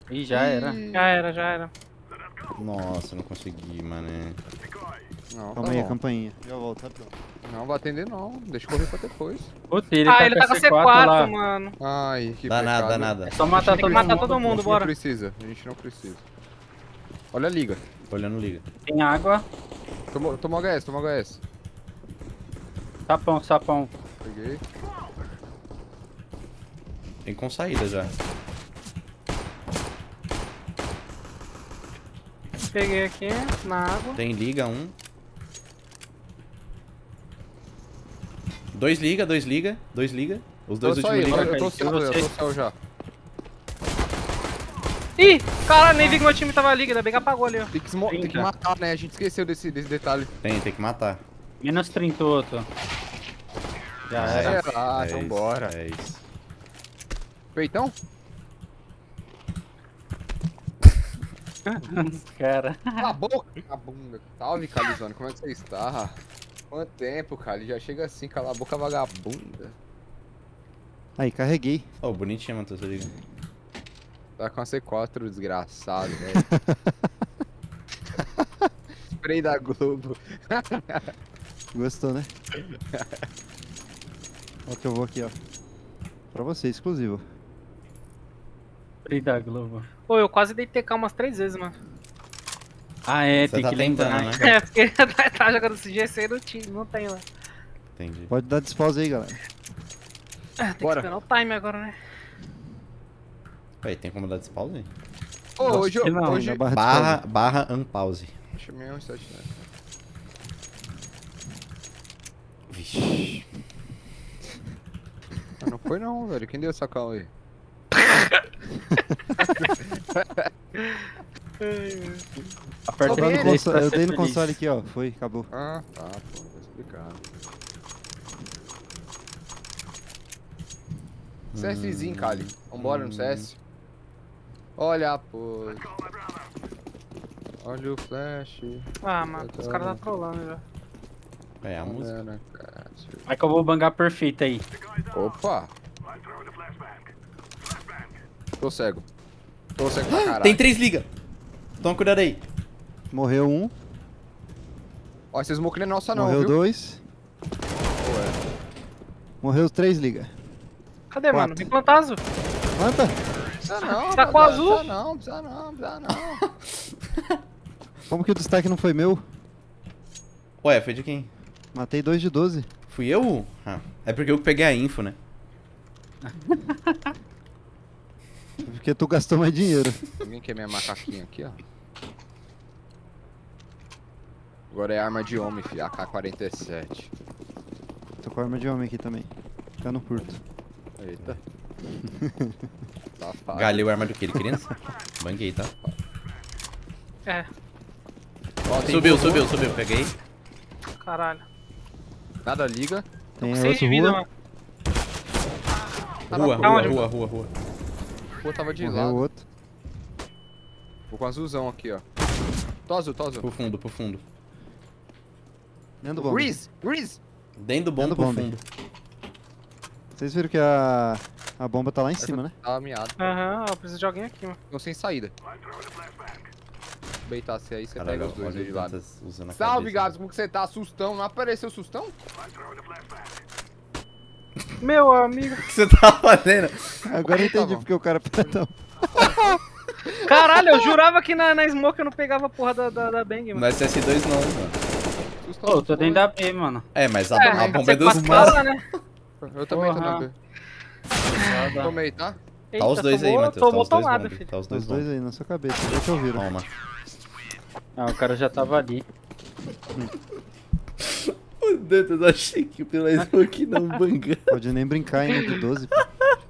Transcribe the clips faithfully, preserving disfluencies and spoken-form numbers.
Ih, já era. Já era, já era. Nossa, não consegui, mané. Não, tá Calma aí, a bom. campainha. Já volto, rapidão. Não vai atender não. Deixa eu correr pra depois. Puta, ele Ah, tá ele com tá com a a C quatro, C quatro, lá. mano. Ai, que Dá nada, pecado. dá nada. É só matar Tem todo que matar mundo. todo A mundo, gente não bora. precisa, a gente não precisa. Olha a liga. Olhando liga. Tem água. Tomou, tomou H S, tomou H S. Sapão, sapão. Peguei. Tem com saída já. Peguei aqui, na água. Tem liga, um. Dois liga, dois liga, dois liga. Os dois Eu só últimos aí, liga. eu tô céu, eu tô céu já. Ih, caralho, nem vi que meu time tava ali, ainda bem que apagou ali, ó. Tem que, esmo- tem que trinta. matar, né? A gente esqueceu desse, desse detalhe. Tem, tem que matar. Menos trinta o outro. Já era. É, ah, é então isso, bora. É isso. Peitão? Cara. Cala a boca, a bunda. Salve, Calizone, como é que você está? Quanto tempo, Cali? Já chega assim, cala a boca, vagabunda. Aí, carreguei. Oh, bonitinha, Matheus, liga. Tá com a C quatro, desgraçado, velho. Spray da Globo. Gostou, né? Ó que eu vou aqui, ó. Pra você, exclusivo. Free da Globo. Pô, eu quase dei T K umas três vezes, mano. Ah, é, Você tem tá que tentando, lembrar. né? É, porque tá jogando esse G C no time, não tem lá. Entendi. Pode dar dispause aí, galera. Ah, tem Bora. que esperar o time agora, né? Aí, tem como dar despause? Ô, hoje, que não, hoje... Na barra, Barra, de barra unpause. Deixa eu ver um instante, né? Vixe. Ah, não foi não, velho. Quem deu essa cal aí? Aperta pause. ele Eu, direito pra eu ser dei no feliz. console aqui, ó. Foi, acabou. Ah, tá, pô, tá explicado. CSzinho, Kali. Vambora no C S. Olha, pô. Olha o flash. Ah, mano, os caras tá trolando já. É a música. Olha, cara. Vai que eu vou bangar perfeito aí. Opa! Tô cego. Tô cego pra caralho. Tem três liga. Toma cuidado aí. Morreu um, Ó, esse smoke não é nossa não, morreu viu? dois. Morreu três, liga. Cadê, mano? Quatro. Vem plantar azul. Planta! Precisa não, Tá com rapaziada, azul? Precisa não, precisa não, precisa não. Como que o destaque não foi meu? Ué, foi de quem? Matei dois de doze. Fui eu? Ah, é porque eu que peguei a info, né? Porque tu gastou mais dinheiro. Alguém quer minha macaquinha aqui, ó. Agora é arma de homem, fi. A K quarenta e sete. Tô com arma de homem aqui também. Cano curto. Eita. Safado. Galheu arma do que? De criança? Banguei, tá? É, Ó, tem Subiu, vovô. subiu, subiu. Peguei. caralho. Nada liga. Tem Seis outro de vida, rua. mano. Tá Rua, na rua, onde? rua, rua, rua. Pô, tava de Morreu lado. outro. Vou com azulzão aqui, ó. Tô azul, tô azul. Pro fundo, pro fundo. Dentro do bombe. Grease! Grease! Dentro do bom Dentro do pro bombe. fundo. Vocês viram que a, a bomba tá lá em cima, né? Tava miado. Aham, eu preciso de alguém aqui, mano. Tô sem saída. Beitar você aí, você Caralho, pega os dois olha aí de o lado. Dantas usando a Salve, cabeça. gatos, como que você tá? Sustão? Não apareceu sustão? Meu amigo. O que você tá fazendo? Agora eu Tá entendi bom. porque o cara perdão. Caralho, eu jurava que na, na Smoke eu não pegava a porra da, da, da Bang, mano. No S S dois não, mano. Sustão. Ô, eu tô dentro da B, mano. É, mas a, É, a bomba é você dos passa caras. lá, né? Eu também tô na Porra. B. Tomei, tá? Tá Eita, os dois aí, tomou- Matheus. Tá Tomou os dois tomada, bombe. filho. Tá os dois Os dois bombe. aí na sua cabeça, já te ouviram. Toma. Ah, o cara já tava ali. O Dantas, achei que pela smoke não banga. Pode nem brincar, hein, de doze. pô.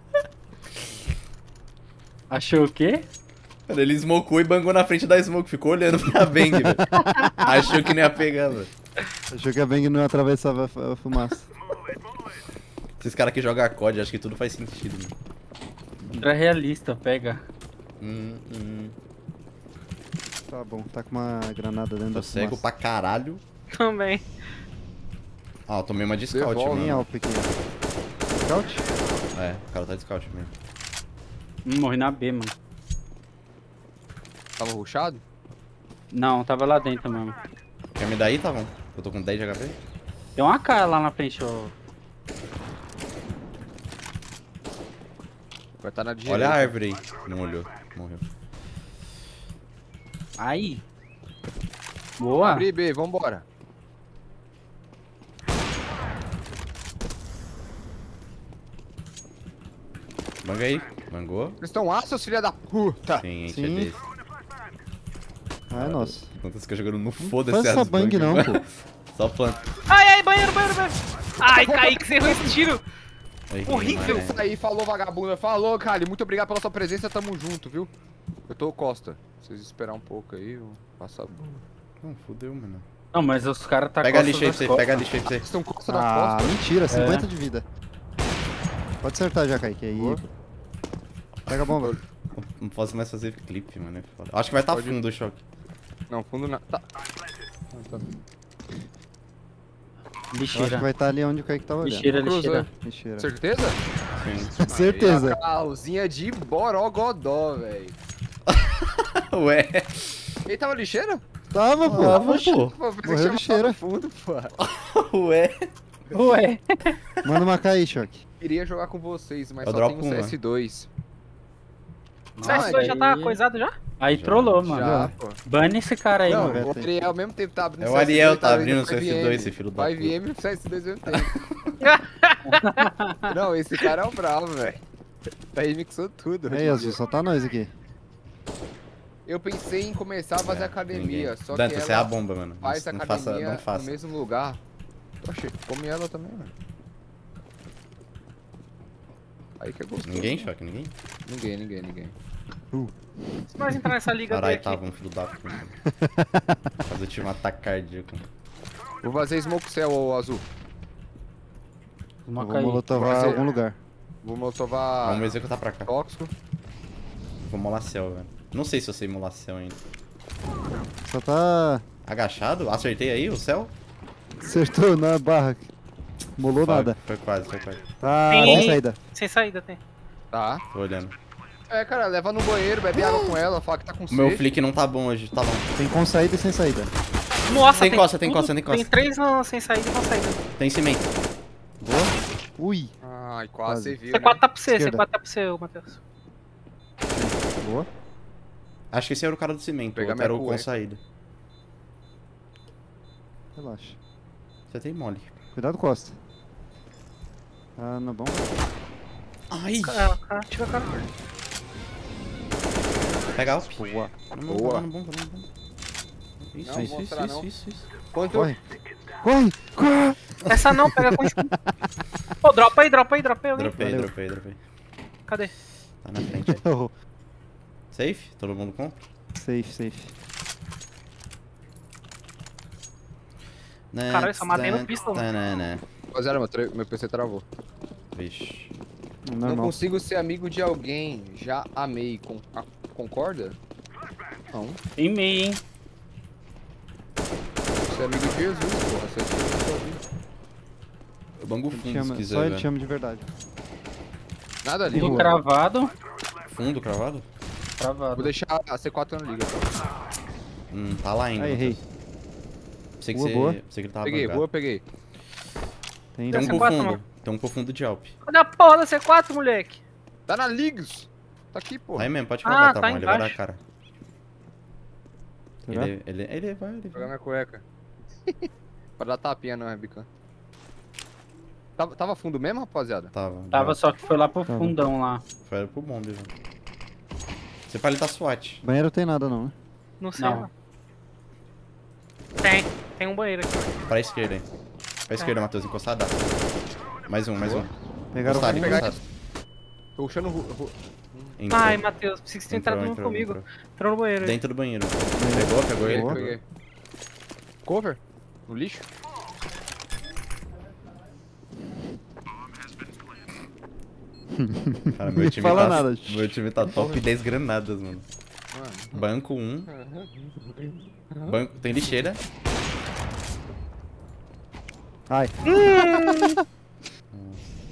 Achou o quê? Cara, ele smocou e bangou na frente da smoke. Ficou olhando pra Bang, velho. Achou que não ia pegar, velho. Achou que a Bang não atravessava a fu- a fumaça. Esses caras que jogam C O D, acho que tudo faz sentido, né? Ultra realista, pega. Hum, hum. Tá bom, tá com uma granada dentro Tô da cego fumaça. pra caralho. Também. Ah, eu tomei uma de scout, Devolve. Tem mano. Alp aqui. Scout? É, o cara tá de scout mesmo. Hum, morri na B, mano. Tava rushado? Não, tava lá dentro mesmo. Quer me dar aí, tá bom? Eu tô com dez de H P. Tem uma cara lá na frente, ô. Vai estar na direita. Olha a árvore aí. Não olhou. Morreu. Aí. Boa. Abri B, vambora. Banga aí. Bangou. Vocês estão aço, seus filha da puta? Sim, a gente Sim. é desse. Ah, é nosso. Quantas que eu jogando no Não foda-se faz essa as bang não, mano. pô. Só planta. Ai, ai, banheiro, banheiro, banheiro. Ai, Kaique, você errou esse tiro. Aí, Horrível. mané. Isso aí, falou vagabunda. Falou, Kali. Muito obrigado pela sua presença, tamo junto, viu? Eu tô Costa. Vocês esperar um pouco aí, eu passo a bola. Não, fudeu, mano. Não, mas os caras tá Pega a costas lixa aí pra das você, costas. pega a lixa aí pra você. Vocês estão Costa da Ah, Costa? mentira, cinquenta de vida. Pode acertar já, Kaique. Aí. Boa. Pega a bomba. Não posso mais fazer clipe, mano. É foda. Acho que vai estar Pode. fundo o choque. Não, fundo na... Tá. Eu acho Lixeira. que vai estar ali onde o Kaique tava olhando. Lixeira, Cruzou. lixeira. Lixeira. Certeza? Sim. Certeza. Aí, a calzinha de borogodó, velho. Ué. Ele tava lixeira? Tava, pô. Tava, pô. Pô, pensei que Morreu tinha lixeira. matado fundo, pô. Ué. Ué. Manda uma K aí, Choque. Queria jogar com vocês, mas Eu só dropo tem o uma. C S dois. O C S dois já tá aí- coisado já? Aí Já, trollou, mano. Já, pô. Bane esse cara aí, Não, mano. velho. o Ariel ao mesmo tempo tá abrindo É o Ariel, tá abrindo o C S C S dois, esse filho da Vai puta. V M e o C S dois ao mesmo tempo. Não, esse cara é o bravo, velho. Tá remixou tudo. Aí, Azul, só tá nós aqui. Eu pensei em começar a fazer É, academia, ninguém. só Dante, que você é a ela bomba, mano. faz Não, não academia faça, não no faça. mesmo lugar. Oxe, come ela também, mano. Aí que é gostoso. Ninguém, né? choque, ninguém? Ninguém, ninguém, ninguém. Se nós entrar nessa liga Caralho, B tava aqui. um filho da puta. Fazer eu tive um ataque cardíaco. Vou fazer smoke cell, ô azul. Uma Eu vou cair. molotovar Vai ser- algum lugar. Vou motovar Vamos executar pra cá. tóxico. Vou molar céu, velho. Não sei se eu sei molar céu ainda. Só tá... Agachado? Acertei aí o céu? Acertou na barra. Molou Foi- nada. Foi quase, foi quase. Tá Tem- sem saída. Sem saída tem. Tá. Tô olhando. É, cara, leva no banheiro, bebe água com ela, fala que tá com O meu sede. flick não tá bom hoje, tá bom. Tem com saída e sem saída. Nossa, Tem costa, tem tudo- costa, tem costa. Tem três no, sem saída e com saída. Tem cimento. Ui. Ai, quase Quase. você viu, C quatro né? tá pro C, Esquerda. C quatro tá pro C, ô, Matheus. Boa. Acho que esse era o cara do cimento, Pegar outro era minha o com cueca. saída. Relaxa. Você tem mole. Cuidado, Costa. Ah, não é bom. Ai! Cara, cara, tira a cara. Pega alto. Boa. Não, Boa. Tá no bom, tá no bom. Isso, Não, isso, vou isso, mostrar, isso, não. isso, isso. Quanto... Corre. Corre. Corre. Essa não, pega com skin. Pô, dropa aí, dropa aí, dropa aí alguém. Dropei, Valeu. dropei, dropei. Cadê? Tá na frente aí. Oh, Safe? Todo mundo com? safe, safe. Caralho, só matei no pistol, mano. Tanana. Rapaziada, meu, tre- meu P C travou. Vixe. Não Normal. consigo ser amigo de alguém, já amei. Con- a- concorda? Não. Em meio, hein? Ser amigo de Jesus, porra. Você é amigo. Eu bango Ele fundo chama- se só quiser, ele velho. chama de verdade. Nada ali. Boa. Tudo cravado. Fundo cravado? Cravado. Vou deixar a C quatro no liga. Hum, tá lá ainda. Aí, errei. Pensei que Boa, você... boa. Pensei que ele tava Peguei, bangado. boa, peguei. Tem Tem um C com quatro, fundo. mano. Tem um com fundo de Alp. Cadê a porra da C quatro, moleque? Tá na Ligs! Tá aqui, porra. Aí mesmo, pode Ah, cravar, tá, tá bom. Ele vai dar a embaixo. cara. Será? Ele, ele, ele vai, ele Vou pegar vai. minha cueca. Pra dar tapinha não, Rebican. Tava, tava fundo mesmo, rapaziada? Tava. Tava já. só que foi lá pro Tava. fundão lá. Foi pro bombe, velho. Você palita SWAT. Banheiro tem nada não, né? Não sei, Não. não. Tem, tem um banheiro aqui. Pra esquerda, hein. Pra esquerda, Matheus, encostada. Mais um, mais um. Pegaram o Encostado, fundo. pegar encostado. Tô puxando ru- ru- Entrou. Ai, Matheus, precisa ter entrado Entrou, no entrou, comigo. entrou. Entrou no banheiro. aí. Dentro do banheiro. Pegou, pegou ele. Peguei, Boa. peguei. Cover? No lixo? Cara, meu Nem time fala tá, nada. Meu time tá top dez granadas, mano. Mano. Banco um. Banco... Tem lixeira. Ai.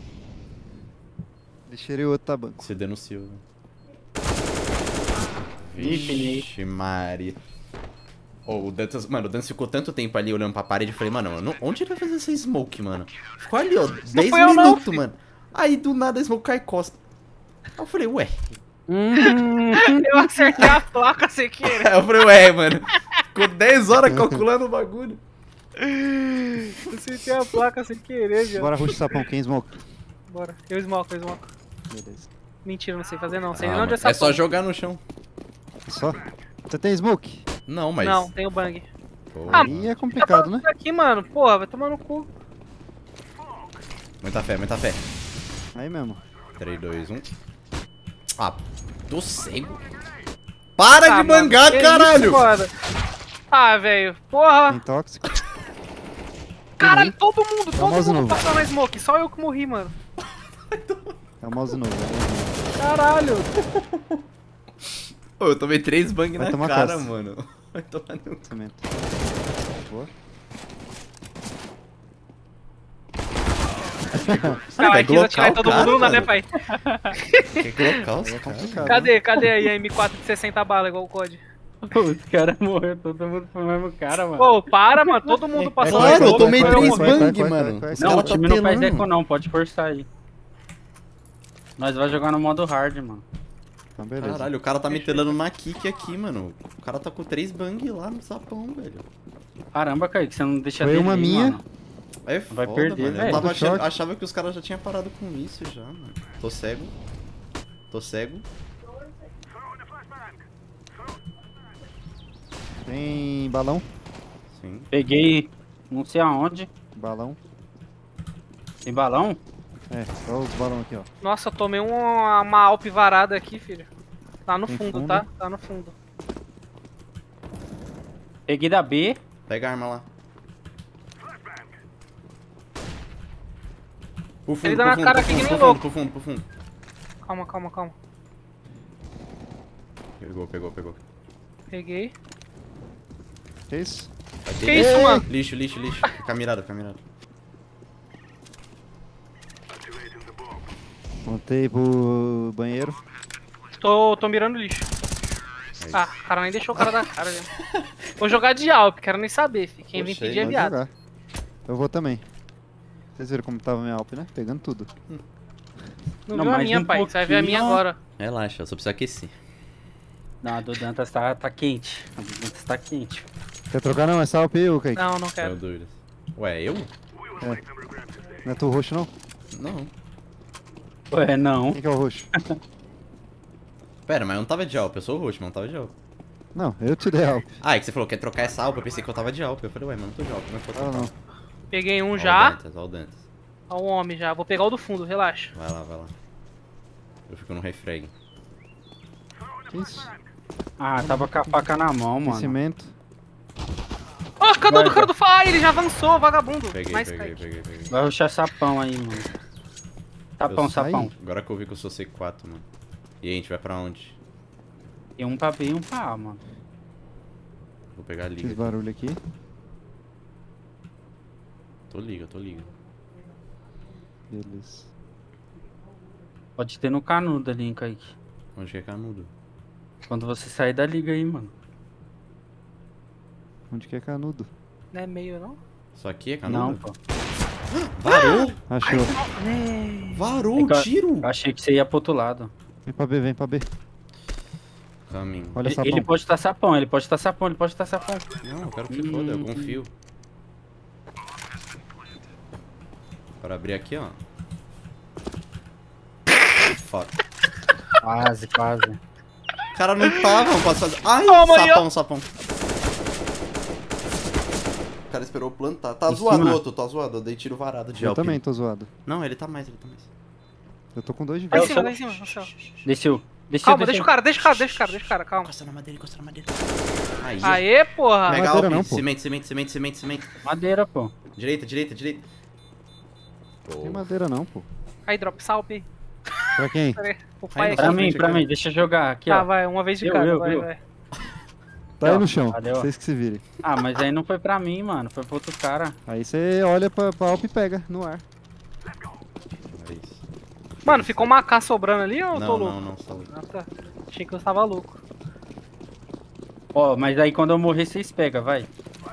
Deixei o outro tá banco. Você denunciou. velho. Vixe, Mari. Oh, o Dantas, mano, o Dantas ficou tanto tempo ali olhando pra parede. Eu falei, mano, não- onde ele vai fazer essa smoke, mano? Ficou ali, ó, dez fui eu, não, minutos, filho. mano. Aí do nada a smoke cai costa. Aí eu falei, ué. Eu acertei a placa sem querer. Aí eu falei, ué, mano. Ficou dez horas calculando o bagulho. Eu acertei a placa sem querer, viado. Bora rush sapão, quem smoke? Bora. Eu smoke, eu smoke. Beleza. Mentira, não sei fazer não. Sei Ah, nem onde mano, é essa é só jogar no chão. Só? Você tem smoke? Não, mas... Não, tem o bang. Pô, Ah, Aí é complicado, né? Aqui, mano. Porra, vai tomar no cu. Muita fé, muita fé. Aí mesmo. três, dois, um. Ah, tô cego. Para Ah, de bangar, mano, que caralho! isso, mano? Ah, velho. Porra. Tem tóxico. Caralho, todo mundo, todo mouse mundo novo. passou na smoke. Só eu que morri, mano. É o mouse novo. É o mouse novo. Caralho. Pô, eu tomei três bang Vai na tomar cara, costa. mano. Vai tomar no... Cimento. Boa. Cara, vai quis atirar em glocar o todo cara, mundo, não dá, né, mano? pai? Quer colocar os Aí é caras? complicado. né? Cadê? Cadê aí a M quatro de sessenta bala, igual o C O D? Os caras morreram, todo mundo foi o mesmo cara, mano. Pô, para, mano. Todo mundo passou na Claro, eu smoke, tomei foi três eu, vai, mano. vai, bang, vai, mano. vai, vai. Os Não, caras o tá time não faz telando. eco não, pode forçar aí. Nós vai jogar no modo hard, mano. Então, beleza. Caralho, o cara tá me telando na kick aqui, mano. O cara tá com três bang lá no sapão, velho. Caramba, Kaique, você não deixa Foi dele uma aí, minha. mano. É Vai foda, perder, mano. Eu velho. tava Do achando, choque. achava que os caras já tinham parado com isso já, mano. Tô cego. Tô cego. Tem balão. Sim. Peguei não sei aonde. Balão. Tem balão? É, só os balão aqui, ó. Nossa, eu tomei uma, uma Alp varada aqui, filho. Tá no Tem fundo, fundo? tá? Tá no fundo. Peguei da B. Pega a arma lá. Pro fundo, Ele dá pro na fundo, cara pro aqui fundo, que nem pro fundo, louco. pro fundo, pro fundo. Calma, calma, calma. Pegou, pegou, pegou. Peguei. Que isso? Vai Que ter- isso, mano? Lixo, lixo, lixo. Fica mirado, fica mirado. Montei pro banheiro. Tô, tô mirando lixo. Aí. Ah, o cara nem deixou o cara da cara, velho. Vou jogar de Alp, quero nem saber, fi. Quem vem Poxa, pedir é aí, Pode viado. jogar. Eu vou também. Vocês viram como tava minha Alp, né? Pegando tudo. Não, Não, viu a mas minha, um pai. Você vai ver a minha pouquinho. agora. Relaxa, eu só preciso aquecer. Não, a do Dantas tá, tá quente. A do Dantas tá quente. Quer trocar não? Essa Alp eu, Kaique. Não, não Tenho quero. dúvidas. Ué, eu? Não é tu roxo, não? Não. Ué, não. Quem que é o roxo? Pera, mas eu não tava de Alp, eu sou o roxo, mas não tava de Alp. Não, eu te dei Alp. Ah, é que você falou que quer trocar essa Alp, eu pensei que eu tava de Alp. Eu falei, ué, mas não tô de Alp, como é que eu tô? Ah, não. Peguei um Ó o já. Dantas, ó o Dantas. Ó o homem já. Vou pegar o do fundo, relaxa. Vai lá, vai lá. Eu fico no refrag. Que isso? Ah, tava com a faca na mão, mano. Cimento. Ó, cadê o Vai, do cara do Fire? Ele já avançou, vagabundo. Peguei, Nice, peguei, Kaique. peguei, peguei. Vai rushar sapão aí, mano. Sapão, Eu saí. sapão. Agora que eu vi que eu sou C quatro, mano. E aí, a gente vai pra onde? E um pra B e um pra A, mano. Vou pegar a liga. Fiz aqui. barulho aqui. Tô liga, tô liga. Beleza. Pode ter no canudo ali, hein, Kaique. Onde que é canudo? Quando você sair da liga aí, mano. Onde que é canudo? Não é meio, não? Isso aqui é Não, canudo? pô. Varou! Achou. Varou É o que eu- tiro! Eu achei que você ia pro outro lado. Vem pra B, vem pra B. Caminho. Olha Ele, sapão. ele pode estar sapão, ele pode estar sapão, ele pode estar sapão. Não, eu quero que se foda, eu Hum. confio. Para abrir aqui, ó. Fuck. Quase, quase. O cara não tava, não posso fazer. Ai, Toma aí, sapão, sapão. O cara esperou plantar. Tá Em zoado o cima. outro, tá zoado. Eu dei tiro varado de Eu Alpine. também tô zoado. Não, ele tá mais, ele tá mais. Eu tô com dois de Vai em vida. cima, vai em cima, no céu. Desceu. Desceu, Calma, desceu. deixa o cara, deixa o cara, deixa o cara, deixa o cara, calma. Encosta na madeira, encosta na madeira. Aí. Aê, porra. Mega madeira Alpine, não, pô. cimento, cimento, cimento, cimento, cimento. Madeira, pô. Direita, direita, direita. Pô. Tem madeira não, pô. Aí, drop salve. Pra quem? Pera aí, o Aí, pai não aqui. Pra Só mim, frente pra aqui, ó. mim, deixa eu jogar aqui, Tá, ó. vai, uma vez de Eu, cada, eu, vai, eu. vai. Tá aí Ó, no chão. valeu, ó. Vocês que se virem. Ah, mas aí não foi pra mim, mano. Foi pro outro cara. Aí você olha pra, pra Alp e pega no ar. É isso. Mano, ficou uma K sobrando ali ou eu tô Não, louco? não, não, só louco. Ah, tá. Achei que eu tava louco. Ó, mas aí quando eu morrer, vocês pegam, vai.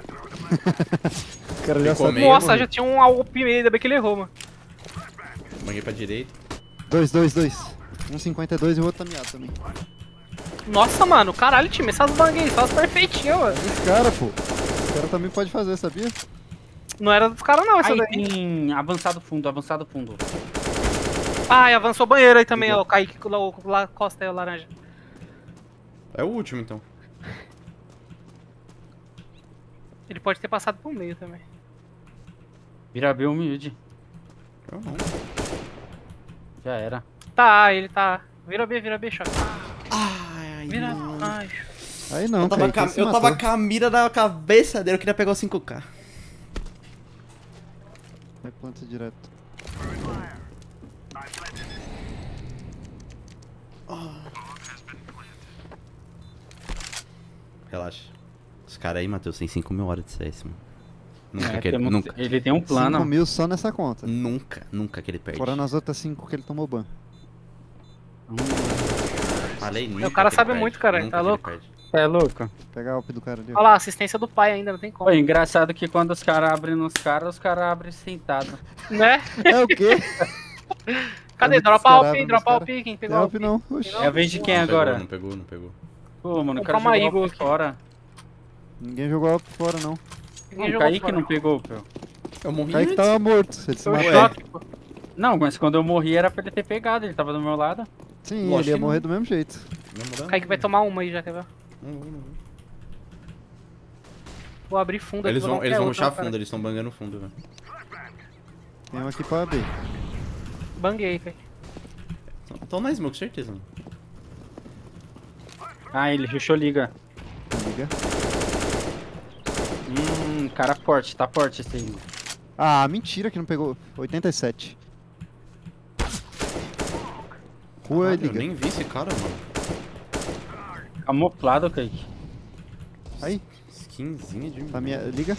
O cara já Ficou sabe. meio, Nossa, mano. já tinha um A W P meio, ainda bem que ele errou, mano. Banguei pra direita. Dois, dois, dois. Um cinquenta e dois e o outro tá miado também. Nossa, mano, caralho, time, essas banguei, faz perfeitinho, mano. Esse cara, pô. Esse cara também pode fazer, sabia? Não era dos caras, não, essa Aí daí. tem avançado fundo, avançado fundo. Ai, avançou o banheiro aí também, ó. O Kaique lá, o- lá Costa aí, o laranja. É o último, então. Ele pode ter passado por meio também. Vira B humilde. Eu não. Já era. Tá, ele tá. Vira B, vira B, choque. Ai, Vira. Ai. Aí não, Eu tava, Kaique, com a- ele se eu tava matou. com a mira na cabeça dele, eu queria pegar o cinco K. Vai planta direto. Relaxa. Os caras aí, Matheus, tem cinco mil horas de C S, mano. Nunca, É, que ele, temos- nunca, Ele tem um cinco plano. mil só nessa conta. nunca, nunca que ele perde. Fora nas outras cinco que ele tomou ban. Hum, Falei nunca. O cara que ele sabe perde, muito, cara, nunca tá que ele louco? perde. é louco. Pega a alp do cara ali. Olha lá, assistência do pai ainda, não tem como. Pô, engraçado que quando os caras abrem nos caras, os caras abrem sentado. Né? É o quê? Cadê? muito Dropa o descarado, P, dropa o cara. P, quem Não pegou é o alp não. Oxi. É a vez de quem Não agora? Pegou, não pegou, não pegou. Pô, mano, o Comprar cara uma jogou Eagle aqui aqui. fora. Ninguém jogou alp fora, não. Ninguém Não, o jogou Kaique fora. não pegou, pô. Eu morri Kaique antes. tava morto. Ele se Foi o matou. choque, pô. Não, mas quando eu morri era pra ele ter pegado, ele tava do meu lado. Sim, Lógico ele ia que morrer não. do mesmo jeito. Não muda Kaique vai nada. tomar uma aí já, quer ver? Não vou, não vou. Vou abrir fundo aqui. Eles vou vão, dar um eles vão P O, rushar cara. fundo, eles estão bangando fundo, velho. Tem um aqui pra abrir. Banguei, Kaique. Estão na smoke, certeza. Mano. Ah, ele rushou liga. Liga. Hum, cara forte, tá forte esse aí. Ah, mentira que não pegou. oitenta e sete. Rua e Caralho, eu liga. nem vi esse cara, mano. Camuflado, Kaique. Aí, Skinzinha de... tá minha. Liga.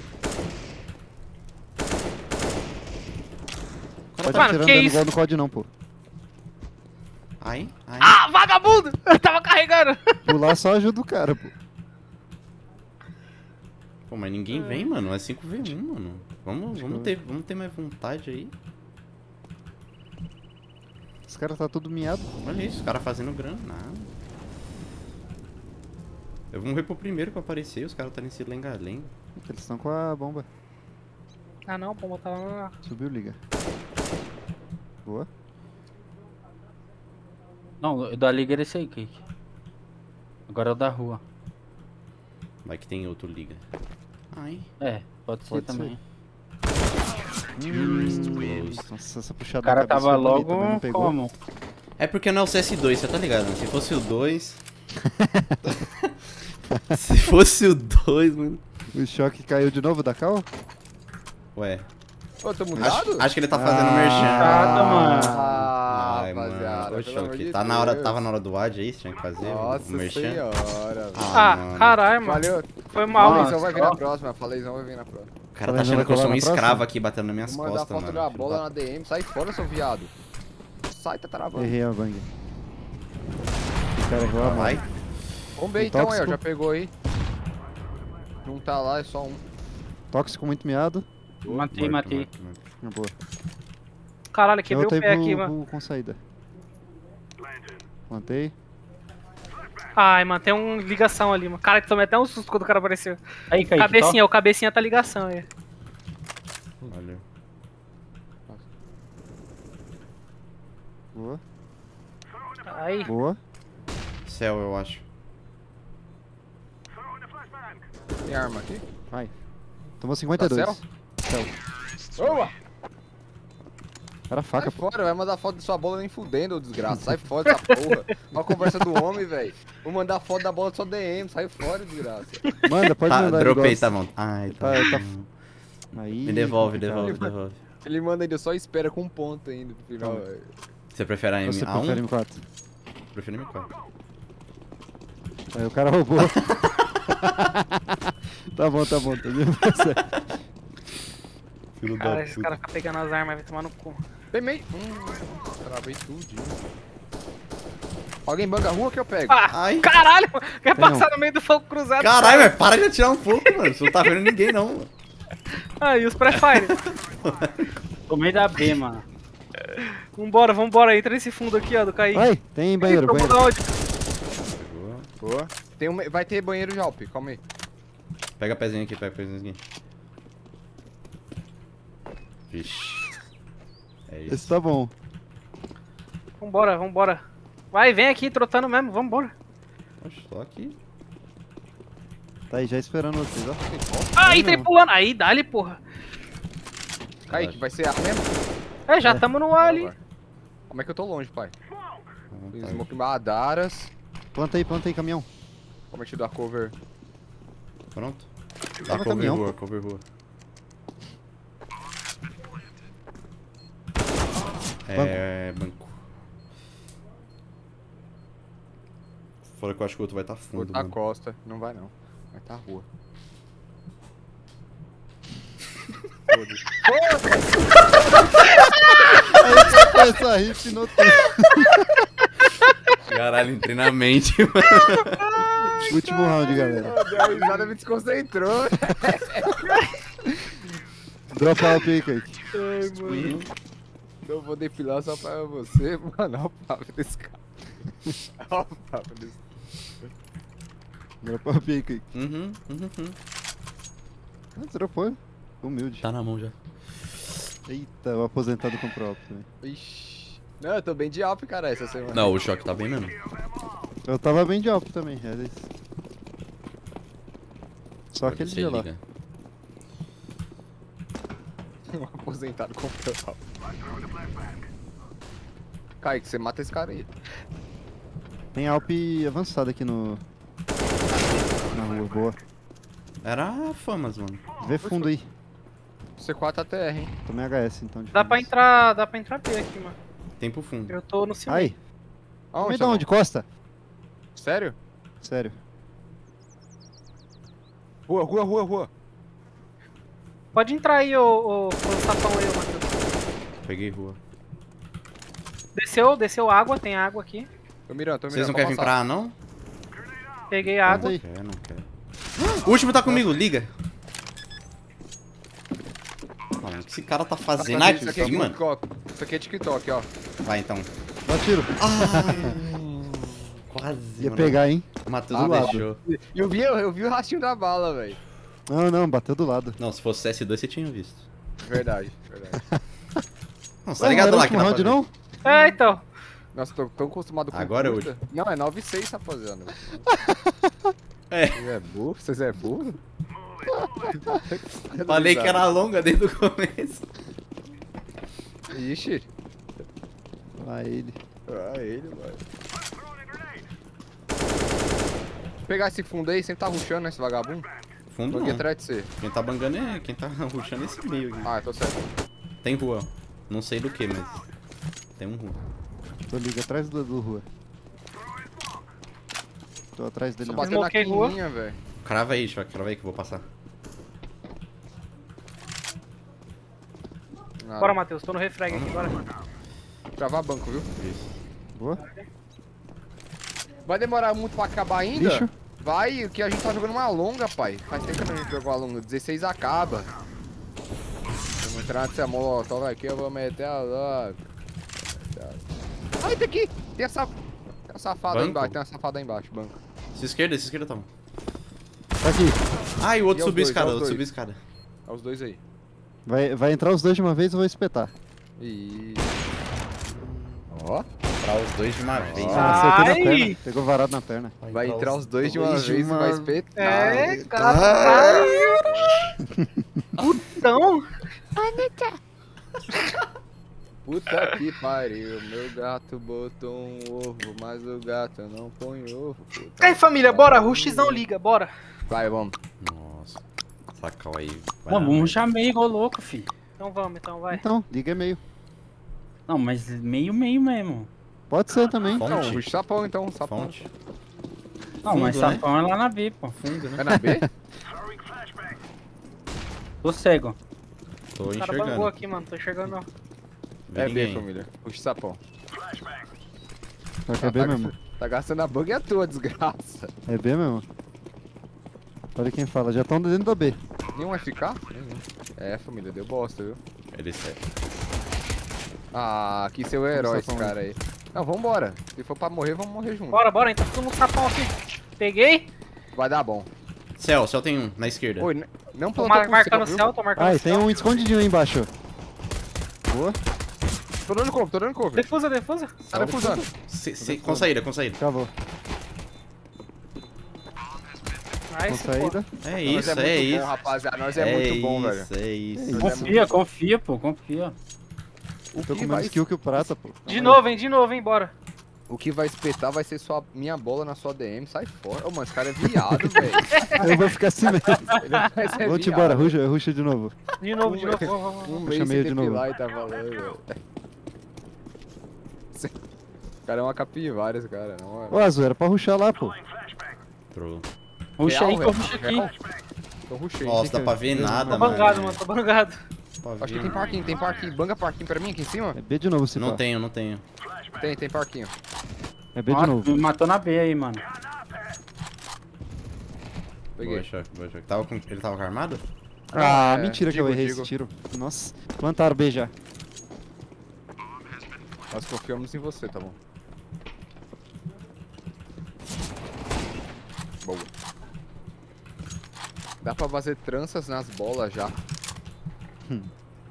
O Pode cara tá... Mano, atirar que dano isso? igual no C O D não, pô. Ai, ai. Ah, vagabundo! Eu tava carregando. Pular só ajuda o cara, pô. Pô, mas ninguém vem, mano. É cinco v um, mano. Vamos, vamos, ter, vamos ter mais vontade aí. Os caras tá tudo miado. Olha isso, os caras fazendo grana. Nada. Eu vou morrer pro primeiro pra aparecer, os caras tá nesse lenga-lenga. Eles estão com a bomba. Ah não, pô, botar lá na... Subiu, liga. Boa. Não, o da liga era esse aí, Kaique. Agora é o da rua. Vai que tem outro liga. Ai. É, pode ser Pode também. Hum, nossa, essa puxada O cara na cabeça tava foi bonita, mas não logo pegou. como? É porque não é o C S dois, você tá ligado? Né? Se fosse o dois... Se fosse o dois, mano... O choque caiu de novo da cal? Ué. Ô, tô mudado? Acho, acho que ele tá fazendo Ah. merchan. Nada, mano. Ah, Ai, rapaziada, mano. Ô, pelo amor Choque, de tá na hora, Deus. tava na hora do ad aí, você tinha que fazer Nossa o merchan. senhora. Ah, mano. caralho, mano. Valeu. Foi mal, Nossa, Faleizão vai vir ó. na próxima. Faleizão vai vir na próxima. O cara tá Falei, achando vai que eu sou colar um na escravo próxima? aqui batendo nas minhas Vou mandar costas, foto mano. da Filho bola da- na D M. Sai fora, seu viado. Sai, tá travando. Errei a bang. O cara voa mal. Vai. Vamos ver Tem então aí, ó. tóxico? Já pegou aí. Não tá lá, é só um. Tóxico muito miado. Matei, Morto, matei. morto, morto. Na boa. Caralho, quebrei o voltei pé pro, aqui, mano. pro- com saída. Plantei. Ai, mano, tem um ligação ali, mano. Cara, tomei até um susto quando o cara apareceu. Aí, Kaique, Cabecinha, o cabecinha tá ligação aí. Valeu. Boa. Aí. Boa. Céu, eu acho. Tem arma aqui? Vai. Tomou cinquenta e dois. Tá Céu. Opa! Era faca, Sai pô. fora, vai mandar foto de sua bola nem fudendo, ô desgraça. Sai fora dessa porra. Olha a conversa do homem, velho. Vou mandar foto da bola de sua D M. Sai fora, desgraça. Manda, pode Tá, mandar. ele dropei, gosta. tá bom. Ai, tá. Tá, tá- bom. Aí, Me devolve, complicado. devolve, devolve. Ele manda ainda só espera com um ponto ainda no final. Calma. velho. Você prefere a M Você A um? prefere M quatro? Prefiro M quatro. Aí o cara roubou. Tá bom, tá bom. Tá vendo? Filho Cara, esse cara fica pegando as armas, vai tomar no cu. Tem meio. Hum, travei tudinho. Alguém banga a rua que eu pego. Ah, Ai. caralho! Quer Tem passar no meio do fogo cruzado? Caralho, mas para de atirar um pouco, mano. Você não tá vendo ninguém, não. Mano. Ah, e os pré-fire? Tomei da B, mano. Vambora, vambora. Entra nesse fundo aqui, ó, do Kaique. Ai, tem banheiro, Ih, banheiro. da onde? Boa. Tem um... Vai ter banheiro já, Alp. Calma aí. Pega a pezinha aqui, pega a pezinha aqui. Vixe. É Esse isso. tá bom. Vambora, vambora. Vai, vem aqui, trotando mesmo, vambora. Oxe, tô aqui. Tá aí já esperando vocês, ó. Aí, Não, tem não. pulando. Aí, dá-lhe, porra. Kaique, vai ser a mesmo? É, já tamo no ar ali. Bora. Como é que eu tô longe, pai? Ah, tá. Smoke Madaras. Planta aí, planta aí, caminhão. Como é que te dá cover? Pronto? Tá Tá, no cover caminhão, rua, pô. cover rua. É, banco. Fora que eu acho que o outro vai estar tá Vou fundo, tá mano. costa. Não vai não. Vai tá rua. Foi essa riff no tempo. Caralho, entrei na mente, mano. Último round, galera. A risada me desconcentrou. Dropa a up aí, Kaique. Ai, mano. Não vou depilar só pra você, mano. Olha o papo desse cara. Olha o papo desse cara. Dropa a up aí, Kaique. Uhum, uhum, uhum. Ah, dropou. Humilde. Tá na mão já. Eita, o aposentado comprou up também. Ixi. Não, eu tô bem de Alp, cara, essa semana. Não, o choque tá bem mesmo. Eu tava bem de up também, era isso. Só Agora aquele você dia lá. liga. Um aposentado comprou Alp. Kaique, você mata esse cara aí. Tem Alp avançado aqui no... Na rua, boa. Era a famas, mano. Vê fundo aí. C quatro A T R, hein? Tomei H S então. de Dá pra fundo. entrar, dá pra entrar B aqui, mano. Tem pro fundo. Eu tô no cima. Ai, Aonde? me dá onde? Costa? Sério? Sério. Rua, rua, rua, rua. Pode entrar aí, ô, ô, ô sapão aí, ô Matheus. Peguei rua. Desceu, desceu água, tem água aqui. Tô mirando, tô mirando. Vocês não pode querem vir passar. pra A, não? Peguei Planta água. aí. Quer, não quer. O último tá comigo, liga. Mano, o que esse cara tá fazendo Tá, aqui, isso aqui é mano? TikTok. Isso aqui é TikTok, ó. Vai então. Dá tiro. Quase. Ia mano. pegar, hein? Matheus Do lado. deixou. Eu vi, eu vi o rastinho da bala, velho. Não, não, bateu do lado. Não, se fosse C S dois você tinha visto. Verdade, verdade. Não, você tá Ué, ligado não era lá o que último dá round, pra não? ver. É, então. Nossa, tô tão acostumado com Agora é curta. Não, é nove seis, rapaziada. É. Você é burro? Vocês é burro? Falei que era longa desde o começo. Ixi. Lá ele. Ah, ele, mano. Vou pegar esse fundo aí, sempre tá rushando, né, esse vagabundo? Fundo Tô aqui não. atrás de você. Quem tá bangando é... Quem tá rushando é esse meio aqui. Ah, eu tô certo. Tem rua. Não sei do que, mas... Tem um rua. Tô liga atrás do, do rua. Tô atrás dele Só não. bateu na Smokei rua. quininha, velho. Crava aí, Choque. Crava aí que eu vou passar. Ah, Bora, Matheus, tô no refrag aqui, bora. Travar banco, viu? Isso. Boa. Vai demorar muito pra acabar ainda? Lixo. Vai, que a gente tá jogando uma longa, pai. Faz tempo que a gente jogou uma longa. dezesseis acaba. Vamos entrar nessa molotov aqui, eu vou meter a logo. Ai, tem aqui! Tem essa... Tem uma safada aí Banco? embaixo, tem uma safada aí embaixo, banco. Essa esquerda, essa esquerda toma. Tá aqui. Ah, e o outro E os subiu a dois, escada, e o os outro dois? subiu a escada. Olha os dois aí. Vai, vai entrar os dois de uma vez e eu vou espetar. E... Ó. Pra os dois de uma vez. Ah, acertei na Ai. perna. Pegou varado na perna. Vai entrar os dois de uma dois de vez e uma- vai espetar. É, caralho. Putão. Puta que pariu, meu gato botou um ovo, mas o gato não põe ovo. Puta Aí, família, bora, rushzão liga, bora. Vai, vamos. Nossa. Sacal aí. vai Não, na vamos merda. já meio igual louco, fi. Então vamos, então, vai. Então, liga é meio. Não, mas meio, meio mesmo. Pode ser também. Fonte. Não, bicho sapão então, sapão. Fonte. Não, Fundo, mas né? sapão é lá na B, pô. Fundo, né? É na B? Tô cego. Tô O cara enxergando. bangou aqui, mano, tô enxergando não. Vê É ninguém. B, família. Puxa sapão. Só que é bem mesmo. Tá gastando a bug à toa, desgraça. É B mesmo. Olha quem fala, já estão dentro da B. Nenhum F K? Nenhum. É, família, deu bosta, viu? Ele é. Ah, que seu herói esse sapão cara aí. Não, vambora. Se for pra morrer, vamos morrer junto. Bora, bora, então todo mundo sapão aqui. Peguei. Vai dar bom. Céu, céu tem um, na esquerda. Oi, n- não Tô plantou mar por marcando o cima, céu, tô marcando Ai, o tem céu. um escondidinho aí embaixo. Boa, viu? Tô dando cover, tô dando cover. Defusa, defusa. Tá defusando. Se, se, com saída, com saída. acabou. Com Nice, pô. saída. É Nós isso, é é, muito isso. bom, rapaziada. Nós é, muito bom, velho. isso, É isso, Confia, confia, pô, confia. O Tô que, com vai, menos kill que o prata, pô. De novo, hein, de novo, hein, bora. o que vai espetar vai ser sua, minha bola na sua D M. Sai fora. Ô, mano, esse cara é viado, velho. Eu vou ficar assim mesmo. Ele vai ser Vamos viado. embora, ruxa, ruxa de novo. De novo, de novo. Vamos, vamos, vamos. Um Puxa mês sem meio de novo. depilar e tá falando, velho. O cara é uma capivara, esse cara. Não, Ô, Azul, era pra ruxar lá, pô. Troll. Ruxa aí que eu velho. ruxo aqui. Real. Eu rushei. Nossa, dá pra ver nada, Tô mano. bangado, mano, tô bangado. Dá pra Acho que ver. tem parquinho, tem parquinho. Banga parquinho pra mim aqui em cima? É B de novo, se Não pá. tenho, não tenho. Tem, tem parquinho. É B de Ó, novo. me matou na B aí, mano. Peguei. Boa, choque, boa, choque. Tava com... Ele tava com armado? Ah, é, mentira que eu digo, errei digo. esse tiro. Nossa, plantaram B já. Nós confiamos em você, tá bom? Boa. Dá pra fazer tranças nas bolas já. Hum.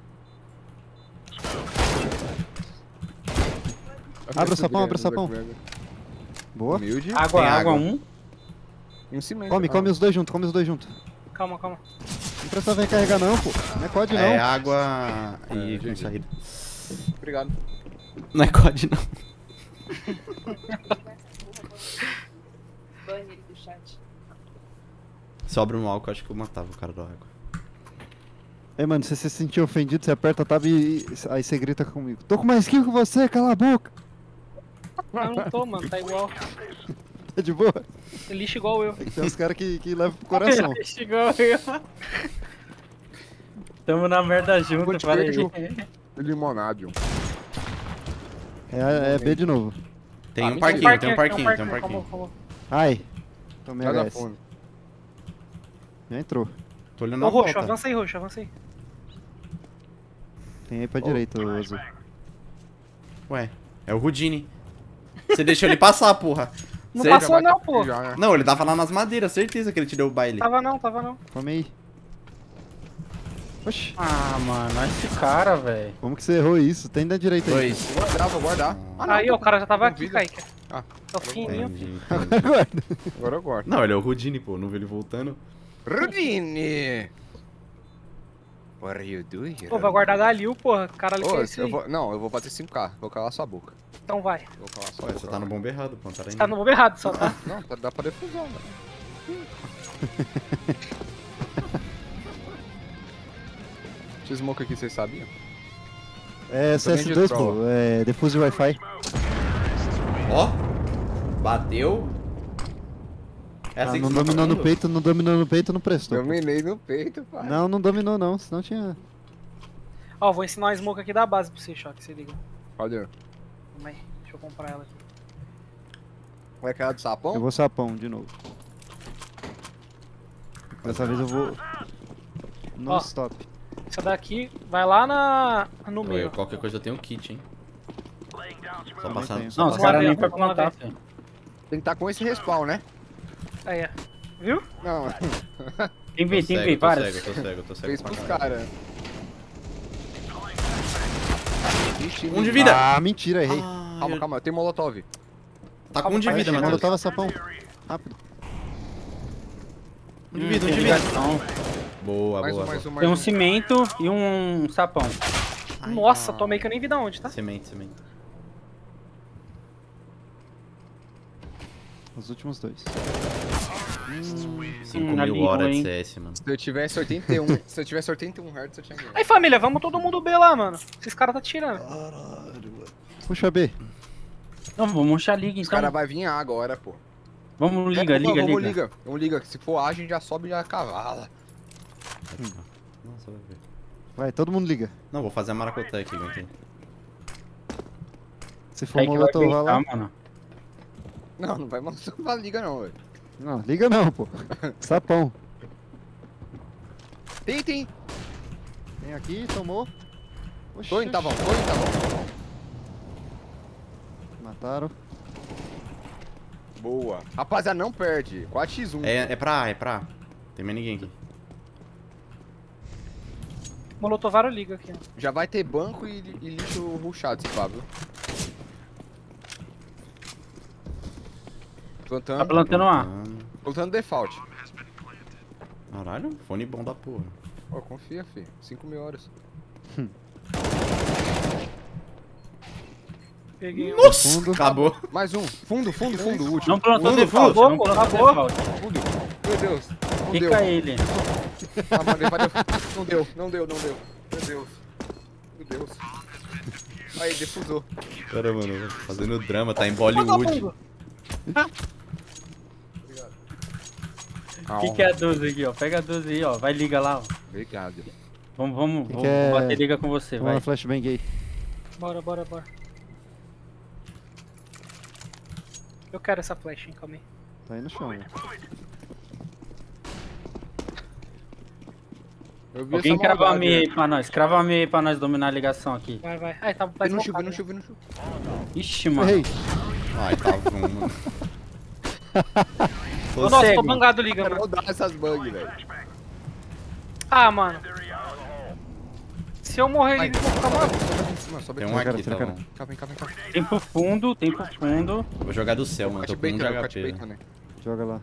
Abre o sapão, abre o sapão. Boa. Humilde. Água, Tem água água. um. E um cimento. Come, Ah, come os dois juntos, come os dois juntos. Calma, calma. Não precisa recarregar não, pô. Não é C O D não. É água e É, com G G. saída. Obrigado. Não é C O D não. Banner do chat. Sobra um álcool, acho que eu matava o cara do água. Ei, mano, se você se sentir ofendido, você aperta tab e aí você grita comigo. Tô com mais kill que você, cala a boca. Eu não tô, mano, tá igual. Tá de boa? Lixo igual eu. Tem uns caras que, que levam pro coração. Lixo igual eu. Tamo na merda junto, Vou te para aí. beijo. Limonádio. É, é B de novo. Tem Ah, um tem parquinho, tem um parquinho, tem um calma, parquinho. calma. Ai. Tomei Nada H S. fome. Já entrou. Tô olhando Ô, na roxo, volta. avança aí, roxo, avança aí. Tem aí pra direita, o Azul. Ué, é o Rudini. Você deixou ele passar, porra. Não Cê- passou Já vai não, pô. já, né? Não, ele tava lá nas madeiras, certeza que ele te deu o baile. Tava não, tava não. Come aí. Oxi. Ah, mano, olha esse cara, velho. Como que você errou isso? Tem da direita aí. Dois. Vou guardar, vou guardar. Ah, não, Aí, tô ó, o cara já tava com aqui, vida. Kaique. Ah, Tá o fininho. Entendi, entendi. Guarda. agora eu guardo. Não, ele é o Rudini, pô. Não vi ele voltando. Rudine! What are you doing? Pô, vai guardar Galil, porra. Caralho, que Ô, é esse eu aí? vou, não, eu vou fazer cinco K. Vou calar sua boca. Então vai. Vou calar sua Ué, boca. você tá no bomba errado, pô. Tá Tá no momento errado só, tá? Não, tá- dá pra defusar, mano. Esse smoke aqui, vocês sabiam? É C S dois, pô. É Defuse Wi-Fi. Ó. Bateu. É Ah, assim que não você tá dominou no falando? peito, não dominou no peito, não prestou. pô. Dominei no peito, pai. Não, não dominou não, senão tinha... Ó, vou ensinar uma smoke aqui da base pra você, Choque, se liga. Cadê? Calma aí, deixa eu comprar ela aqui. Vai cair do sapão? Eu vou sapão de novo. Dessa vez eu vou... Non Ó. stop. Essa daqui vai lá na... no Oi, meio. qualquer coisa eu tenho kit, hein. Só Também passar. tenho. Só Não, os passar. caras nem ver, pra vamos lá plantar, ver. filho. Tem que estar com esse respawn, né? Aí, ó. Viu? Não, Tem Tô V, tem cego, V, tô para. cego, tô cego, tô cego. fez pra pros caralho. caras. Ixi, Um de vida. Ah, mentira, errei. Ah, Calma, eu- calma, eu tenho molotov. Tá com um de Calma, vida, vai, Quando eu Matheus. tava sapão. Rápido. Um de vida, um Hum, de vida. ligação. Boa, Mais boa. um, mais um, mais Tem um um. cimento e um sapão. Ai, Nossa, não. tomei que eu nem vi da onde, tá? Semente, semente. Os últimos dois. cinco Hum, mil ali, horas de hein. C S, mano. Se eu tivesse oitenta e um, se eu tivesse oitenta e um hertz, eu tinha ganhado. Aí, família, vamos todo mundo B lá, mano. Esses caras tá tirando. Puxa B. Não, vamos rushar a liga Os então. caras vão vir A agora, pô. Vamos, liga, É, liga, vamos, liga. liga. Vamos liga. Se for A, a gente já sobe e já cavala. Nossa, vai ver. Vai, todo mundo liga. Não, vou fazer a maracutá aqui, aguentei. Se for Aí que vai molotov lá. pensar, mano. Não, não vai mandar pra liga não, velho. Não, liga não, pô. Sapão. Tem, tem. Tem aqui, tomou. Oxi, Tô em Tavão, tô em Tavão. Mataram. Boa. Rapaziada, não perde. quatro por um. É, é pra A, é pra A. Tem mais ninguém aqui. Molotovaram liga aqui, ó. Já vai ter banco e, e lixo rushado, esse Pablo. Plantando. Tá plantando A. Plantando. Plantando default. Caralho, fone bom da porra. Ó, confia, fi. cinco mil horas. Peguei um. Nossa, Fundo. acabou. Mais um. Fundo, fundo, fundo. O último. Não plantou Fundo, default, fundo. não plantou Acabou, default. Fundo. Meu Deus. Não deu. Fica ele. Ah, mano, ele vai deu. Não deu, não deu, não deu. Meu Deus. Meu Deus. Aí, defusou. Cara, mano, fazendo drama, tá em Vagabundo. Bollywood. O que, que é a doze aqui, ó? Pega a doze aí, ó. Vai, liga lá, ó. Obrigado. Vamos, vamos, Que vou que é? bater liga com você, Toma vai. uma flashbang aí. Bora, bora, bora. Eu quero essa flash, hein, calma aí. Tá aí no chão, velho. Eu vi Alguém essa crava a maldade, meia né? aí pra nós. Crava a meia aí pra nós dominar a ligação aqui. Vai, vai. Ai, tá, Vai vai no desmocar, chuva, no né? chuva, no chuva. Ixi, mano. Errei. Ai, tá bom, mano. Ô, Ô, nossa, tô cego. bangado liga, Quero mano. rodar essas bugs, velho. Ah, mano. Se eu morrer, Vai. ele vai ficar maluco. Sobe em cima, sobe Tem aqui. um cara, aqui, tem tá cara. bom. Calma aí, calma aí, calma aí. Tem pro fundo, tem pro fundo. Vou jogar do céu, mano. Tô com um de Catbait, né? H P. Catbait, né? Joga lá.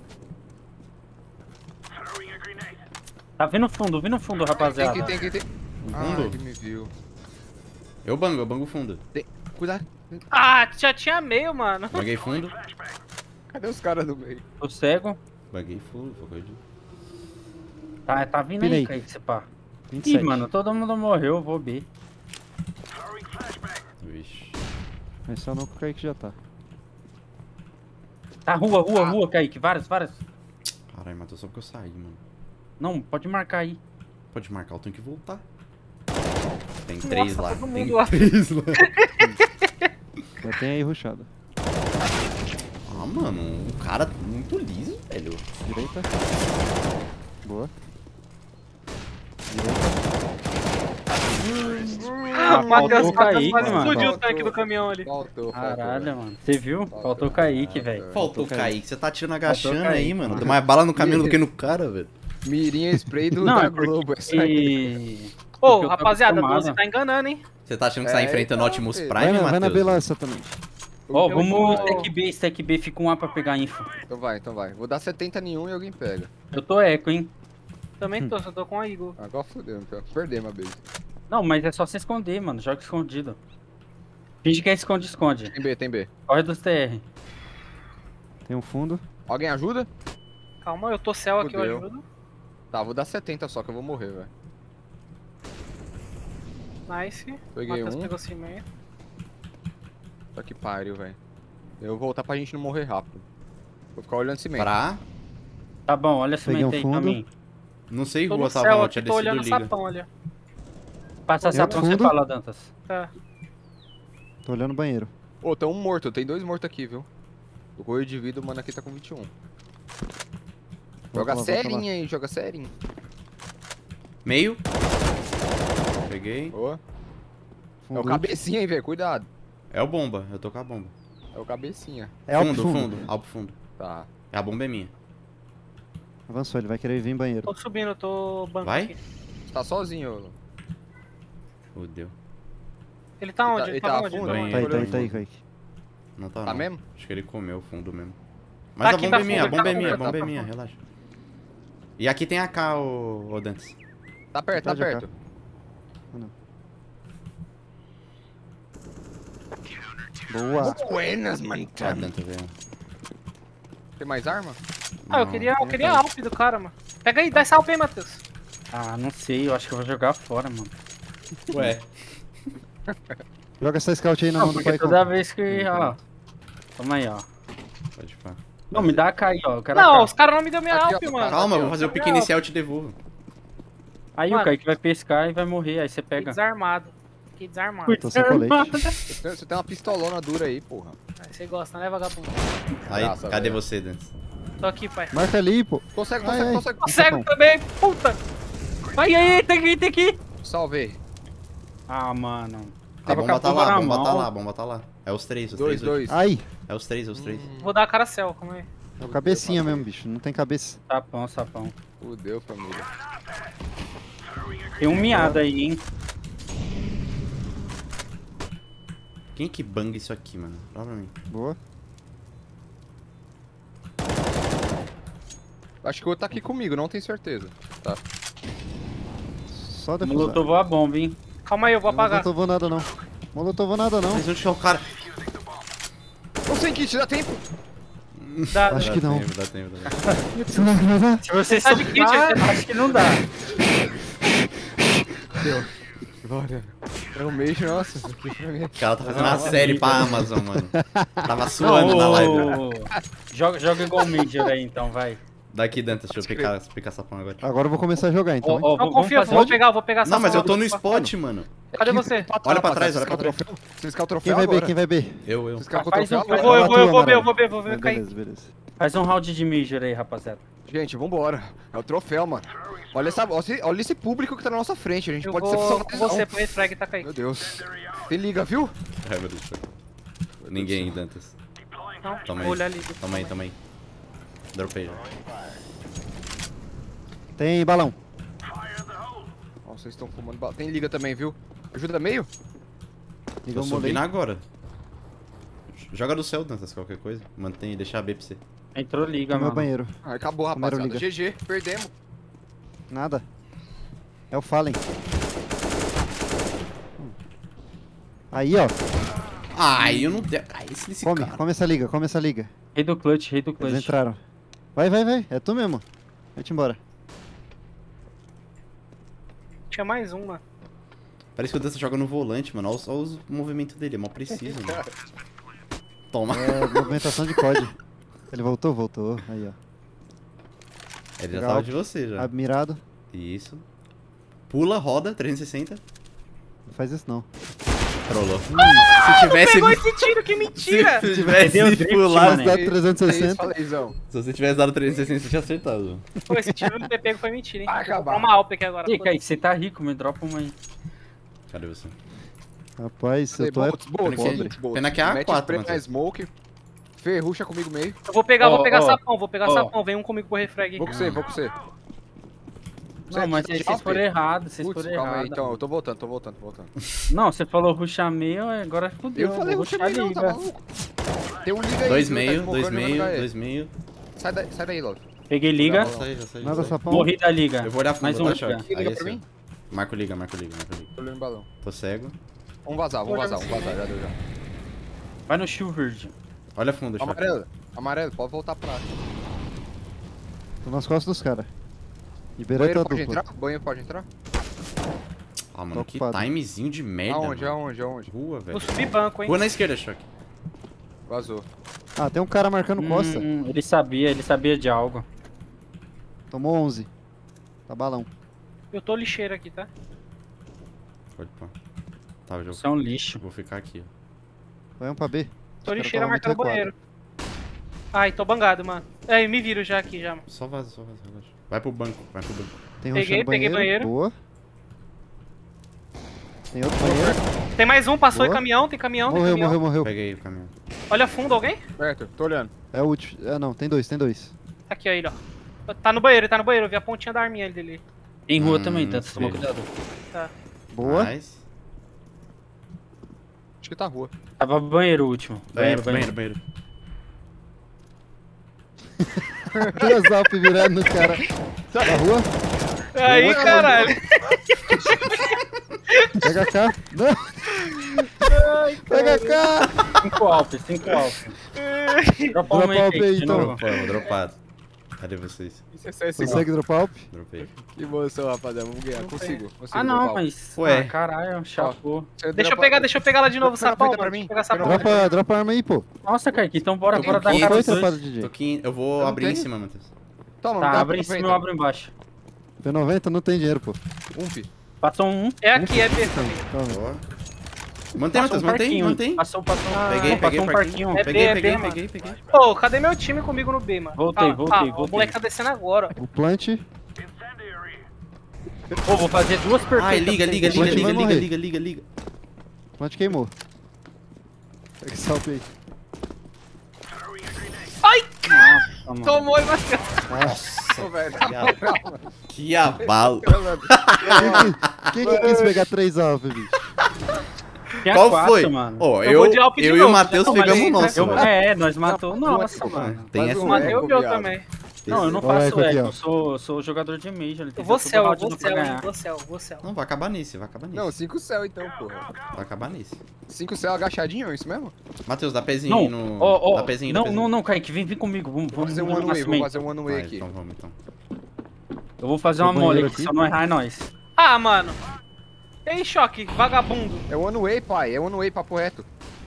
Tá vindo fundo, vindo fundo, Tem rapaziada. que, tem que, tem. Ah, Fundo? ele me viu. Eu bango, eu bango fundo. Tem... Cuidado. Ah, já tinha meio, mano. Banguei fundo. Cadê os caras do meio? Tô cego. Banguei fundo, foi coisa de... Tá, tá vindo Pirei. aí, Kaique, esse pá. vinte e Ih, sete. mano, todo mundo morreu, eu vou B. Vixe. Mas só não que o Kaique já tá. Tá, rua, rua, rua, Kaique. Várias, várias. Caralho, matou só porque eu saí, mano. Não, pode marcar aí. Pode marcar, eu tenho que voltar. Tem três lá. todo Tem mundo lá. três lá. Já tem aí rushado. Ah, mano, um cara muito liso, velho. Direita. Boa. Ah, Ah, Matheus, faltou o Matheus Kaique, quase mano. explodiu o Faltou. tanque do caminhão ali. Faltou, faltou. Caralho, mano. Você viu? Faltou. Faltou o Kaique, Ah, velho. tá. Faltou o Kaique. Kaique. Você tá tirando Faltou agachando Kaique, aí, mano. mano. Deu mais bala no caminho do que no cara, velho. Mirinha spray do, Não, da é porque- Globo. Essa aí. E... Ô, porque eu tava rapaziada, acostumado. você tá enganando, hein? Você tá achando que você tá É, enfrentando então, Optimus filho. Prime, Vai na, vai na Matheus? B lá exatamente. Ó, Eu vamos vou- stack B, stack B, fica um A pra pegar info. Então vai, então vai. Vou dar setenta em um e alguém pega. Eu tô eco, hein? Também tô, só tô com a Eagle. Agora fodeu, então. Perdemos a base. Não, mas é só se esconder, mano. Joga escondido. Finge que é esconde-esconde. Tem B, tem B. Corre dos T R. Tem um fundo. Alguém ajuda? Calma, eu tô céu aqui, eu Fudeu. ajudo. Tá, vou dar setenta só que eu vou morrer, velho. Nice. Peguei Matheus um. pegou cimento. Tá que pariu, velho. Eu vou voltar pra gente não morrer rápido. Vou ficar olhando cimento. Pra... Tá bom, olha a Peguei um cimento aí pra fundo. mim. Não sei Tô rua no tava, céu não. aqui, Tinha tô descido olhando o liga. sapão ali. Passa Tem essa outro pra você fundo. fala, Dantas. Tá. Tô olhando o banheiro. Ô, tem um morto. Tem dois mortos aqui, viu? O correio de vida, o mano aqui tá com vinte e um. Joga lá, volta lá. serinha aí, joga serinha. Meio. Peguei. Boa. É Fundo. o cabecinha aí, velho. Cuidado. É o bomba, eu tô com a bomba. É o cabecinha. É alto fundo, fundo. fundo, alto fundo. Tá. A bomba é minha. Avançou, ele vai querer vir em banheiro. Tô subindo, tô banco Vai? aqui. Você tá sozinho. Fudeu. Ele tá Ele onde? tá- Ele ele tá tá onde? fundo? Tá onde? Tá aí, tá aí, olhando tá aí, fundo. Kaique. Não tá, Tá não. mesmo? Acho que ele comeu o fundo mesmo. Mas a aqui, bomba tá é minha, a fundo, bomba tá é minha, a fundo, bomba tá é minha, fundo. relaxa. E aqui tem a K, ô, ô Dantes. Tá perto, tá Pode jogar. perto. Boa. Buenas, Lá manitano. dentro, velho. Tem mais arma? Ah, eu Não, queria, eu não queria tem. a Alp do cara, mano. Pega aí, dá essa Alp aí, Matheus. Ah, não sei, eu acho que eu vou jogar fora, mano. Ué. Joga essa scout aí na Não, mão do porque pai. toda vez que, ó. Toma aí, ó. Pode falar. Não, me dá a K aí, ó. Eu quero Não, a os K. caras não me deu minha Aqui, Alp, ó, mano. Calma, eu Aqui, vou ó. fazer o pique inicial e te devolvo. Aí Mano. o Kaique vai pescar e vai morrer, aí você Fiquei pega. desarmado. Fiquei desarmado. Tô sem colete. Você tem, você tem uma pistolona dura aí, porra. Você gosta, né, vagabundo? Aí, Graça, cadê velho. você, Dance? Tô aqui, pai. Marca ali, pô. Consegue, Ai, consegue, ai. consegue. Cego também, puta! Vai aí, tem que ir, tem que ir. Salvei. Ah, mano. A Tava bomba com a tá bomba lá, a na bomba tá mão. lá, a bomba tá lá. É os três, os Dois, três. dois. Ai, É os três, é os três. Vou dar a cara céu, calma aí. é o cabecinha mesmo, bicho. Não tem cabeça. Sapão, sapão. Fudeu, família. Tem um miado aí, hein? Quem que banga isso aqui, mano? Dá pra mim. Boa. Acho que o outro tá aqui comigo, não tenho certeza. Tá. Só defusar. Molotovou a bomba, hein? Calma aí, eu vou Não apagar. molotovou nada, não. Molotovou nada, não. Mas onde que é o cara? Tô sem kit, dá tempo? Dá, Acho Dá que não. tempo, dá tempo, dá tempo. Será que vai dar? Se você Tá de kit, soltar, você- acho que não dá. Bora. É um mês, nossa. Isso aqui pra mim. O cara tá fazendo uma série pra Amazon, mano. Tava suando na live. ô, joga, joga igual o Major aí, então, vai. Daqui, Dante, deixa eu picar, picar sapão agora. Agora eu vou começar a jogar, então. Ó, hein? ó, Não, vamos confia, fazer- vou pegar, vou pegar essa Não, mas eu tô no bola. spot, mano. Cadê você? Olha pra trás, olha pra trás. Vocês querem o Quem troféu vai B? agora? Quem vai B? Eu, eu. Vocês querem o Faz troféu um- Eu agora? vou, eu vou, eu vou Atua, ver, eu Amaral. vou ver, vou ver, cair. Beleza, beleza. Faz um round de Major aí, rapaziada. Gente, vambora. É o troféu, mano. Olha, essa, olha, esse, olha esse público que tá na nossa frente. A gente Eu pode ser vou só com você pro refrag, tá caindo. Meu Deus. Tem liga, viu? Ai, meu Deus do céu. Ninguém, Dantas. Não, Toma vou olhar aí. ali. Toma aí, toma aí. Dropei já. Tem balão. Nossa, vocês estão fumando bala. Tem liga também, viu? Ajuda meio? Liga Tô o molei. subindo agora. Joga do céu, Dantas, qualquer coisa. Mantém, deixa a B pra você. Entrou liga, No meu mano. banheiro. Ah, acabou, Primeiro rapaziada. liga. G G, perdemos. Nada. É o Fallen. Aí, ó. Ai, eu não tenho. Ai, esse, esse Come, cara. come essa liga, come essa liga. Rei do clutch, rei do Eles clutch. entraram. Vai, vai, vai. É tu mesmo. Vai-te embora. Tinha mais um, mano. Parece que o Dantas joga no volante, mano. Olha os, olha os movimentos dele, é mó preciso, mano. Toma. É movimentação de C O D. Ele voltou? Voltou. Aí, ó. Ele já Legal. tava de você já. Admirado. Isso. Pula, roda, trezentos e sessenta. Não faz isso, não. Trollou. Se tivesse. Pegou esse tiro, que mentira! Se tivesse Deu drift, pulado. mané. Dá É. trezentos e É isso, sessenta. faleizão. Se você tivesse dado trezentos e sessenta, você tinha acertado. Pô, esse tiro não ter pego foi mentira, hein? Vai Vou comprar acabar. uma Alp aqui agora. Ih, Kaique, você tá rico, me dropa uma aí. Cadê você? Rapaz, eu tô é Boltz, Boltz, Pena que- Boltz, Boltz. pena que é A Mete quatro, spray na Matheus. smoke. Fê, ruxa comigo meio. Eu vou pegar, Ó, vou pegar ó. sapão, vou pegar Ó. sapão. Vem um comigo pro refrag. Vou com você, vou com você. Não, mas aí vocês foram errados, vocês Putz, foram calma aí, errados. então, eu tô voltando, tô voltando, tô voltando. Não, você falou ruxar meio, agora fudeu. Eu falei vou ruxa ruxar meio não, tá liga. maluco? Tem um liga aí, Dois viu? Tá meio, smocando dois e vai meio, jogar ele. dois meio. Sai daí, sai daí, Love. Peguei liga, Tá Já saí, já saí, já Nada saí. sapão. morri da liga. Eu vou olhar fundo, Mais um tá, liga. choque? Liga Aí pra esse, ó. mim? Marco liga, marco liga, marco liga. Tô olhando balão. Tô cego. Vamos vazar, vamos vazar, vamos vazar, já deu já. Vai no shield verde. Olha fundo, choque. Amarelo, amarelo, pode voltar pra lá. Tô nas costas dos caras. Liberei Banheiro tua pode dupla. entrar? Banheiro pode entrar? Ah, mano, Tô que ocupado. timezinho de merda. Aonde, mano. aonde, aonde? Rua, velho. Vou subir banco, hein? Rua na esquerda, choque. Vazou. Ah, tem um cara marcando costa. Hum, ele sabia, ele sabia de algo. Tomou onze. Tá balão. Eu tô lixeiro aqui, tá? Pode pôr. Tá, eu Você é um lixo. vou ficar aqui, ó. Vai um pra B. Tô Os caras lixeiro tavam muito marcando o banheiro. Ai, tô bangado, mano. Aí, me viro já aqui, já. Só vaza, só vaza, relaxa. Vai pro banco, vai pro banco. Tem um Peguei, chão no peguei banheiro. banheiro. Boa. Tem outro banheiro. Tem mais um, passou Boa. em caminhão, tem caminhão, tem Morreu, caminhão. morreu, morreu. Peguei o caminhão. Olha fundo, alguém? Perto, tô olhando. É o último. Ah, não, tem dois, tem dois. Tá aqui, ó, ele, ó. Tá no banheiro, ele tá no banheiro. Eu vi a pontinha da arminha dele. Tem rua Hum, também, tanto toma sei. cuidado. Boa. Nice. Acho que tá rua. Tava banheiro o último. Banheiro, Banheiro, banheiro, banheiro. banheiro. Duas Alp virando no cara. Na rua. Aí, caralho. Pega cá. Não. Pega cá. Cinco alpes, cinco alpes. Dropa uma Dropa aí, alp Kaique, aí, de então. novo. Dropamos, dropado. Cadê vocês? Isso é C S G O. Consegue dropar Alp? Dropei. Que emoção, rapaziada. Vamos ganhar. Não Consigo. consigo Ah, não, dropar. mas... Ué. Ah, caralho, chapou. Você Deixa eu dropa- pegar, deixa eu pegar lá de novo o Pega a sapão, fita mano. pra mim. Deixa eu pegar sapão. Dropa, dropa a arma aí, pô. Nossa, Kaique, então bora, Tô bora com dar quinze. cara Foi dos dois. tropada, D J. Tô aqui, eu vou Eu não abrir em tenho. cima, Matheus. Toma, Tá, dá abre em pra cima e frente. abre embaixo. P noventa não tem dinheiro, pô. Um, fi. Passou um. É aqui, é B também. Toma. Boa. Mantém, Passou Matheus, um mantém, parquinho. mantém. Passou, passou. Peguei, Não, peguei passou o um parquinho. parquinho. É Peguei, B, é peguei, B, peguei, peguei. Pô, cadê meu time comigo no B, mano? Voltei, Ah, voltei, ah, voltei. O moleque tá descendo agora. O plant. Pô, vou fazer duas perfeitas. Ai, liga, pra liga, vocês. liga, Plant vai liga, liga, morrer. liga, liga, liga. O plant queimou. Pega esse salve aí. Ai, Nossa, mano. tomou e bateu. Ô, velho, na moral, mano. Que abalo. Quem que quis pegar três alves, bicho? Tinha Qual quatro, foi? Mano. Ó, Eu eu, vou de Alp de eu e o novo, Matheus já pegamos o tomei, nosso, Eu- mano. é, nós matou. Não, Nossa, não é, mano. Tem Faz essa. um Matei o eco, meu viado. também. Não, eu não Olha faço aqui, eco. ó. Eu sou, sou jogador de Major. Eu vou céu, eu vou pra céu, eu ganhar. vou céu, eu vou céu. Não, vai acabar nesse, vai acabar Não, nesse. cinco céu então, porra. Vai acabar nesse. cinco céu agachadinho, é isso mesmo? Matheus, dá pezinho aí Não, no... ó, Dá ó. pezinho, dá Não, pezinho. não, não, Kaique, vem, vem comigo. Vamos, Vou vamos fazer um no one way, vou nascimento. fazer um one way Vai, aqui. então vamos, então. Eu vou fazer Tem uma mole banheiro aqui, aqui? se eu não errar é nós. Ah, mano. Ei, choque, vagabundo. É one way, pai, é one way, papo reto.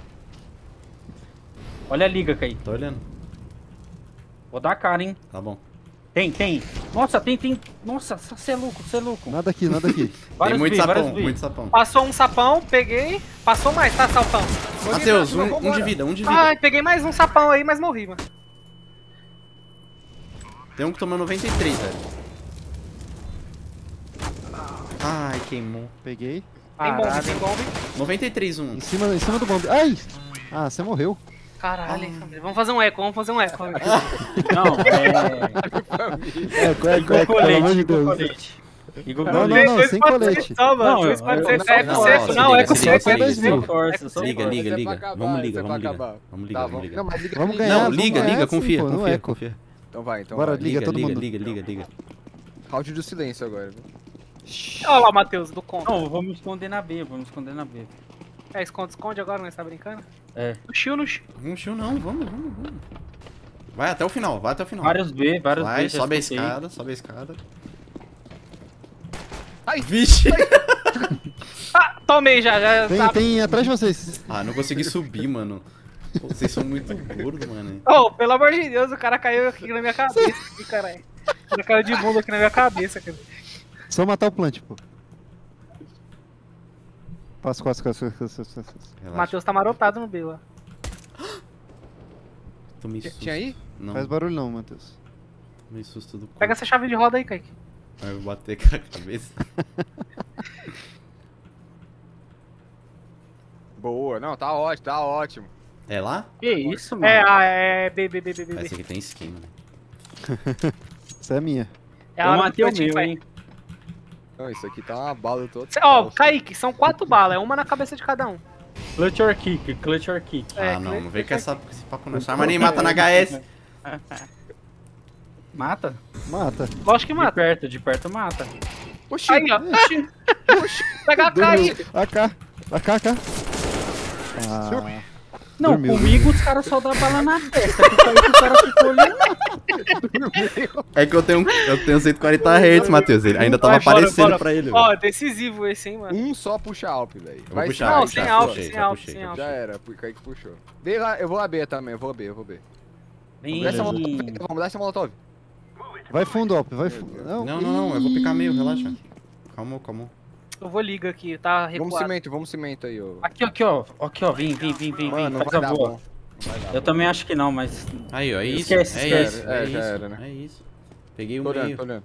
Olha a liga, Kaique. Tô olhando. Vou dar a cara, hein. Tá bom. Tem, tem. Nossa, tem, tem. Nossa, você é louco, você é louco. Nada aqui, nada aqui. Tem Vários muito B, vários sapão, B. muito sapão. Passou um sapão, peguei. Passou mais, tá, sapão? Matheus, Vambora, um, um vambora. de vida, um de vida. Ai, peguei mais um sapão aí, mas morri, mano. Tem um que tomou noventa e três, velho. Ai, queimou. Peguei. Tem bomba, Caralho. tem bomba. noventa e três, um. Em cima, em cima do bombe. Ai! Ah, você morreu. Caralho, hein, família. Vamos fazer um eco, vamos fazer um eco. família. Não, é. É, é, é, Igor é, pelo amor Colete, de Igor Deus. Colete. Igor Não, não, Colete. não, sem colete. Só, mano. Não, dois eu- pode eu- ser eu- eco não, seco, se não, liga, eco se liga, seco, se eco liga, se liga. seco. Força, só Liga, força. liga, Mas é liga. pra acabar, Vamos isso liga, é vamos pra ligar. acabar. Vamos Tá, ligar, vamos vamos. ligar. Não, mas liga Vamos liga. ganhar. Não, liga, vamos liga, ganhar confia, sim, pô, no confia, eco. confia. Então vai, então Bora, vai. liga. todo liga, mundo. liga, liga, liga. Round do silêncio agora. viu? Olha lá o Matheus, do conto. Não, vamos esconder na B, vamos esconder na B. É, esconde, esconde agora, nós tá brincando? É. No shield, no shield. Vamos, tio, não, vamos, vamos, vamos. Vai até o final, vai até o final. Vários B, vários Vai, B. já sobe a escutei. escada, sobe a escada. Ai, Vixe! Ah, tomei já, já Tem, tá. tem atrás de vocês. Ah, não consegui subir, mano. Pô, vocês são muito gordos, mano. Oh, pelo amor de Deus, o cara caiu aqui na minha cabeça, aqui, caralho. O cara caiu de bunda aqui na minha cabeça, cara. Só matar o plant, pô. Passa, passa, passa, passa, passa, passa. O Relaxa. Matheus tá marotado no B lá. Tomei tinha- susto. tinha aí? Não, Faz barulho não, Matheus. tomei susto do corpo. Pega essa chave de roda aí, Kaique. Aí eu vou bater com a cabeça. Boa, não, tá ótimo, tá ótimo. É lá? Que isso, mano? É, ah, é B, B, B, B, B. Ah, B. esse aqui tem skin, mano. Essa é a minha. É a Eu hora do matei o cantinho, meu, pai. hein? Não, isso aqui tá uma bala toda. Cê- Ó, Kaique, são quatro balas, é uma na cabeça de cada um. Clutch or kick, clutch or kick. É, ah, não, que- não vem com essa, com esse papo não. Essa arma nem mata na H S. Mata? Mata. Lógico que De mata. perto, de perto mata. Oxi, Aí, ó. Pega a K aí. A K. A K, A K. Ah, Não, Dormiu. comigo os caras só dão bala na testa. Que aí que o cara ficou olhando. É que eu tenho, eu tenho cento e quarenta hertz, Matheus. Ele ainda tava Vai, bora, aparecendo bora. pra ele. Ó, velho. decisivo esse, hein, mano. um só puxa Alp, velho. Eu vou puxar, Não, vou sem puxar, Alp, puxei, sem já Alp, puxei, sem já Alp. Já era, o Kaique puxou. Vem lá, eu vou a B também, eu vou a B, eu vou B. Vem. Vamos dar essa molotov, vamos dar essa molotov. vai fundo, Alp, vai fundo. Não, Não, não, não, eu vou picar meio, relaxa. Calma, calma. Eu vou liga aqui, tá Vamos recuado. cimento, vamos cimento aí, ô. Aqui, aqui, ó. Aqui, ó. Vem, vem, vem, vem. Mano, vem. não Faz vai a dar boa. bom. Não vai dar Eu bom. também acho que não, mas. Aí, ó, é isso. Esquece, é esquece. isso, É, é já isso. era, né? É isso. Peguei o Tô olhando, meio. tô olhando.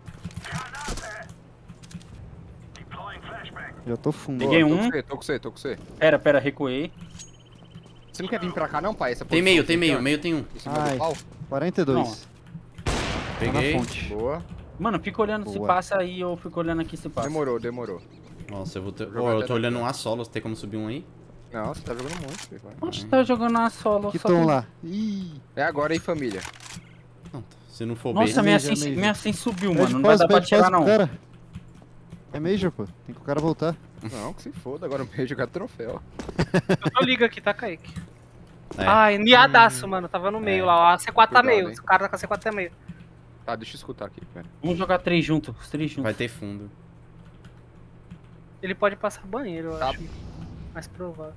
Já tô fundo. Peguei Tô um. com você, tô com você, tô com você. Pera, pera, recuei. Você não quer vir pra cá não, pai? Essa Tem posição meio, aqui, tem meio, ó, meio tem um. Em cima Ai. do pau. quarenta e dois. Peguei. Tá na fonte. Boa. Mano, fica olhando se Boa. passa aí, eu fico olhando aqui se passa. Demorou, demorou. Nossa, eu vou ter. Vou Pô, jogar eu até tô olhando daqui, um A solo, tem como subir um aí? Não, você tá jogando muito, filho. vai. Onde tá jogando uma solo? Que só tom tem- lá? Ih, É agora aí, família. Não, se não for Nossa, bem. minha Major, senha major. minha senha subiu, pede mano. Não vai pause, dar pra pede tirar, pause pro não. cara. É Major, pô. Tem que o cara voltar. Não, que se foda, agora eu vou jogar troféu. Eu tô liga aqui, tá, Kaique? É. Ai, miadaço, mano. Tava no meio lá, ó. A C quatro tá Cuidado, meio. hein. O cara tá com a C quatro tá meio. Tá, deixa eu escutar aqui, pera. Vamos jogar três juntos, os três juntos. Vai ter fundo. Ele pode passar banheiro, eu Tá. acho. Mais provável.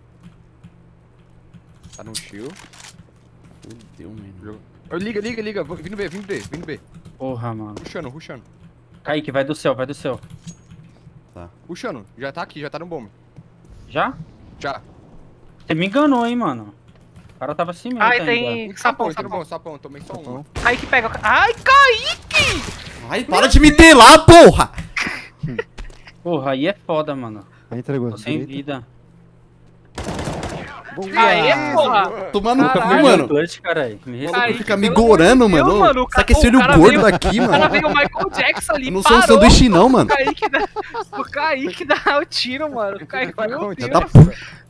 Tá no shield. Fudeu, mano. Ô, Liga, liga, liga. vou- Vindo B, vindo B, vindo B. Porra, mano. Rushando, rushando. Kaique, vai do céu, vai do céu. Rushando. Já tá aqui, já tá no bomb. Já? Já. Você me enganou, hein, mano. O cara tava assim mesmo. Ai, ainda. tem sapão, Sapão, sapão. sapão, tomei só um. Sapão. Kaique pega. Ai, Kaique! Ai, para de me ter lá, porra! Porra, aí é foda, mano. Aí entregou. Tô sem direita. vida. Boa. Aê, porra! Tomar no cu, Caralho. mano. Clutch, caralho. Me O respeita. maluco Aí, fica me pelo amor gorando, de Deus, mano. mano, o Sabe ca- esse olho o cara gordo veio- aqui, O cara mano? veio o Michael Jackson ali, Eu não sou um parou. sanduíche não, mano. O Kaique dá, o Kaique dá o tiro, mano. O Kaique, Vai meu acontecer. Deus. Tá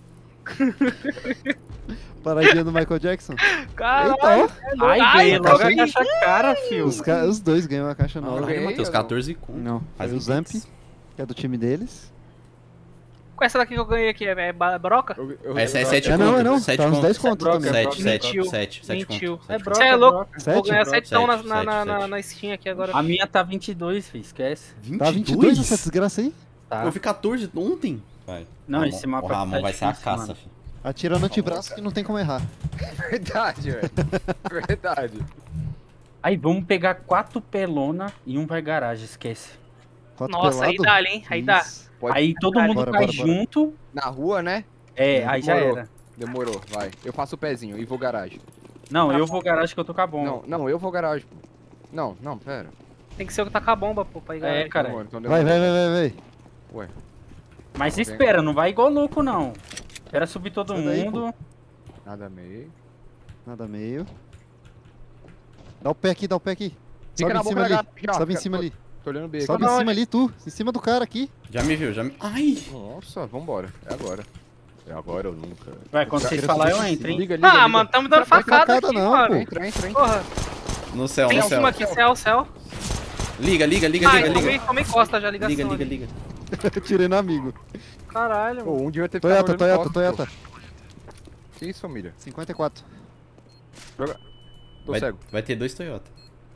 Paradinha do Michael Jackson. Caralho. Eita, ó. Ai, Ai, ganhei logo a joga caixa cara, fio. Os, ca- os dois ganham a caixa nova. Caralho, ganhei, Matheus, eu não. quatorze conto. Não, Faz foi um o Zamp, pix. que é do time deles. Qual é essa daqui que eu ganhei aqui? É, é ba- broca? Eu- eu- Essa é eu- sete É não, é não. conto. sete Tá uns conto. dez conto broca, também. é Sete, broca. sete, Mentiu. sete, sete Mentiu. conto. É sete broca, Você é é louco? broca. Vou Sete? ganhar setão na, Sete, na, na, sete, na, sete. na Steam aqui agora. A minha tá vinte e dois, filho. Esquece. Tá vinte e dois essa desgraça aí? Tá. Eu vi quatorze ontem. Vai. Não, Ramon- esse mapa O Ramon tá vai ser a difícil, caça, mano. filho. Atira no antebraço que não tem como errar. Verdade, velho. Verdade. Aí vamos pegar quatro pelona e um vai garagem, esquece. Quatro Nossa, aí pelado? dá, hein? Aí dá. Isso. Pode- Aí todo mundo Bora, cai bora, bora. junto. Na rua, né? É, aí já Demorou. era. Demorou, vai. Eu faço o pezinho e vou garagem. Não, eu vou garagem que eu tô com a bomba. Não, não, eu vou garagem, pô. Não, não, pera. Tem que ser o que tá com a bomba, pô, pra ir É, garagem. cara. Demorou, então Vai, demorou. vai, vai, vai, vai. Ué. Mas Vem. espera, não vai igual louco, não. Espera subir todo Sai daí, mundo. Nada meio. Nada meio. Dá o pé aqui, dá o pé aqui. Fica Sobe na em boca cima da ali. gata, já, Sobe em fica- cima tô- ali. Tô olhando bem aqui. Sobe em Onde? cima ali, tu. Em cima do cara aqui. Já me viu, já me... Ai! Nossa, vambora. É agora. É agora ou nunca. Vai, quando Já- vocês já- falar, já- eu entro, hein? Liga, liga, Ah, liga. mano, tamo dando Não vai facada facada aqui, não, mano. Entra, entra, entra. Porra, No céu, tem no em céu. cima aqui, céu, céu. Liga, liga, liga, Ai, liga, tomei, liga. tomei costa já, ligação. Liga, liga, ali. liga. Tirei no amigo. Caralho, Pô, mano. um dia vai ter que Toyota, ficar Toyota, olhando Toyota. foto, pô. Que isso, família? cinquenta e quatro. Joga. Tô Vai, cego. vai ter dois Toyota.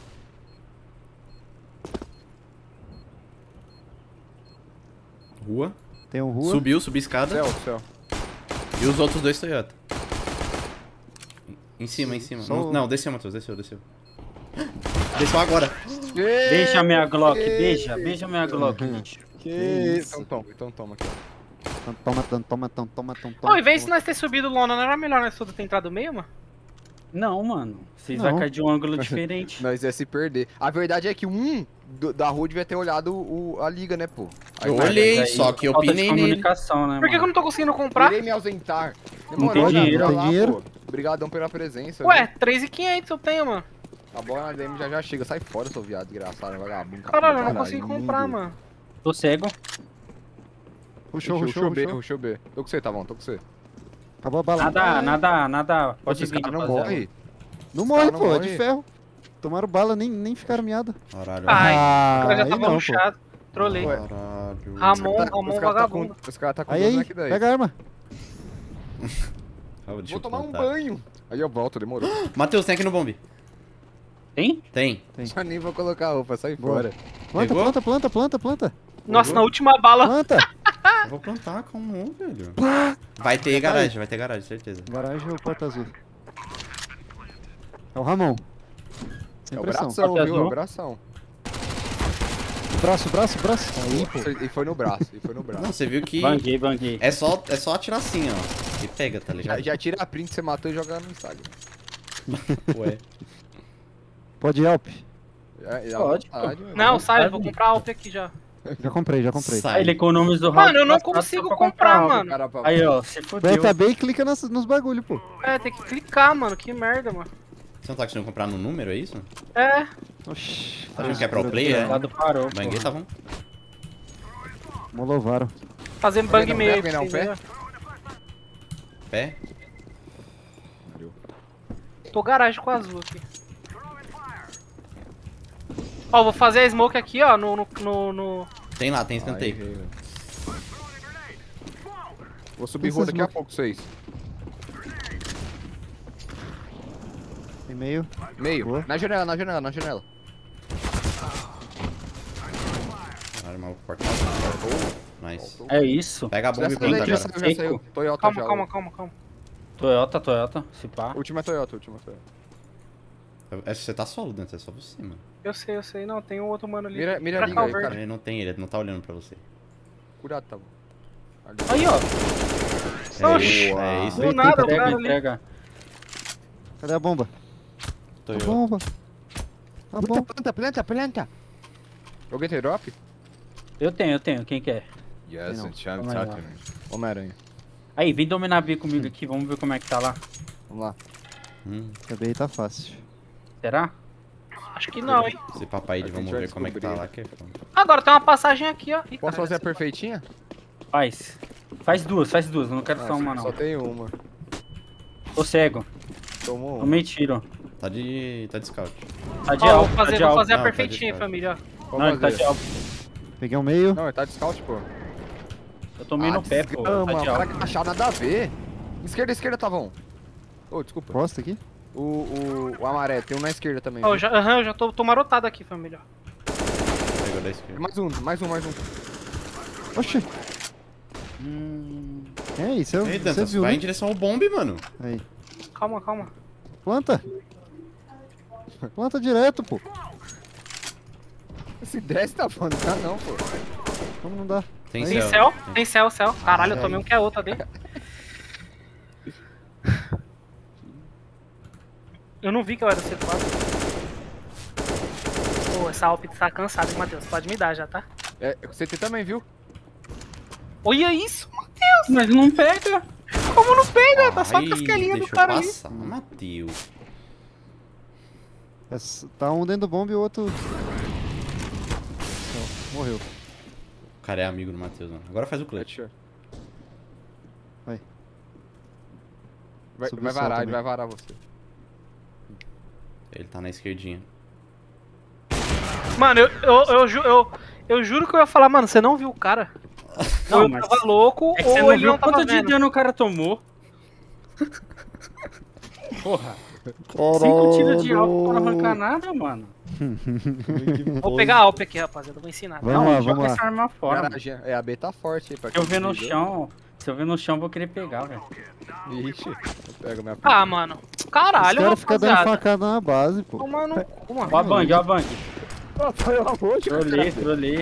Rua. Tem um rua. Subiu, subiu escada. Céu, céu. E os outros dois Toyota. Em cima, em cima. Só Não, o- não, desceu, Matheus, desceu, desceu. Desceu agora. Beija minha Glock, beija, beija minha Glock, gente. Que Então toma, então toma aqui. ó. Então toma, toma, toma, toma, toma, toma, toma. Ô, em vez de nós ter subido lona, não era melhor nós tudo ter entrado meio, mano? Não, mano. Vocês Não. vão cair de um ângulo diferente. Nós ia se perder. A verdade é que um do- da rua devia ter olhado o, a liga, né, pô? Eu tá, olhei, Mas aí, só que eu falta de pinei nele. comunicação, né, Por que que eu mano? não tô conseguindo comprar? Irei me ausentar. tem Demorou, né? dinheiro. Bora Tem lá, dinheiro? pô. Obrigadão pela presença. Ué, viu? três mil e quinhentos eu tenho, mano. A bola na D M já já chega. Sai fora, seu viado, desgraçado, vagabundo. Caralho, eu não caralho, consigo lindo. comprar, mano. Tô cego. Rushou, Rushou, rushou, B, rushou. rushou B. Tô com você, tá bom, tô com você. Acabou a bala. Nada, nada, nada. Pode Esses vir, caras não rapaziada. morrem. Não morre, Os caras pô, não é de morrem. ferro. Tomaram bala, nem, nem ficaram miada. Caralho. Ai, Ah, o cara já aí tava não, pô. rushado. Trolei. Ué. Caralho. Ramon, Tá- Ramon os caras tá com, vagabundo. os caras tá com Aí, dois aí, moleque daí. pega a arma. Ah, deixa Vou eu tomar um plantar. banho. Aí eu volto, demorou. Matheus, tem aqui no bombe. Tem? Tem. Já nem vou colocar a roupa, sai Boa. fora. Planta, Pegou? planta, planta, planta, planta. Nossa, na última bala. Planta. Eu vou plantar, como, velho? Vai ter garagem, vai ter garagem, certeza. Garagem ou porta azul? É o Ramon. Sem É o pressão. bração, Porta viu? É azul. o bração. Braço, braço, braço. Aí, pô. E foi no braço, e foi no braço. Não, você viu que Banguei, banguei. é só, é só atirar assim, ó. E pega, tá Já, ligado? já tira a print que você matou e joga no Instagram. Ué. Pode ir, Alp. É, é à Pode, vontade, mano. Não, sai, eu Sabe? vou comprar a Alp aqui já. Já comprei, já comprei. Sai. Aí ele economizou Mano, eu não passado só consigo pra comprar, algo. mano. Cara, pra- Aí, ó, se fudeu. Aperta B e clica nas, nos bagulho, pô. É, tem que clicar, mano. Que merda, mano. Você não tá conseguindo comprar no número, é isso? É, Oxi. Tá achando que é pro player, O é? lado parou. Banguei, porra. tá bom. Molovaram. fazendo bang Alguém meio. não pega, pra não vocês pega? verem. Pé. Tô garagem com azul aqui. Ó, vou fazer a smoke aqui, ó, no... no, no, no- Tem lá, tem Ai, escanteio. errei, velho. Vou subir Esses rua daqui a mo- pouco, vocês. Tem meio. Meio. Boa. Na janela, na janela, na janela. Caralho, maluco, corta. Nice. É isso. Pega a bomba Já e saiu, planta já agora. saiu, já saiu. Toyota Calma, já. calma, calma, calma. Toyota, Toyota, se pá. Última Toyota, última Toyota. É, você tá solo dentro, é só você, mano. Eu sei, eu sei. Não, tem um outro mano ali. Mira- mira Pra ali, cá, o aí, verde. cara. Ele não tem, ele não tá olhando pra você. Cuidado, tá bom. Ali. Aí, ó. É Oxi. isso, é isso. Do nada, o Entrega, cara ali. entrega. Cadê a bomba? Tô A eu. bomba. A Planta, bomba. planta, planta, planta. Alguém tem drop? Eu tenho, eu tenho. Quem quer? Yes, Não. enchant Vamos lá. Homem-Aranha. Aí, vem dominar B comigo aqui. Vamos ver como é que tá lá. Vamos lá. Hum, Também tá fácil. Será? Acho que não, hein. esse papai de Aqui vamos a gente ver vai como é que tá descobrir. lá. Que é foda. Agora tem uma passagem aqui, ó. Ih, Posso cara, fazer a perfeitinha? Faz. Faz duas, faz duas. Eu não quero só uma, Só não. tem uma. Tô cego. Tomou uma. Tomei tiro. Tá de. tá de scout. Tá de Ó, alvo, vou tá fazer, de vou alvo. fazer a Não, tá perfeitinha, de família. ó. Pode Não, ele tá fazer. de alvo. Peguei o meio. Não, ele tá de scout, pô. Eu tomei no pé, pô. Desgrama, Tá de o cara alvo. que achar nada a ver. Esquerda, esquerda, Tavão. Ô, desculpa. Posta aqui. O, o, o amarelo, tem um na esquerda também. Ó, viu? eu já, aham, eu já tô, tô marotado aqui, família. Pegou da esquerda. Mais um, mais um, mais um. Oxi. Hum, É isso, eu- Ei, você Dantas, viu, vai né? em direção ao bombe, mano. Aí. Calma, calma. Planta. Planta direto, pô. Se desce, Tavão, não dá não, pô. Como não dá? Tem Tem céu. céu, tem céu, céu. Caralho, eu Ai. tomei um que é outro ali. Eu não vi que eu era C quatro. Pô, essa Alp tá cansada, hein, Matheus? Pode me dar já, tá? É, você tem também, viu? Olha isso, Matheus! mas não pega. Como não pega? Tá só a Ai, casquelinha do deixa eu cara ali. passar, Matheus. Essa- Tá um dentro do bomba e o outro... Não, morreu. O cara é amigo do Matheus, mano. Agora faz o clutch. Vai, Vai. vai, Subiu vai o sol varar, ele também. vai varar você. Ele tá na esquerdinha. Mano, eu, eu, eu, ju- eu, eu juro que eu ia falar, mano, você não viu o cara? Não, ou eu mas tava louco, é que você ou não ele viu não tava quanto de vendo. dano o cara tomou. Porra. Cinco tiros de alvo pra não arrancar nada, mano. Vou pegar a Alp aqui, rapaziada, vou ensinar. Vamos não, lá, joga vamos lá. essa arma fora. mano. Garagem, é, a B tá forte aí pra Se eu quem ver no viu. chão, se eu ver no chão, eu vou querer pegar, velho. Ixi, eu pego minha Ah, mano. Os Caralho, caras ficam dando rapaziada. facada na base, pô. Toma no cu, mano. Ó a bang, ó a bang. Pelo amor de Trolei, trolei.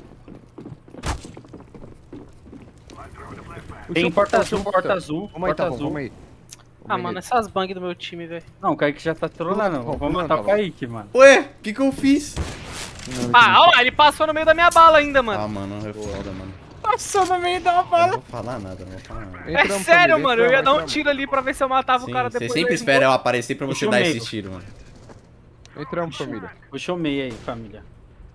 Tem porta azul, porta azul, Vamos aí, porta tá bom, azul. vamos aí. Ah, mano, essas bang do meu time, velho. Não, o Kaique já tá trolando. Vamos, Vamos vamos, matar tá o bom. Kaique, mano. Ué, o que que eu fiz? Ah, olha lá, ele passou no meio da minha bala ainda, mano. Ah, mano, é foda, mano. Passou no meio da Não bala. vou falar nada, não vou falar nada. É Entramos, sério, família, mano. Eu ia entramos, dar um entramos. tiro ali pra ver se eu matava Sim, o cara você depois. sempre eu ia espera eu aparecer pra você Puxa o dar meio. esse tiro, mano. Entramos, família. Puxa o meio aí, família.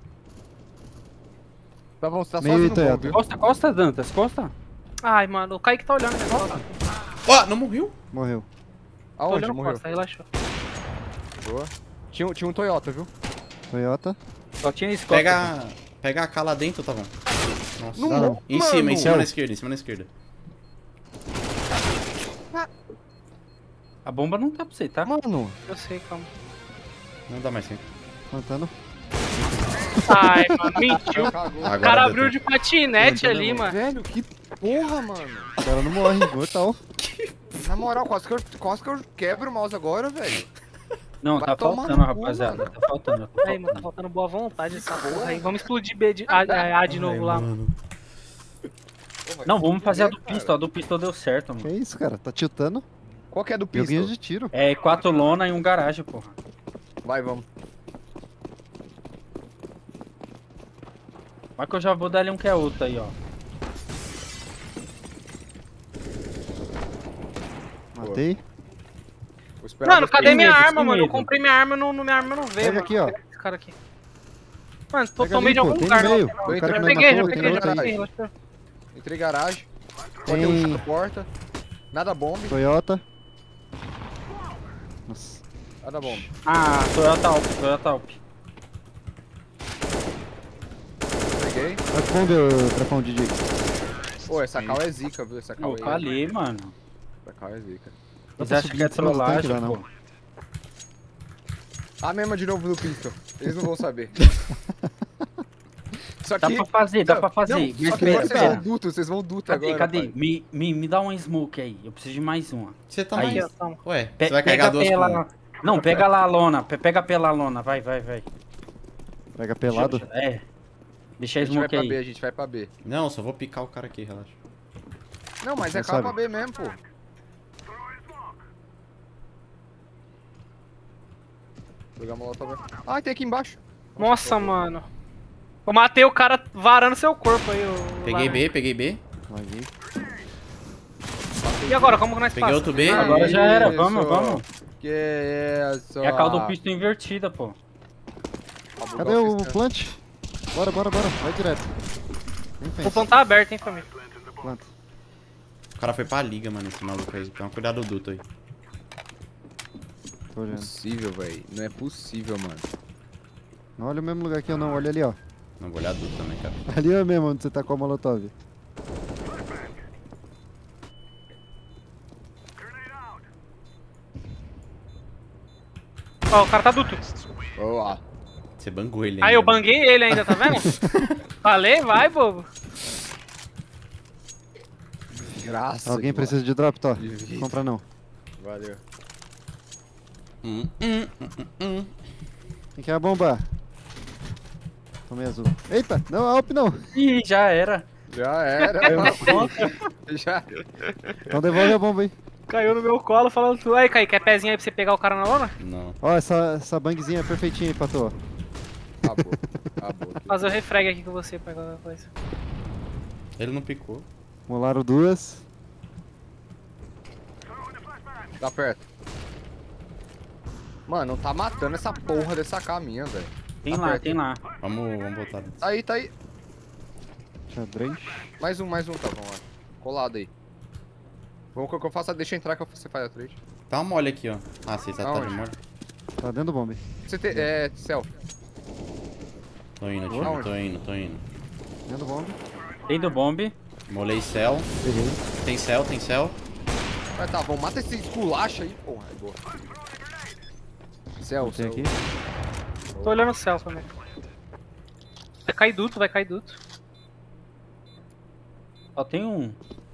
Tá bom, você tá Meio sozinho no Toyota. bom, viu? Costa, costa, Dantas, costa. embora. Ai, mano, o Kaique tá olhando o negócio. Ó, não morreu? Morreu. Tô Aonde olhando morreu? costa, relaxou. Boa. Tinha, um- tinha um Toyota, viu? Toyota. Só tinha esse costa. Pega, pega a K lá dentro, tá bom. Nossa. Não, Não, não. Em cima, em mano. cima na esquerda, em cima na esquerda. A bomba não tá pra você, tá? Mano, Eu sei, calma. Não dá mais tempo. Plantando. Ai, mano, mentiu. cagou. O Agora cara deu abriu tempo. de patinete Não, ali, não. mano. Velho, que porra, mano. O cara não morre, mortal. Na moral, quase que eu, quase que eu quebro o mouse agora, velho. Não, Vai tá tomar faltando, no cu, rapaziada. mano. Tá faltando. Tá Aí, mano, tá faltando. faltando boa vontade essa porra aí. Vamos explodir B de, A, A, A de novo lá. Não, vamos fazer a do pistol. A do pistol deu certo, Que mano. isso, cara? Tá tiltando. Qual que é do Joguinho pistol? de tiro. É quatro lona e um garagem, porra. Vai, vamos. Mas que eu já vou dar ali um que é outro aí, ó. Matei. Vou esperar Mano, você- cadê minha medo, arma, sem mano? Eu medo. comprei minha arma e não, minha arma não veio, Pega mano. aqui, ó. Pega esse cara aqui. Mano, tô Pega tomei ali, de pô, algum tem lugar, no não. meio. Eu O cara que Já me peguei, já matou, tem peguei, já outro aí. peguei. relaxa. Entrei garagem. Pode ter um Tem na porta. Nada bombe. Toyota. Nossa. Nada bombe. Ah, Toyota Alp, Toyota Alp. Peguei. Vai pro bombe, ô, trapão D J. Pô, essa cal é zica, viu? Essa cal Eu é... falei, mano. Essa cal é zica. Vocês pra acham subir que é em cima do tanque trollagem, lá, não. pô? A mesma de novo do pistol. Eles não vão saber. Só Dá que... pra fazer, dá pra fazer. Não, Mas só que espera, agora vocês vão espera. duto, vocês vão duto Cadê, agora, cadê? pai. Me, me, me dá um smoke aí. Eu preciso de mais uma. Você tá Aí, mais... ó, toma. Ué, Pe- você vai pega carregar duas pela... com... Não, pega lá a lona. pe- Pega pela lona. Vai, vai, vai. Pega pelado. Deixa- É. Deixa a A gente vai smoke pra B, aí. a gente vai pra B. Não, só vou picar o cara aqui, relaxa. Não, mas é Você sabe. capa B mesmo, pô. Pegar a molotov. Ah, tem aqui embaixo. Nossa, mano. Eu matei o cara varando seu corpo aí. O... Peguei B, peguei B. Laguei. E agora, como que nós Peguei passa? outro B. Agora já era, vamos, Isso. vamos. Que é isso? É a caldo pistol invertida, pô. Cadê o plant? Bora, bora, bora. Vai direto. Vem O fence. pão tá aberto, hein, família. Planta. O cara foi pra liga, mano, esse maluco aí. Toma cuidado do duto aí. Tô olhando. Possível, velho. Não é possível, mano. Não olha o mesmo lugar que eu não. Olha ali, ó. Não vou olhar duto também, cara. Ali é mesmo onde você tá com a molotov. Ó, o cara tá duto. Ó lá. Você bangou ele Aí ainda, eu né? banguei ele ainda, tá vendo? Falei, vai, bobo. Graça. Alguém de precisa de drop, Tó? De vida. Compra não. Valeu. Hum, hum, hum, hum, hum. Quem quer a bomba? Tomei azul. Eita, não, Alp não. Ih, já era. Já era. Já. Então devolve a bomba aí. Caiu no meu colo falando tudo. Aí, Kaique, quer pezinho aí pra você pegar o cara na lona? Não. Ó, essa, essa bangzinha é perfeitinha aí pra tu, ó. Acabou. Acabou. Fazer o refrag aqui com você, pegar alguma coisa. Ele não picou. Molaram duas. Tá perto. Mano, não tá matando essa porra dessa caminha, velho. Tem Tá lá, perto. tem lá. Vamos, vamos botar. Tá aí, tá aí. Xadrez. Mais um, mais um, tá bom, ó. Colado aí. Vamos que eu faço, deixa eu entrar que você faz a trade. Tá uma mole aqui, ó. Ah, você já tá Aonde? de mole. Tá dentro do bombe. Você tem, é, céu. Tô indo, time, Aonde? tô indo, tô indo. Dentro do bombe. Tem do bombe. Molei céu. Peguei. Tem céu, tem céu. Mas tá bom, mata esse esculacho aí, porra. Aí, boa. Céu, Tem céu. aqui. Tô olhando o céu também. Vai cair duto, vai cair duto. Só tem um.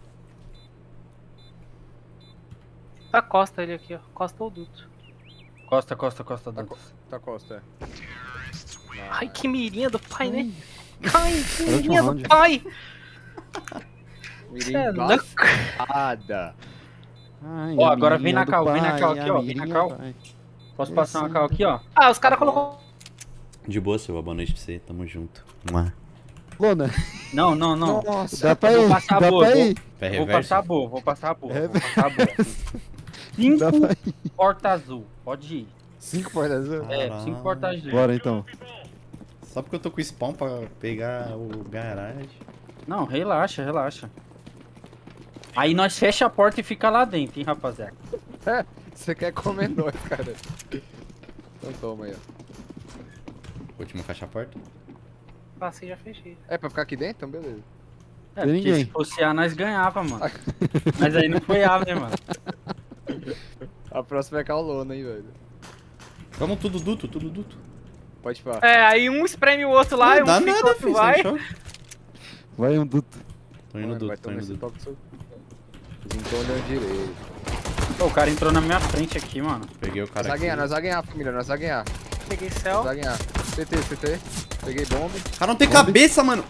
Tá costa ele aqui, ó. Costa ou duto. Costa, costa, costa. Tá, do... co tá costa, é. Ai, que mirinha do pai, né? Ai, que último mirinha do round. pai. Mirim É louco. embaçada. Ai, Ó, a agora vem mirinha na do cal, vem na pai, cal aqui, a ó, vem na mirinha cal. do pai. Posso passar uma cal aqui, ó? Ah, os caras colocou... De boa, Silva. Boa noite pra você. Tamo junto. Mua. Lona, Não, não, não. Nossa. dá pra eu vou ir, passar dá a boa, pra eu ir. Pé Vou reverso. passar a boa, vou passar a boa. É, Vou passar a boa. Dá Cinco pra ir. porta azul. Pode ir. Cinco portas azul. É, Caralho. cinco porta azul. Bora então. Só porque eu tô com spawn pra pegar o garagem. Não, relaxa, relaxa. Aí nós fecha a porta e fica lá dentro, hein, rapaziada. É, você quer comer nós, cara. Então toma aí, ó. Último fecha a porta. Passei, já fechei. É pra ficar aqui dentro? Então beleza. É, Tem porque ninguém. se fosse A, nós ganhava, mano. Mas aí não foi A, né, mano? A próxima é Caolona, hein, velho. Vamos tudo duto, tudo duto. Pode falar. É, aí um espreme o outro lá, e Não um dá fica, o nada, outro filho. vai. Você achou? Vai um duto. Tô indo Mano, duto, vai tô tomar indo esse duto. toque seu. Não tô olhando direito. Pô, o cara entrou na minha frente aqui, mano. Peguei o Nós cara vai aqui. ganhar, nós vai ganhar, família, nós vai ganhar. Peguei Nós céu. vai ganhar. C T, C T. Peguei bomba. O cara não tem cabeça, mano.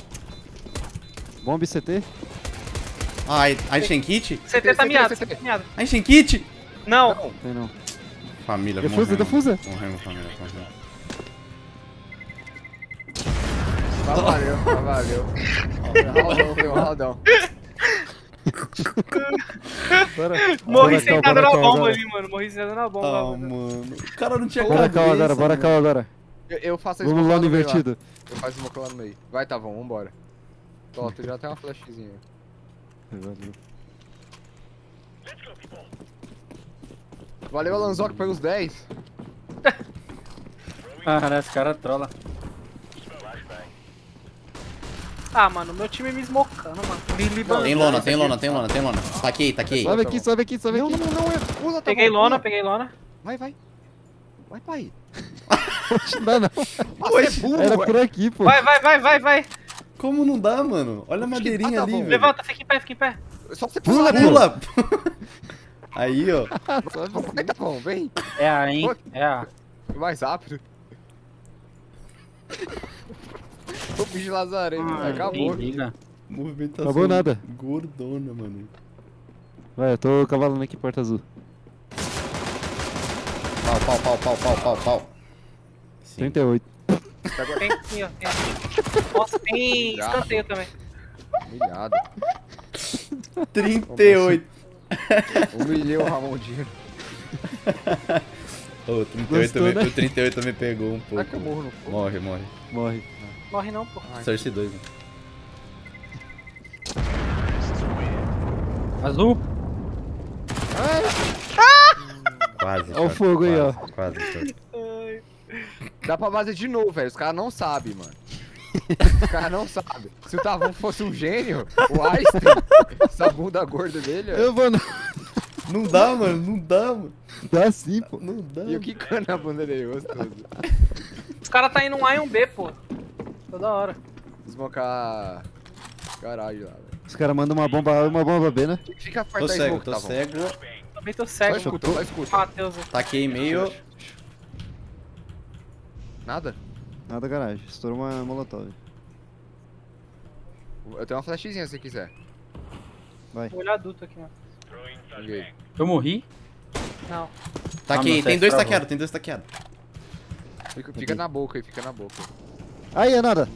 Bombe C T. Ah, Einstein Kit? C T tá C T, miado, C T. C T tá miado. Einstein Kit? Não, Tem não. Família, Defusa, morremos. defusa. Morremos, família, morremos. Tá valeu, tá valeu. Raldão, foi um raldão. Bora. morri Bora, sentado cal, bora, na cal, bomba agora. ali, mano. Morri sentado na bomba. Ah, mano. mano. O cara não tinha Bora cabeça. cal agora, bora mano. cal agora. Eu, eu faço a Vamos smoke lá lá no no meio lá. invertido. Eu faço a smoke lá no meio. Vai, Tavão, vambora. Tó, tu já tem uma flashzinha. Valeu. Valeu, Alanzoc, pelos dez. Ah, esse cara trola. Ah, mano, meu time me smocando, mano. Me libanando. Tem lona, tem lona, tem lona, tem lona. Taquei, taquei. Sobe aqui, sobe aqui, sobe Não, aqui. não, não, não, é. Usa, Peguei Tavão, lona, usa. peguei lona. Vai, vai. Vai, pai. Não dá não. Você é burro, Era ué. por aqui, pô. Vai, vai, vai, vai, vai. Como não dá, mano? Olha a madeirinha Ah, tá ali, bom. velho. Levanta, fica em pé, fica em pé. Só você Pula, pular, né? pula. Aí, ó. Sobe assim. Vai, Tavão, vem. É A, hein? É A. Mais rápido. O bicho lazarento, Ah, acabou. quem liga? Movimentação Acabou nada. gordona, mano. Vai, eu tô cavalando aqui, porta azul. Pau, pau, pau, pau, pau, pau, pau. Sim. trinta e oito. Tem aqui, ó. Tem. Nossa, tem escanteio também. Humilhado. trinta e oito. Humilhei o Ramondinho. Ô, trinta e oito Gostou, me, né? o trinta e oito me pegou um Será que eu pouco. morro no fogo? Morre, morre. Morre. Morre não, pô. Source dois, né? Azul. Quase. Olha o Choque, fogo aí, ó. quase, Quase, Choque. Dá pra fazer de novo, velho. Os caras não sabem, mano. Os caras não sabem. Se o Tavão fosse um gênio, o Einstein, essa bunda gorda dele, ó, Eu vou não. Não dá, mano. Não dá, mano. Dá sim, pô. Não dá. e eu quicando na bunda dele, gostoso. Os caras tá indo um A e um B, pô. Toda hora. Desmocar garagem lá, velho. Os caras mandam uma bomba A e uma bomba B, né? Fica perto Tô da cego, smoke, tô Tavão. cego. Também tô Só cego. escuta, só escuta. Matheus. Taquei meio. Nada? Nada garagem. Estourou uma molotov. Eu tenho uma flashzinha se você quiser. Vai. Olho adulto aqui, mano. Joguei. Eu morri. Não. Taquei. meu Tem Deus, dois travou. taqueados, tem dois taqueados. Fica, fica na boca aí, fica na boca. Aí, é nada.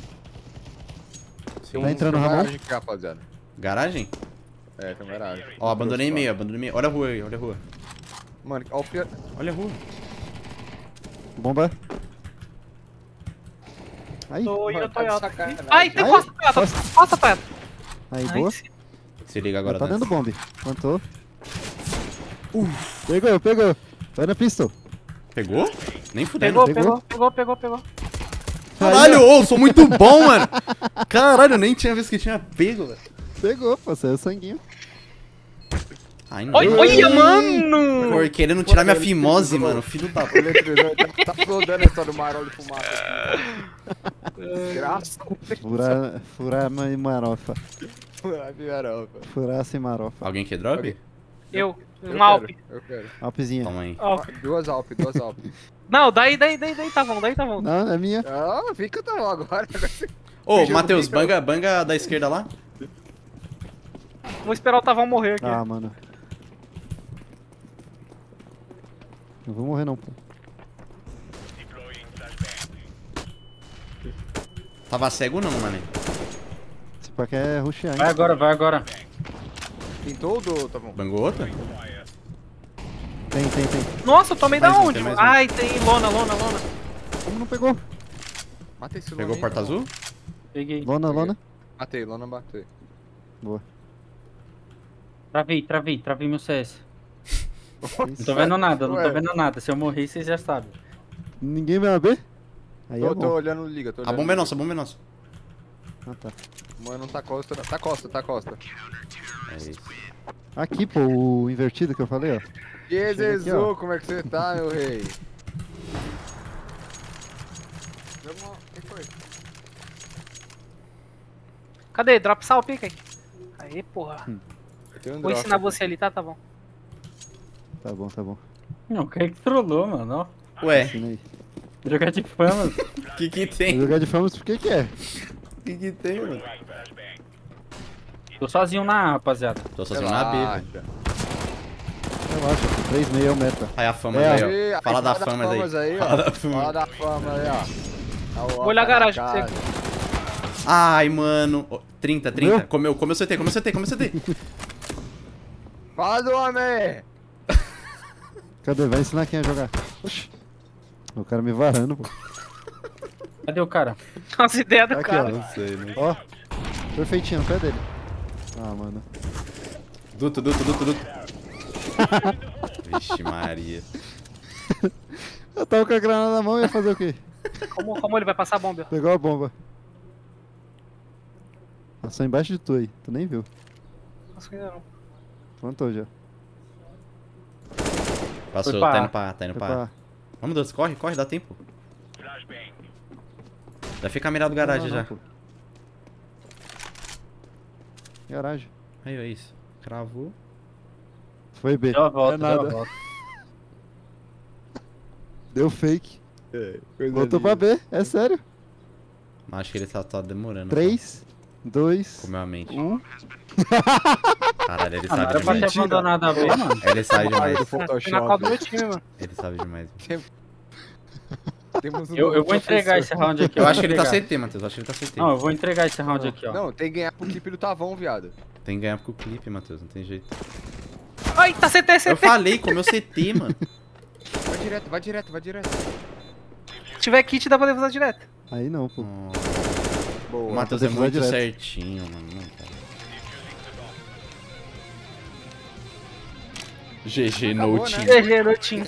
Tem Tá entrando o tem Ramon? garagem aqui, rapaziada. Garagem? É, tem garagem. Ó, abandonei meio, abandonei meio. Olha a rua aí, olha a rua. Mano, ó o filho... Olha a rua. Bomba. Aí. Tô indo, Mano, tô tá em de alta. sacanagem. Ai, tem Ai, costa, Toyota. costa. Costa, Toyota. Aí, boa. Nice. Se liga agora, Tá Dan. dando bomba. Plantou. Uh, pegou, pegou. Vai na pistol. Pegou? Nem fudendo. Pegou, Pegou? pegou, pegou, pegou, pegou. Caralho, ô, sou muito bom, mano. Caralho, eu nem tinha visto que tinha pego, velho. Pegou, pô. Saiu sanguinho. Ai, não. Olha, olha, mano! Por querendo tirar minha fimose, mano. Filho da puta. O eletrizante tá flodando a história do Marol de fumaça aqui. Graças Furar, furar e marofa. a Viaropa. Furar sem marofa. Alguém quer drop? Eu, Eu um Alp. quero, eu quero. Alpezinha. Toma aí. Alp. Duas Alp, duas Alp. Não, daí, daí, daí, daí tá bom, daí tá bom. Não, é minha. Ah, fica tá bom agora. Ô, Matheus, banga, banga da esquerda lá. Vou esperar o Tavão morrer aqui. Ah, mano. Não vou morrer não, pô. Tava cego não, mano. Esse pack é rushear, Vai hein? agora, vai agora. Pintou ou do... Tá bom. Bangou outra? Tem, tem, tem. Nossa, eu tomei da Mais um, onde? tem mais mano? um. Ai, tem lona, lona, lona. Como não pegou? Matei esse Pegou Lona aí, porta tá bom. azul? Peguei. Lona, lona. Matei, Lona batei. Boa. Travei, travei, travei meu C S. Não tô vendo nada, não Ué. tô vendo nada. Se eu morrer, vocês já sabem. Ninguém vai abrir? Aí Tô, é tô bom. olhando liga, tô A olhando. bomba é nossa, a bomba é nossa. Ah, tá. Mano, tá costa, tá costa, tá costa. É isso. Aqui, pô, o invertido que eu falei, ó. E aí, Chega aqui, Zezu, ó. como é que você tá, meu rei? Vamos lá, o que foi? Cadê? Drop sal, pica aí. Aí, porra. Eu tenho um Vou drop. ensinar você ali, tá? Tá bom. Tá bom, tá bom. Não, o cara que trollou, mano. Ó. Ué, Ensina aí. Jogar de fama. o que que Vou tem? O jogar de famas por que que é? que que tem, mano? Tô sozinho na A, rapaziada. Tô sozinho na B, velho. Relaxa. Relaxa, pô. três meio é o meta. Aí a fama É, aí, Aí, ó. aí, Fala da fama famas aí. ó. Fala da fama. Fala da fama aí, ó. Vou olhar a garagem pra você aqui. Ai, mano. Ô, trinta, trinta. Viu? Comeu, comeu C T, comeu C T, comeu C T. Fala do homem! Cadê? Vai ensinar quem a jogar. Oxi. O cara me varando, pô. Cadê o cara? As ideias do Aqui, cara. ó. Não sei, né? Ó. Perfeitinho, no pé dele. Ah, mano. Duto, duto, duto, duto. Vixe Maria. Eu tava com a granada na mão e ia fazer o quê? Como, como ele vai passar a bomba? Pegou a bomba. Passou embaixo de tu aí. Tu nem viu. Não sei não. Plantou já. Passou, Foi pra tá A. indo pra A, tá indo Foi pra A. pra... Vamos, Doce, corre, corre, dá tempo. Já fica mirado garagem Não, não, já. pô. Garagem. Aí, é isso. Cravou. Foi B. Deu a volta, É deu a nada. volta. Deu fake. Coisa Voltou pra linda. B. É sério. Mas acho que ele tá, tá demorando. três. dois, Comeu a mente. um. Caralho, ele Ah, não sabe era pra ter demais. abandonado a B, mano. Ele sabe demais. do Na qual Photoshop. do meu time, mano. Ele sabe demais. Temos um Eu, eu novo vou entregar esse professor. round aqui. Eu vou acho que ele tá entregar. C T, Matheus. Eu acho que ele tá C T. Não, eu vou entregar esse round aqui, ó. Não, tem que ganhar pro clipe do Tavão, viado. Tem que ganhar com o clipe, Matheus. Não tem jeito. Ai, tá C T, Eu C T. falei, comeu C T, mano. Vai direto, vai direto, vai direto. Se tiver kit, dá pra levar direto. Aí não, pô. O Boa. Matheus é Vou muito direto. certinho, mano. Não, cara. G G no Acabou, né? team. G G no time.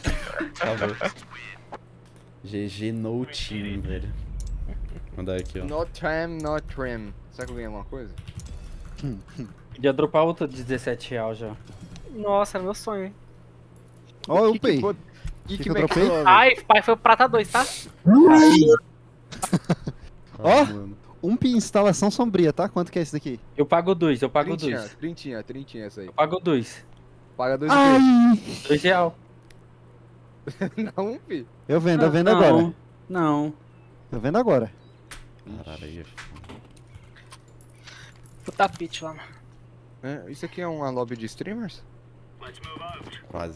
G G no team, velho. Vou mandar aqui, ó. No tram, no trim. Será que eu ganhei alguma coisa? Podia dropar outro de dezessete reais já. Nossa, era meu sonho, hein. Ó, eu Que pei. que pô- Que que que eu dropei? McLovin? Ai, pai, foi o prata dois, tá? Ó. Ah, mano. Um pin instalação sombria, tá? Quanto que é esse daqui? Eu pago dois, eu pago Trintinha, dois. trintinha, trintinha essa aí. Eu pago dois. Paga dois o Ai! Dois real. quê? Não, fi. Eu vendo, eu vendo não, agora. Não. Eu vendo agora. Caralho, aí é foda. Puta pitch lá, mano. É, isso aqui é uma lobby de streamers? Quase.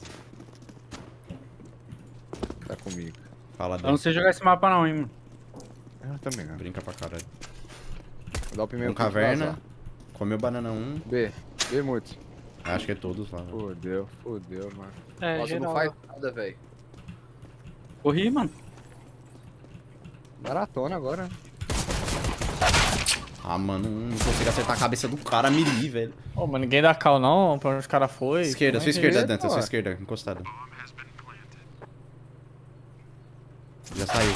Tá comigo. Fala Eu não dele. sei jogar esse mapa não, hein, mano. Eu também, não. Brinca pra caralho. Vou dar o primeiro Um clique caverna. vazar. Comeu banana um. B. B muito. Acho que é todos lá. velho. Fodeu, fodeu, mano. É, Nossa, não geral. faz nada, velho. Corri, mano. Maratona agora, né? Ah, mano, não consigo acertar a cabeça do cara melee, velho. Ô, mas ninguém dá cal não, pra onde os cara foi. Esquerda, Como sua é que- esquerda, é, dentro, sua pô? esquerda, encostada. Já saiu.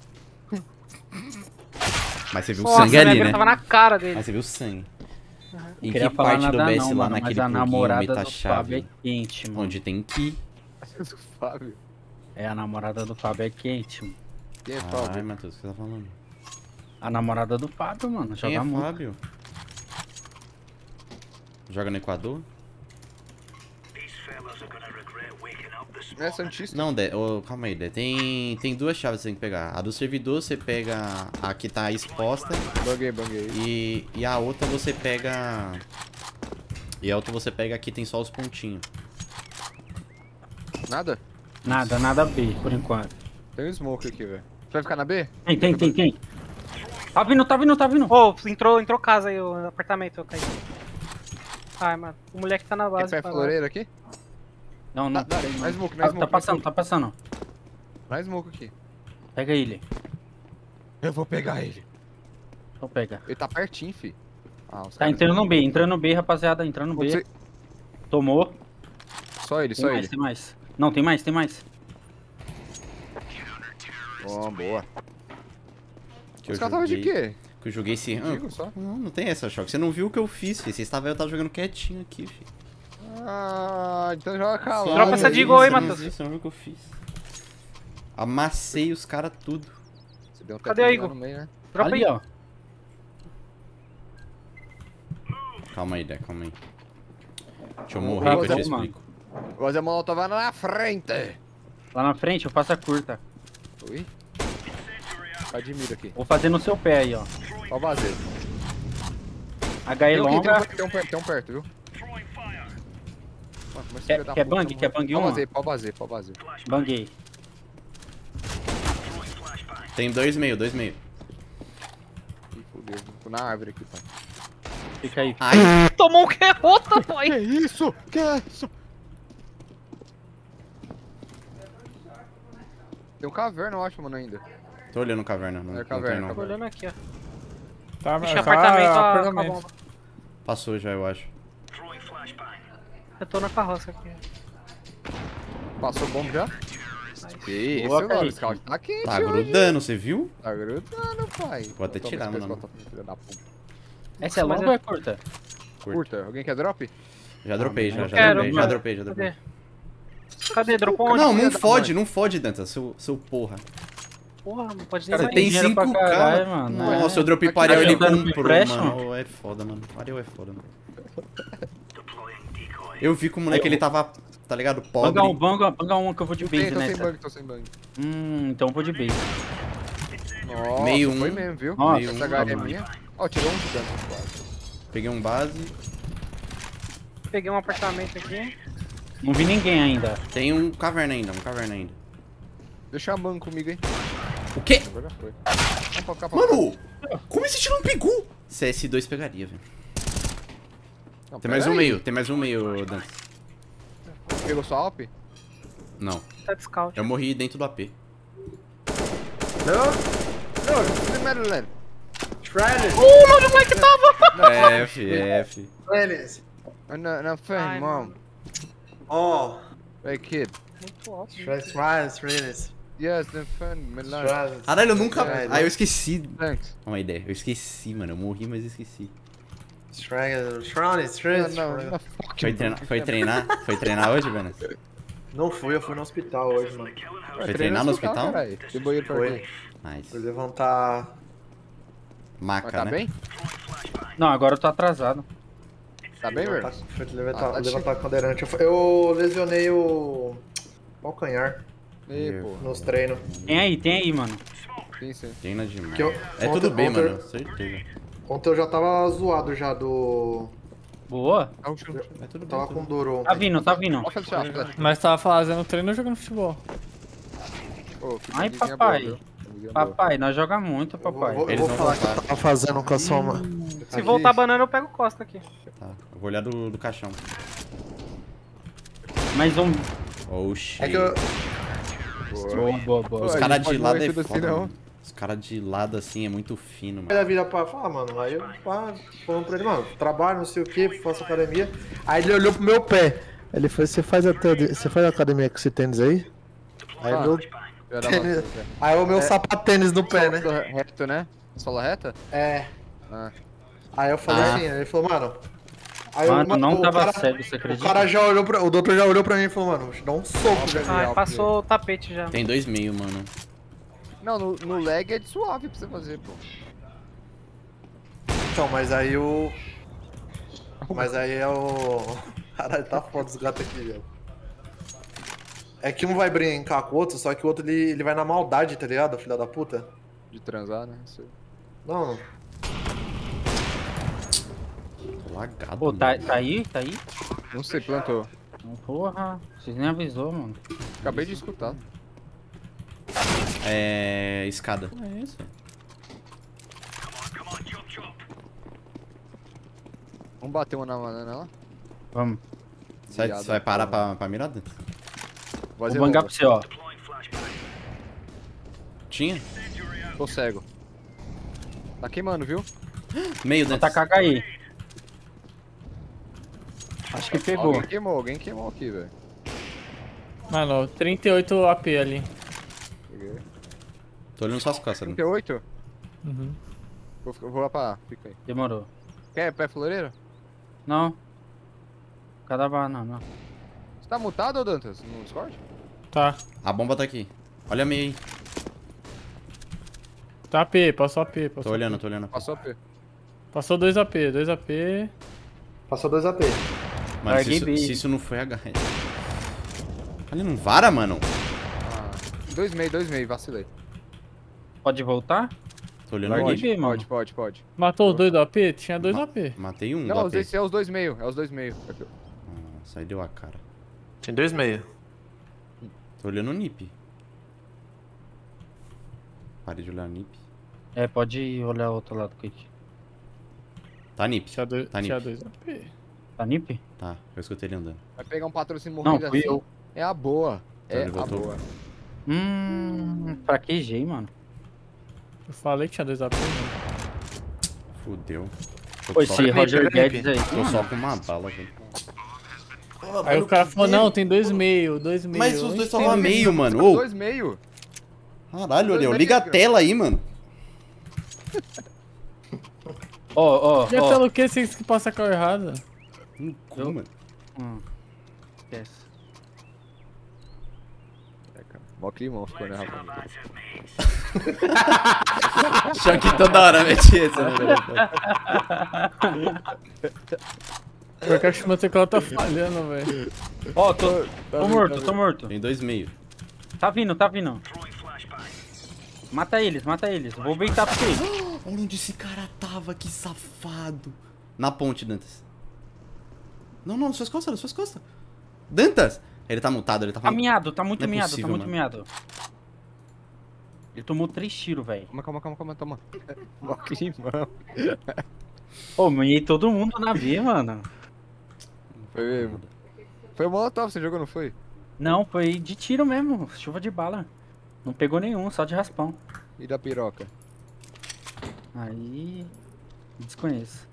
Mas você viu o Nossa, sangue minha ali, mira né? tava na cara dele. Mas você viu o sangue. Em Queria que falar parte do nada B S não, lá mano, naquele mas a pluguinho namorada do Fábio meta-chave? é quente, mano. Onde tem ki. O Fábio. É, a namorada do Fábio é quente, mano. Quem é Ai, Fábio? Matheus, o que você tá falando? A namorada do Fábio, mano, Quem joga é muito. Fábio? Joga no Equador? É Santista? Não, Dé, ô, calma aí, Dé. Tem, tem duas chaves que você tem que pegar. A do servidor você pega a que tá exposta Banguei, banguei. e, e a outra você pega... E a outra você pega aqui tem só os pontinhos. Nada? Nada, nada B, por enquanto. Tem um smoke aqui, velho. Você vai ficar na B? Tem, tem, tem, tem. Tá vindo, tá vindo, tá vindo. Ô, entrou, entrou casa aí, o apartamento, eu caí. Ai, mano, o moleque tá na Tem base. pé pra lá. floreiro aqui? Não, não. Dá, dá, tem, na não. smoke, na Tá, smoke. tá na passando, smoke. tá passando. Na smoke aqui. Pega ele. Eu vou pegar ele. Então pega. Ele tá pertinho, fi. Ah, os Tá caras- entrando no B, entrando no B, rapaziada, entrando no B. Você- Tomou. Só ele, Tem só mais, ele. tem mais. Não, tem mais, tem mais. Ó, boa. Que Os eu caras tava de joguei- quê? Que eu joguei esse... Ah, Digo só. não, não tem essa, Choque. Você não viu o que eu fiz, filho. Você estava, eu tava jogando quietinho aqui, filho. Ah, então joga calado. Dropa essa de gol aí, Matheus. Você não viu o que eu fiz. Amassei os caras tudo. Você deu um Cadê tapinha o Igor? lá no meio, né? Dropa Ali, aí. ó. Calma aí, Dé, calma aí. Deixa eu Vamos morrer que eu fazer te uma. explico. Gosta Molotov na frente. Lá na frente, eu faço a curta. Ui. Admiro aqui. Vou fazer no seu pé aí, ó. Ó o vazio. H E Tem um aqui, tem um longa. perto, tem um perto, tem um perto, viu? Mano, mas Quer- filho da quer puta, bang? mano. Quer bang Pau uma? vazio, pau vazio, pau vazio. Banguei. Tem dois meio, dois meio. Ih, fudeu. Tô na árvore aqui, pai. Fica aí. Ai, Tomou um querrota, boy. Que isso? Que isso? Tem um caverna, eu acho, mano, ainda. tô olhando caverna. Não, É não caverna, tem, não. Tô olhando aqui, ó. Tá, Vixe, tá, apartamento, ó, com a apartamento. bomba. Passou já, eu acho. Eu tô na carroça aqui. Passou bom já? Que isso, Boa, mano. Kaique. O scout tá quente Tá hoje. grudando, você viu? Tá grudando, pai. Vou até Toma tirar, esse mano. pescoço, filho da puta. Essa é Mas longa é- ou é curta? Curta, alguém quer drop? Já dropei, já, já Quero, dropei, já mano. dropei, já dropei. Cadê? Cadê? Dropou onde? Não, filha não da fode, mãe. não fode, Danta, seu, seu porra. Porra, não pode nem Cara, sair. Tem dinheiro pra cinco caralho, K. mano. Nossa, É. eu dropei Aqui, Pariel, tá ele jogando com comprou, empréstimo? mano. É foda, mano. Pariel é foda, mano. Eu vi que o moleque, ele tava, tá ligado, pobre. Banga um, banga, banga uma que eu vou de Tem, base tô sem nessa. bang, tô sem bang. Hum, então eu vou de base. Nossa, Meio foi um. mesmo, viu? Nossa, Meio Essa um, H é mano. minha. Ó, tirou um de dano. quase. Peguei um base. Peguei um apartamento aqui. Não vi ninguém ainda. Tem um caverna ainda, um caverna ainda. Deixa a mano comigo, hein. O quê? Agora já foi. Vamos pra cá, pra cá. Mano, como esse tiro não pegou? C S dois pegaria, velho. Não, Tem mais pera um aí. meio, tem mais um meio, Dan. Pegou sua Alp? Não, Tá de scout. eu morri dentro do A P. Não. Não, primeiro, Leno. Trellis. Uh, mano, o moleque tava! F, F. Trellis. Não, não, fan, Ai, mom. Oh. Hey, kid. Muito alto. Trellis, Trellis, Trellis. Yes, the fun, my life. Trellis. Caralho, eu nunca... É, Ah, eu esqueci. Thanks. Uma ideia, eu esqueci, mano. Eu morri, mas esqueci. Trellis, Trellis, Não, Trellis. não, não, fuck Foi you, treinar, bro. foi treinar? Foi treinar hoje, Benas? Não fui, eu fui no hospital hoje, mano. Foi treinar no hospital? Caralho. Tem banheiro pra Foi. quê? Nice. Fui levantar. Maca, Mas tá né? bem? Não, agora eu tô atrasado. Tá bem, levantar, velho? fui levantar, Ah, tá levantar cadeirante. Eu, eu lesionei o. calcanhar Ih, pô. nos treinos. Tem aí, tem aí, mano. Sim, sim. Treina demais. Que eu- É ontem- tudo bem, ontem- mano. Certeza. Ontem eu já tava zoado já do. Boa. Dá um chute. É tudo bem. Tava tudo com bem. dor ontem. Tá vindo, tá vindo. Ó, flecha, flecha. Mas tava fazendo treino ou jogando futebol? Pô, que Ai, camisinha papai. boa, viu? Camisinha boa. Papai, nós jogamos muito, Eu vou, papai. vou- eu Eles vou vão falar que voltar. eu tava fazendo com a soma. Se voltar banana, eu pego Costa aqui. Tá, eu vou olhar do, do caixão. Mais um. Oxi. É que eu. Boa, boa, boa. Os Pô, a caras gente de pode lado morrer é tudo assim, foda, não. mano. Os caras de lado assim é muito fino, mano. Ele vira pra falar, mano. Aí eu pá, falando pra ele, mano, trabalho, não sei o que, faço academia. Aí ele olhou pro meu pé. Ele falou, você faz, até, você faz academia com esse tênis aí? Aí Ah, meu Já dá tênis. bastante, é. Aí o meu É. sapato tênis no pé, né? Solo reto, né? Sola reta? É. Ah. Aí eu falei Ah. assim, ele falou, mano. Aí Mano, eu, não o tava cara, cego, você O acredita? cara já olhou pra. O doutor já olhou pra mim e falou, mano, vou te dar um soco, velho. Ai, Alp, passou o tapete já. Tem dois meio, mano. Não, no, no lag é de suave pra você fazer, pô. Então, mas aí o. Mas aí é o. Caralho, tá foda os gatos aqui, velho. É que um vai brincar com o outro, só que o outro ele, ele vai na maldade, tá ligado, filha da puta? De transar, né? Isso aí. Não, Tô lagado. Pô, tá, mano. tá aí? Tá aí? Não sei, plantou. Porra, vocês nem avisou, mano. Acabei de escutar. É. Escada. É isso. Vamos bater uma na banana lá? Vamos. Você vai, Viado, você vai parar porra. pra, pra mirar dentro? Vou Fazer bangar longa. pra você, ó. Tinha? Tô cego. Tá queimando, viu? Meio Vou dentro. tacar aí. Acho que pegou. Alguém queimou, alguém queimou aqui, velho. Mano, trinta e oito A P ali. Peguei. Tô olhando suas costas, né? trinta e oito? Uhum. Vou, ficar- vou lá pra. Fica aí. Demorou. Quer pé floreiro? Não. Cada banana, não. Você tá mutado, ô Dantas? No Discord? Tá. A bomba tá aqui. Olha meio aí. Tá A P, passou A P. Tô Passou olhando, tô olhando. Passou a P. Passou dois A P, dois A P. passou dois A P. Mano, se Larguei isso, bem. se isso não foi H. Ali não vara, mano. Ah, dois meio, dois meio, vacilei. Pode voltar? Tô olhando Larguei hoje. bem, mano. Pode, pode, pode. Matou os dois do A P? Tinha dois Ma- A P. Matei um do Não, A P. esse é os dois meio, é os dois meio. Aqui, ó. Nossa, aí deu a cara. Tem dois meio. Tô olhando o Nip. Parei de olhar o Nip. É, pode olhar o outro lado, Quick. Tá Nip. Tinha dois, Tá tinha Nip. dois A P. Tá nip? Tá, eu escutei ele andando. Vai pegar um patrocínio Não, morrendo fui assim. eu. É a boa. É ele a voltou. boa. Hum, fraquejei, mano. Eu falei que tinha dois A P, mano. Fudeu. Tô Pô, só, esse Roger pega Guedes aí. tô só com uma bala, velho. Aí o cara falou, não, tem dois meio, dois meio. Mas os Eu dois entendo. estavam a meio, mano. São Ô, dois meio. caralho, dois Leão. meio, Liga a cara. tela aí, mano. Ó, ó, Já ó. pelo que vocês que passa a cor errada? No cu, Eu- mano. Hum. Esquece. É, cara. Mó climão ficou, né, rapaz? Choque toda hora, mete esse, né? Porque acho que meu teclado tá falhando, velho. Ó, tô, tô morto, tô morto. Tem dois meio. Tá vindo, tá vindo. Mata eles, mata eles. Vou beitar pra você. Olha onde esse cara tava, que safado. Na ponte, Dantas. Não, não, nas suas costas, nas suas costas. Dantas! Ele tá mutado, ele tá Tá falando. miado, tá muito Não é miado, possível, tá muito mano. miado. Ele tomou três tiros, velho. Calma, calma, calma, calma, toma. Mó climão. Pô, miei todo mundo na V, mano. Foi mesmo. Foi o Molotov, você jogou, não foi? Não, foi de tiro mesmo, chuva de bala. Não pegou nenhum, só de raspão. E da piroca? Aí... desconheço.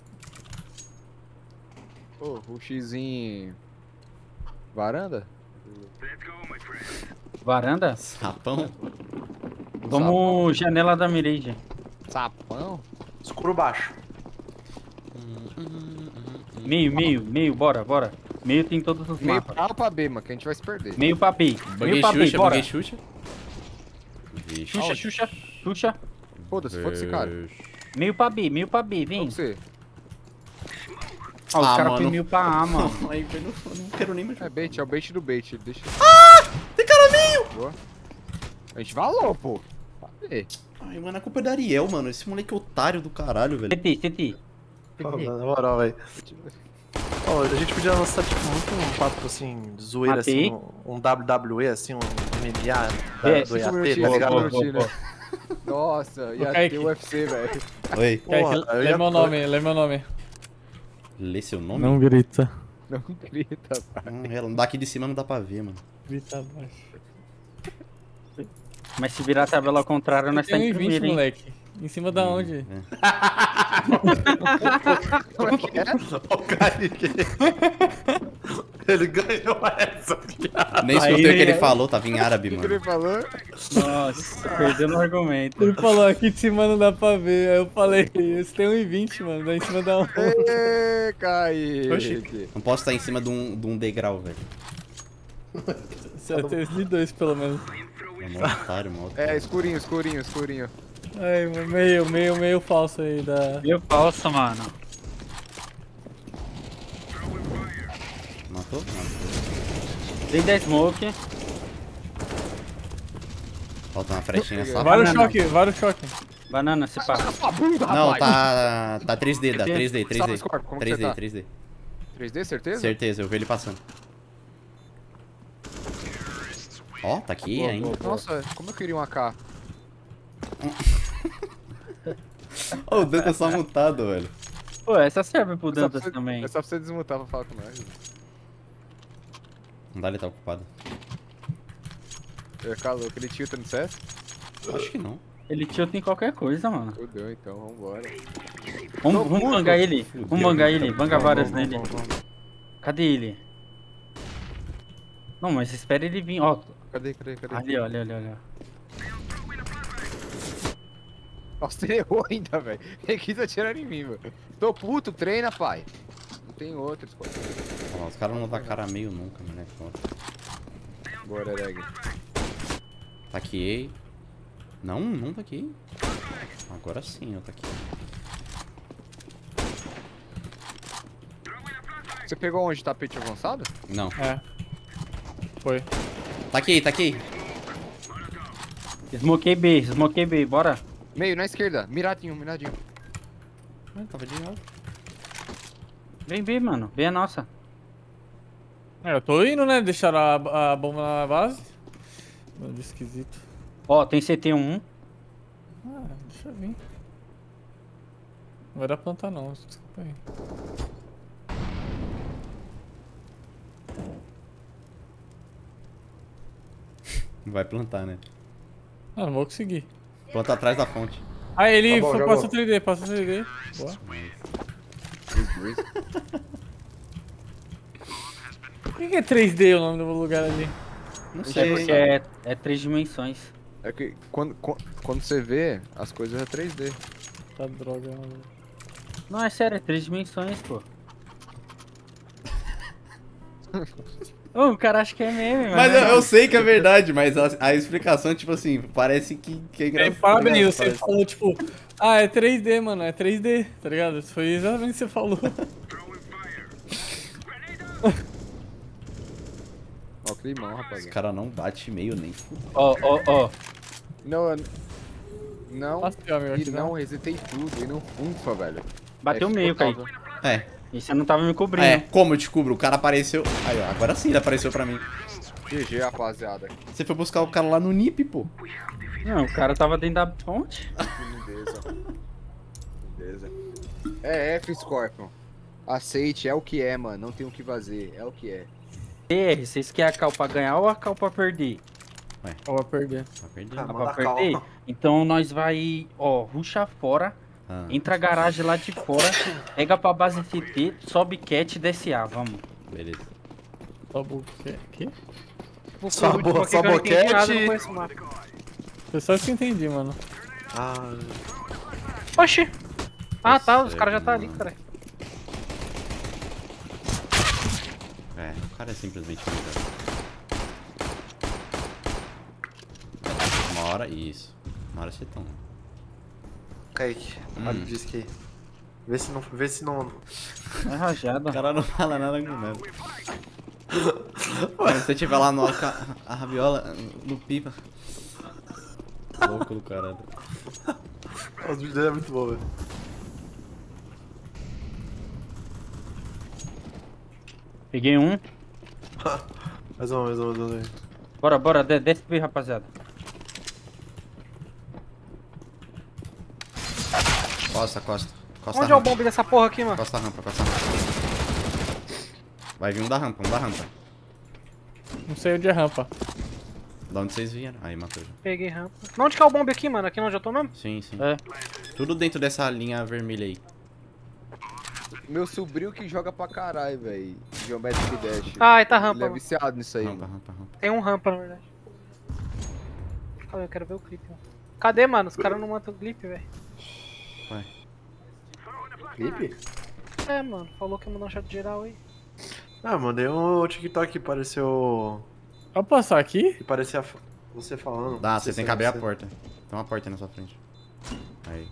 Pô, o X-in... Varanda? Varanda? Sapão? Vamos janela da Mirage. Sapão? Escuro baixo. Meio, meio, meio, bora, bora. Meio tem todos os Meio mapas. pra A ou pra B, mano, que a gente vai se perder. Meio pra B. Buguei Meio pra B, Xuxa, bora. buguei Xuxa. Vixe. Xuxa, Xuxa, Xuxa. Foda-se, foda-se, cara. Meio pra B, meio pra B, vem. Vem você. Ó, os Ah, caras mano. foi meio pra A, mano. Aí, velho, eu não quero nem mais. É bait, é o bait do bait. Deixa... Tem cara meio! Boa. A gente valou, pô. Pra ver. Ai, mano, a culpa é da Ariel, mano. Esse moleque é otário do caralho, velho. C T, C T. Pô, na moral, velho. Ó, a gente podia lançar, tipo, muito um papo, assim, zoeira, Matei. assim, um, um W W E, assim, um M M A da, É, do cinco I A T, minutinhos, tá ligado? boa, cinco boa, minutinhos, né? Nossa, ia Kaique. ter U F C, velho. Oi, Kaique, Porra, eu lê ia- meu nome, lê meu nome. lê seu nome? Não grita. Não grita, pai. Não, ela- daqui de cima não dá pra ver, mano. Grita abaixo. Mas se virar a tabela ao contrário, nós tá Tem em um e vinte, primeiro, hein? moleque. Em cima da onde? É. Como é que é? Ó, o Kaique. Ele ganhou essa piada. Nem escutei Aí- o que ele falou, tava em árabe, O que mano. ele falou? Nossa, perdeu no argumento. Ele falou aqui de cima não dá pra ver. Aí eu falei, esse tem um e vinte, mano. Dá em cima da onde? Ê, Kaique. Oxi, não posso estar em cima de um, de um degrau, velho. Você tem de dois, pelo menos. É mó otário, mó otário. É, escurinho, escurinho, escurinho. Ai, meio, meio, meio falso aí da... Meio falso, mano. Matou? Matou. Dei da smoke. Falta uma frechinha só. Vários Banana. choque, vários choque. Banana, se pá. Sua bunda, Não, rapaz. tá. Tá três D, dá três D, três Salve, D. Scorpio, como que três D, você tá? três D. três D, certeza? Certeza, eu vi ele passando. Ó, tá aqui Boa, ainda. boa. Nossa, como eu queria um A K. Ô, o Dante é só mutado, velho. Pô, essa serve pro É só pra Dantas você- também. É só pra você desmutar pra falar com nós. Não dá, ele tá ocupado. Eu ia ficar louco, ele tilta no C S? Acho que não. Ele tilta em qualquer coisa, mano. Fudeu, então, vambora. Vamos, vamos bangar ele. Fudeu. Vamos bangar ele. Banga várias Vamos, nele. vamos, vamos. Cadê ele? Não, mas espera ele vir. Ó, Cadê, cadê, cadê? ali, ó, ali, ali, ali. Nossa, ele errou ainda, velho. Ele quis atirar em mim, velho. Tô puto, treina, pai. Não tem outro, Scott. Ó, os caras não dão cara meio nunca, mano. É foda. Bora, Ereg. Taqueei. Não, não taqueei. Agora sim eu taqueei. Você pegou onde? Tapete avançado? Não. É. Foi. Taqueei, taqueei. Smokei B, smokei B, bora. Meio, na esquerda. Miradinho, miradinho. Ah, tava de alto. Vem B, mano. B é nossa. É, eu tô indo, né? Deixaram a, a bomba na base. Mano, esquisito. Ó, tem C T um. Ah, deixa eu vir. Não vai dar plantar não, desculpa aí. Vai plantar, né? Ah, não vou conseguir. Planta atrás da fonte. Ah, ele Tá bom, foi, já passou vou. três D, passou três D. Boa. Por que, que é três D o nome do lugar ali? Não É sei. porque é, é três dimensões. É que quando, quando, quando você vê, as coisas é três D. Tá droga, mano. Não, é sério, é três dimensões, pô. Ô, o cara acha que é meme, mas. Mas não eu, é eu não. sei que é verdade, mas a, a explicação, tipo assim, parece que, que é É, engraçado. parabéns, você Parece- falou tipo, ah, é três D, mano, é três D, tá ligado? Foi exatamente o que você falou. Ó, o climão, Os rapaziada. caras não bate meio nem fudeu. Ó, ó, ó. Não, eu- Não, Nossa, meu amigo, e aqui não, não. resetei tudo, e não funfa, velho. Bateu É, meio, ficou Kaique. caldo. É. E você não tava me cobrindo. É, como eu te cubro? O cara apareceu. Aí, ó, agora sim ele apareceu pra mim. G G, rapaziada. Você foi buscar o cara lá no N I P, pô. Não, o cara tava dentro da ponte. Beleza. Beleza. É F, Scorpion. Aceite, é o que é, mano. Não tem o que fazer, é o que é. T R, vocês querem a cal pra ganhar ou a cal pra perder? Eu vou perder. Tá perdido. Ah, A manda pra perder? calma. Então nós vai, ó, ruxa fora, Ah, entra a garagem lá de fora, pega pra base C T, sobe cat e desce A, vamos. beleza. Só o quê? Quê? Vou Só por último bo- aqui só que eu não entendi nada, boquete. não conheço o mapa. Foi só isso que eu entendi, mano. Ah, Oxi! Ah tá, os Nossa, caras já tá ali, mano. cara. É, o cara é simplesmente melhor. Uma hora, isso. Uma hora você toma. Kaique, olha o disco aí. Vê se não. Vê se não. É rajada. O cara não fala nada com nada. Quando você tiver lá no a, a rabiola, no pipa. Louco do caralho. Os vídeos dele é muito bom, velho. Peguei um. Mais uma, mais uma, mais uma. Bora, bora, de- desce B, rapaziada. Costa, costa. Costa Onde é o rampa. bombe dessa porra aqui, mano? Costa rampa, costa rampa. Vai vir um da rampa, um da rampa. Não sei onde é rampa. Da onde vocês vieram? Aí, matou já. Peguei rampa. Não, onde que é o bombe aqui, mano? Aqui onde eu tô mesmo? Sim, sim. É. Tudo dentro dessa linha vermelha aí. Meu sobrinho que joga pra caralho, velho. Geometric Dash. Ai, tá Ele rampa. é mano. viciado nisso aí, Rampa, mano. rampa, rampa. Tem um rampa, na verdade. Calma, eu quero ver o clipe. Mano. Cadê, mano? Os caras não matam o clipe, velho. Vai. Clipe? É, mano. Falou que ia mandar um chat geral aí. Ah, mandei um TikTok que pareceu. Pode passar aqui? Que parecia f- você falando. Dá, Não você sei tem se que é abrir a você. porta. Tem uma porta aí na sua frente. Aí.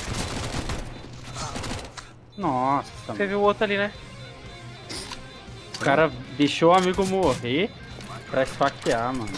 Nossa, Você mano. viu o outro ali, né? O cara deixou o amigo morrer pra esfaquear, mano.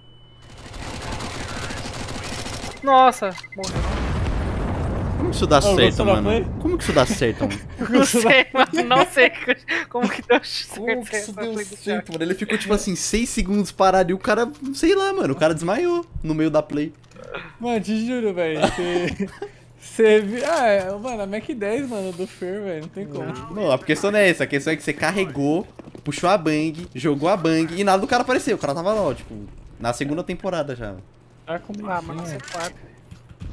Nossa, morreu. Como que isso dá Ô, certo, gostou da mano? play? Como que isso dá certo, mano? Não sei, mano. Não sei como que deu certo. Como que isso essa deu play do certo, mano? Ele ficou, tipo assim, seis segundos parado e o cara, sei lá, mano, o cara desmaiou no meio da play. Mano, te juro, velho. Você. Você viu. Ah, é, mano, a Mac dez, mano, do Fer, velho. Não tem como. Não, a questão não é essa, a questão é que você carregou, puxou a bang, jogou a bang e nada do cara apareceu. O cara tava lá, ó, tipo, na segunda temporada já. Ah, como Ah, assim, mano, você velho? é quatro. velho.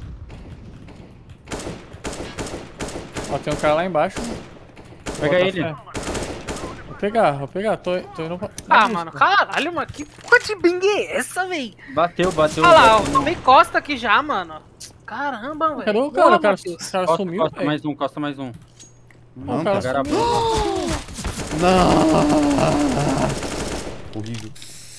Ó, tem um cara lá embaixo. Pega Bota ele. fé. Vou pegar, vou pegar. Tô, tô indo pra. Ah, Não, mano, caralho, mano. Que porra de bing é essa, véi? Bateu, bateu. Olha lá, eu bateu. tomei costa aqui já, mano. Caramba, velho. Cadê o cara? O cara, Matheus. o cara Costa, sumiu, costa velho. mais um, costa mais um. Não, o cara Pegaram a sumiu. bomba. Não! Horrível.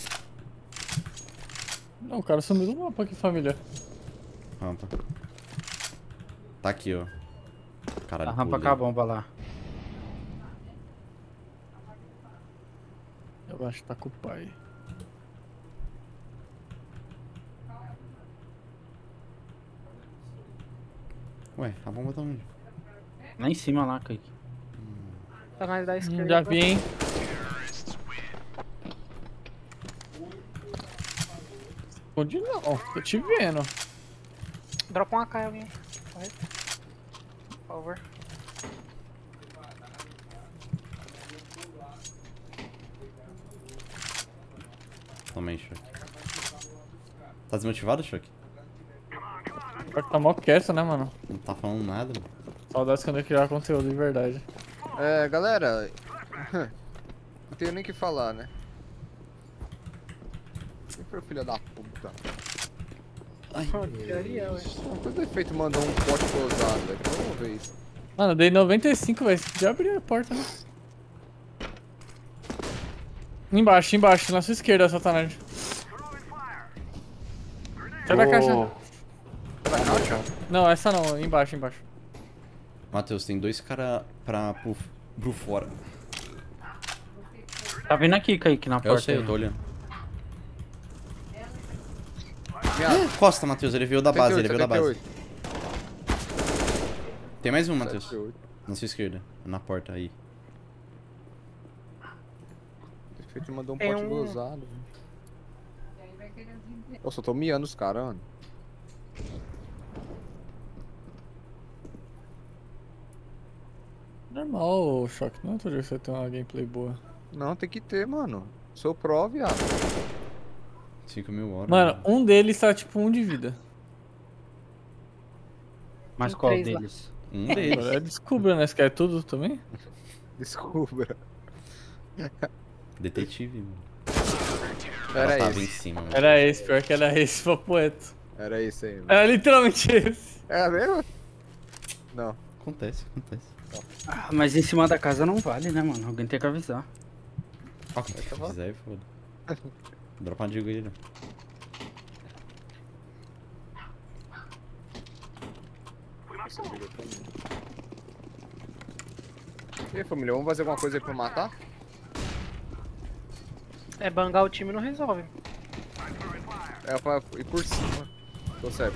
Não, o cara sumiu do mapa aqui, família. Rampa. Tá aqui, ó. Caralho, A rampa pulei. com a bomba lá. Eu acho que tá com o pai. Ué, a bomba tá onde? Lá em cima lá, Kaique. Tá mais da Hum, esquerda. já vi, hein. Esconde não, tô te vendo. Dropa uma K alguém. Vai. Por favor. Toma aí, Choque. Tá desmotivado, Choque? Pior que tá mó quieto, né, mano? Não tá falando nada, mano. Saudades quando eu criar conteúdo de verdade. É, galera. Não tenho nem o que falar, né? Quem foi o filho da puta? Porcaria, ué. Todo efeito mandou um pote posado, velho. Vamos ver isso. Mano, eu dei noventa e cinco, velho. Você podia abrir a porta, né? Embaixo, embaixo, na sua esquerda, Satanás. Sai da caixa. Vai não, tchau. Não, essa não, embaixo, embaixo. Matheus, tem dois caras pra pro, pro fora. Tá vindo aqui, Kaique, na porta. Eu sei, aí. eu tô olhando. Minha, Costa, Matheus, ele veio da base, ele veio da base. setenta e oito. Tem mais um, Matheus. sete, oito. Na sua esquerda. Na porta aí. O Defeito mandou um Tem pote um- gozado. Nossa, eu tô miando os caras, mano. Normal, o choque. Não é todo dia que você tem uma gameplay boa. Não, tem que ter, mano. Sou pró, viado. cinco mil horas. Mano, um deles tá tipo um de vida. Mas Tem qual três lá. deles? Um deles. Agora é descubra, né? Você quer tudo também? Desculpa. Detetive, mano. Era Ela tava em esse. cima, mano. Era esse, pior que era esse, papo reto. Era esse aí, mano. Era literalmente esse. É mesmo? Não. Acontece, acontece. Ah, mas em cima da casa não vale, né, mano? Alguém tem que avisar. Ó, se quiser, foda. Dropa uma digo ele. E aí, família, vamos fazer alguma coisa aí pra matar? É, bangar o time não resolve. É pra ir por cima. Tô certo.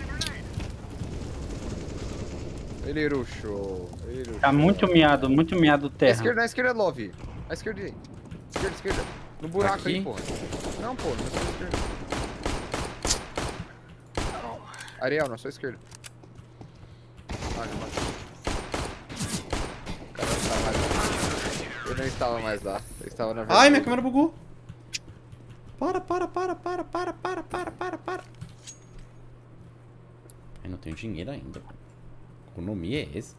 Ele rushou. Ele rushou. Tá muito miado, muito miado Na terra. esquerda, na esquerda é love. Na esquerda aí. Esquerda, esquerda. No buraco Aqui? aí, porra. Não, pô, na sua esquerda. Ariel, na sua esquerda. Ah, já matei. O cara não estava mais lá. Eu não estava mais lá. Eu estava na Ai, vermelha. minha câmera bugou. Para, para, para, para, para, para, para, para, para. Eu não tenho dinheiro ainda. Economia é esse?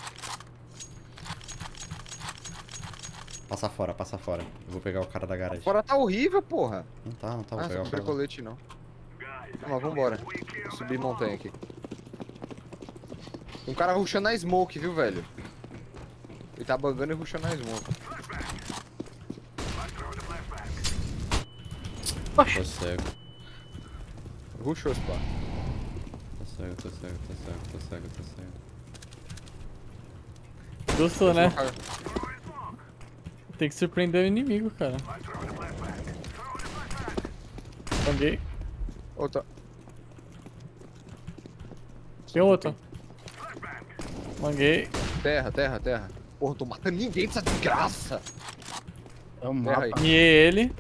Passa fora, passa fora. Eu vou pegar o cara da garagem. Fora tá horrível, porra. Não tá, não tá. Vou Ah, pegar só o não cara. tem colete, não. Não, mas vambora. Vou subir montanha aqui. Tem um cara rushando na smoke, viu, velho? Ele tá bugando e rushando na smoke. Tô cego, Rushou, pá. tô cego, tô cego, tô cego, tô cego, tô cego. Gostou, né? Tem que surpreender o inimigo, cara. Banguei. Outra. Tem outro. Manguei. Terra, terra, terra. Porra, tô matando ninguém dessa desgraça. É um Terra mapa. aí. Miei ele.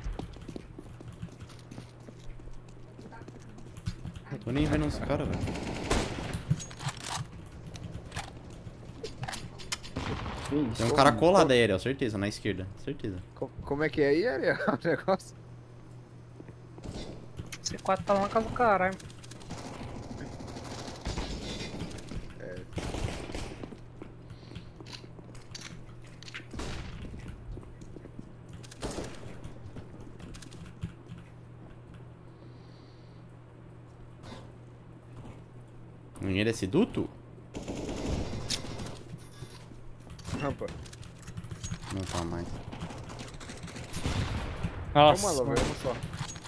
Tô nem vendo os caras, velho. Que isso? Tem um cara colado aí, Ariel, certeza, na esquerda. Certeza. Co- Como é que é aí, Ariel? O negócio? C quatro tá lá na casa do caralho. Ninguém desse duto? Rampa. Não tá mais. Nossa. Uma logo, vamos só.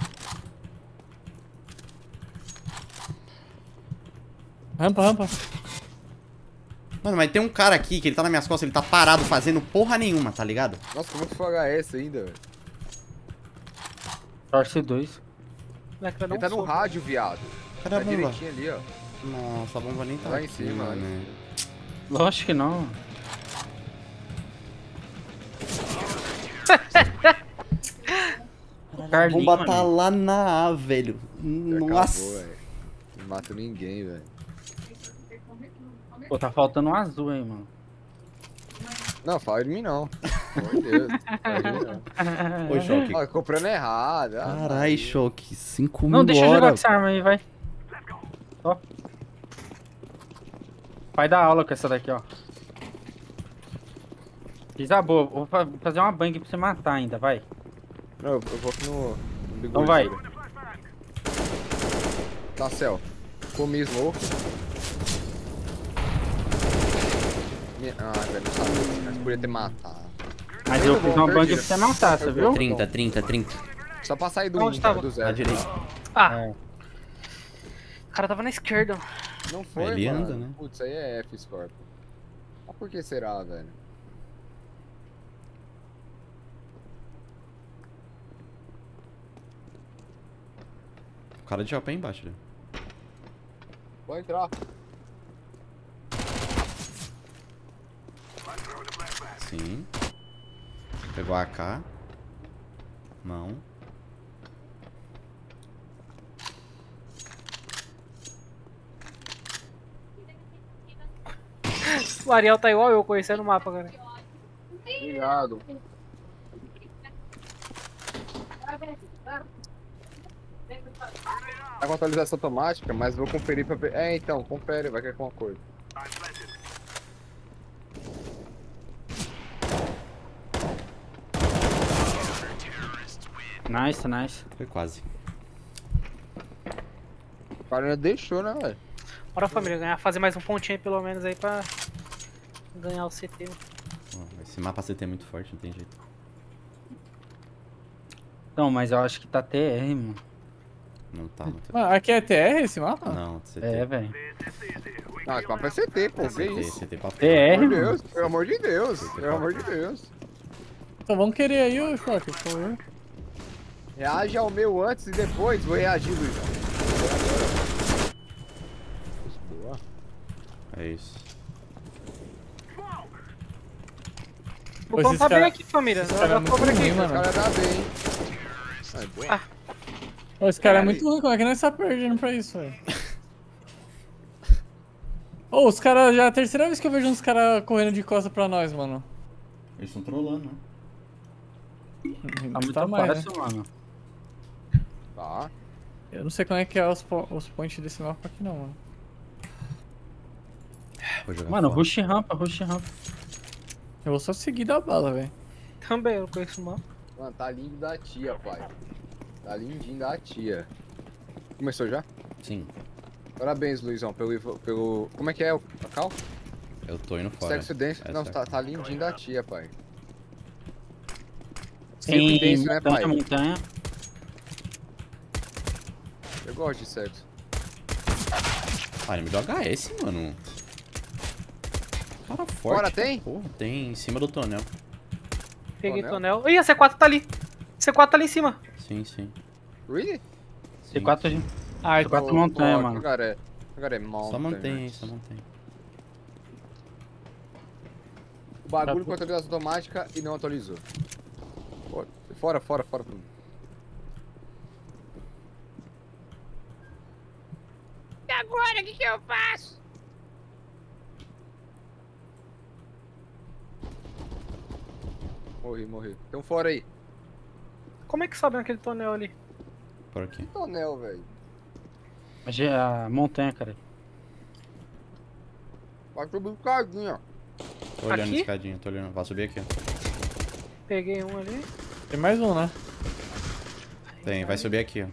Rampa, rampa. Mano, mas tem um cara aqui que ele tá nas minhas costas, ele tá parado fazendo porra nenhuma, tá ligado? Nossa, como que foi H S ainda, velho? Torce dois. Moleque, vai dar Ele tá um no soco. rádio, viado. Cadê a Tá bomba? direitinho ali, ó. Nossa, a bomba nem tá Lá em aqui, cima, mano. né? Lógico que não. A Carlinho, bomba tá mano. lá na A, velho. Já Nossa. acabou, velho. Não mato ninguém, velho. Pô, tá faltando um azul aí, mano. Não, fala de mim não. Pelo amor de Deus. Fala de mim não. Ô, Choque. Ó, comprando errado. Ah, Carai, Choque. cinco Não, mil deixa eu jogar com horas. essa arma aí, vai. Ó. Vai dar aula com essa daqui, ó. Desabou. Vou fa- fazer uma bang pra você matar ainda, vai. Não, eu eu vou aqui no... no Big Então Boy vai. Zero. Tá, céu. Comi smoke. Minha- Ah, velho, não sabia. Mas podia ter matado. Mas eu Muito fiz bom, uma bang perdi. pra você matar, você viu? trinta, trinta, trinta. Só pra sair do Onde um, tava? do Na zero. direita. Ah, É. o cara tava na esquerda. Não foi, Ele mano. anda, né? Putz, aí é F, Scorpio. Mas por que será, velho? O cara de chapa aí embaixo, né? Pode entrar. Sim. Pegou a A K. Não. O Ariel tá igual eu, conhecendo o mapa, cara. Obrigado. Tá com atualização automática, mas vou conferir pra ver. É, então, confere, vai que é alguma coisa. Nice, nice. Foi quase. O cara ainda deixou, né, velho? Bora, família, ganhar, fazer mais um pontinho aí, pelo menos aí pra ganhar o C T. Ó, esse mapa C T é muito forte, não tem jeito. Não, mas eu acho que tá T R, mano. Não tá, não tá. Mano, aqui é T R esse mapa? Não, C T. É, velho. Não, esse mapa é C T, pô, que C T, isso? C T papo. T R, Pelo amor de mano. Deus, pelo amor de Deus, pelo amor de Deus. Então vamos querer aí o Choque, por favor. Reage ao meu antes e depois, vou reagir, Luizão. Boa. É isso. O Pô, pão esses tá bem cara- aqui, família. esses Já cara é já muito tô por aqui. ruim, Os mano. caras tá bem. Ai, boa. Ô, esse cara é muito ruim, como é que nós tá perdendo pra isso, velho? Ô, os caras, já é a terceira vez que eu vejo uns caras correndo de costa pra nós, mano. Eles estão trolando, né? Tá muito Tá mais, né? fácil, mano. Tá. Eu não sei como é que é os, po os points desse mapa aqui não, mano. Vou jogar Mano, fora. rush rampa, rush rampa. Eu vou só seguir da bala, velho. Também, eu conheço o mapa. Mano, tá lindo da tia, pai. Tá lindinho da tia. Começou já? Sim, Parabéns, Luizão, pelo. pelo... Como é que é o Cacau? eu tô indo fora. Sexo denso. É Não, certo. tá, tá lindinho da tia, pai. Sempre Tem denso, né, pai? montanha, montanha. Eu gosto de sexo. Ah, ele me deu H S, mano. Cara forte. Fora tem? Porra, tem em cima do tonel. Peguei Tonel? tonel. Ih, a C quatro tá ali. C quatro tá ali em cima. Sim, sim. Really? C quatro, sim. C quatro montanha, Pô, mano. Agora é. Agora é mountain. Só mantém, né? só mantém. O bagulho Tá com atualização automática e não atualizou. Fora, fora, fora, fora. E agora, o que, que eu faço? Morri, morri. Tem um fora aí. Como é que sobe naquele tonel ali? Por aqui. Tonel, velho. Mas é a montanha, cara. Vai subir um cadinho, ó. Tô olhando Aqui? a escadinha, tô olhando. Vai subir aqui, ó. Peguei um ali. Tem mais um, né? Tem, vai subir aqui, ó.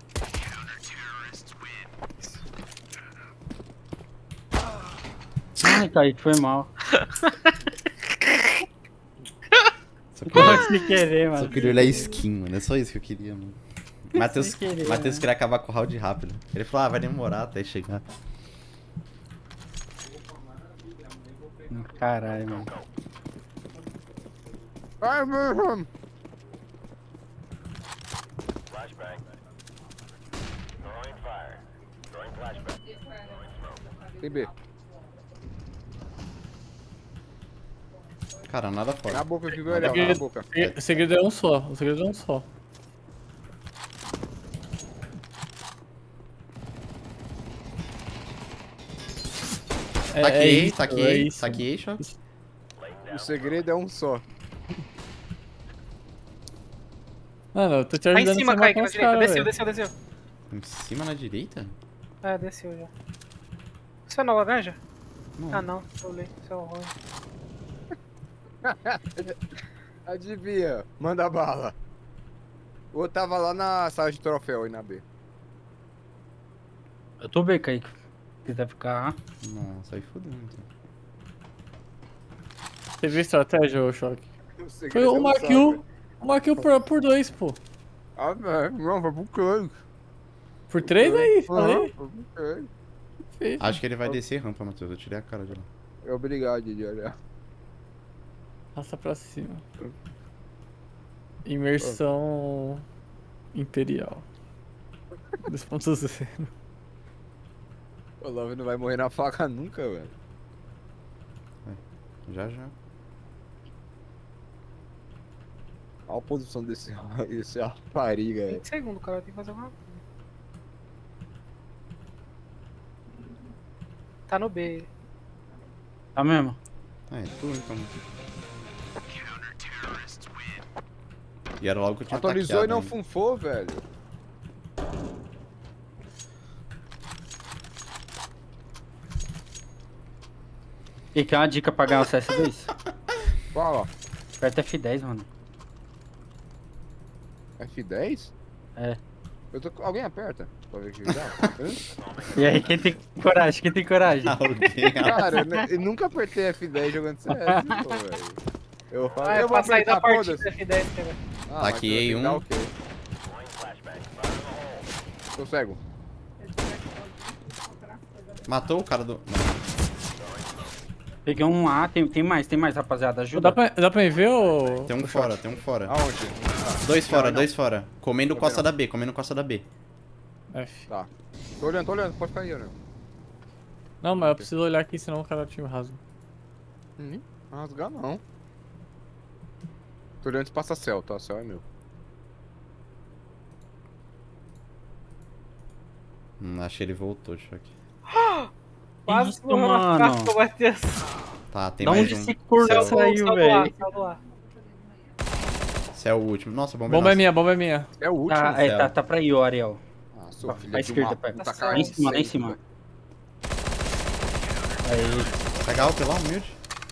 Ai, Kaique, foi mal. Só Pode queria, se querer, só mano. queria olhar skin, mano. É só isso que eu queria, mano. Matheus, Sem querer, Matheus né? queria acabar com o round rápido. Ele falou, ah, vai demorar até chegar. Caralho, mano. Ai, meu. Tem B. Cara, nada fora. Na boca aqui, velho. Nada Na fora. boca. O segredo é um só, o segredo é um só. É, é Taquei, isso, é taquei, isso. taquei, show. O segredo é um só. Mano, eu tô te Tá em ajudando cima, a Kaique, matar na os direita. caras, Desceu, velho. desceu, desceu. Em cima na direita? É, desceu já. Isso é na laranja? Não. Ah, não. Eu olhei. Isso é o rosa. Adivinha, manda bala. O outro tava lá na sala de troféu aí na B. Eu tô bem, Kaique. Se quiser ficar. Nossa, aí fodeu. Então. Você viu a estratégia, ô Choque? O segredo Foi é um uma só, kill, velho. uma kill por, por dois, pô. Ah, velho, não, vai pro canto. Por três aí, falei. Vai pro canto. Fez. Acho que ele vai descer rampa, Matheus. Eu tirei a cara de lá. Obrigado de olhar. Passa pra cima. Imersão imperial. dois ponto zero. O Love não vai morrer na faca nunca, velho. Já, já. Olha a posição desse, desse rapariga, velho. vinte segundos, cara, tem que fazer uma. Tá no B. Tá mesmo? Ah, é tu então. E era logo que eu tinha Atualizou e não taqueado ainda. funfou, velho. E quer uma dica pra ganhar o C S dois? Fala. Aperta F dez, mano. F dez? É. Eu tô... Alguém aperta? Pra ver que dá. E aí, quem tem coragem? Quem tem coragem? Alguém. Cara, eu, nu- eu nunca apertei F dez jogando C S, pô, velho. Eu falo, Ah, é eu vou pra sair da apertar, partida foda-se. F dez, cara. Ah, Taquei mas eu um. tenho que dar o quê? Tô cego. Matou o cara do. Peguei um A, tem, tem mais, tem mais, rapaziada. Dá Ajuda. pra, dá pra ver o... Tem um fora, tem um fora. Aonde? Dois fora, não. dois fora. Comendo Tô costa vendo. da B, comendo costa da B. F. Tá. Tô olhando, tô olhando, pode ficar aí, olhando. Não, mas eu preciso olhar aqui, senão o cara time rasga. Uhum. Não rasgar não. Tô olhando se passa céu, tá? Céu é meu. Hum, acho que ele voltou, deixa eu aqui. Quase Isso, morreu na mano. casca, eu bati assim. Tá, tem Da mais onde um. esse corno Céu. saiu, Saiu do ar, velho? saiu do ar. Céu o último. Nossa, bomba, Bomba é nossa. minha, bomba é minha. É o último. Tá, é, céu. tá, tá pra aí, ó, Ariel. Ah, sou Pra- filha pra de esquerda, uma pega. puta Lá cara Lá em de cima, lá em seis, cima. velho. Aí. Legal, pela humilde.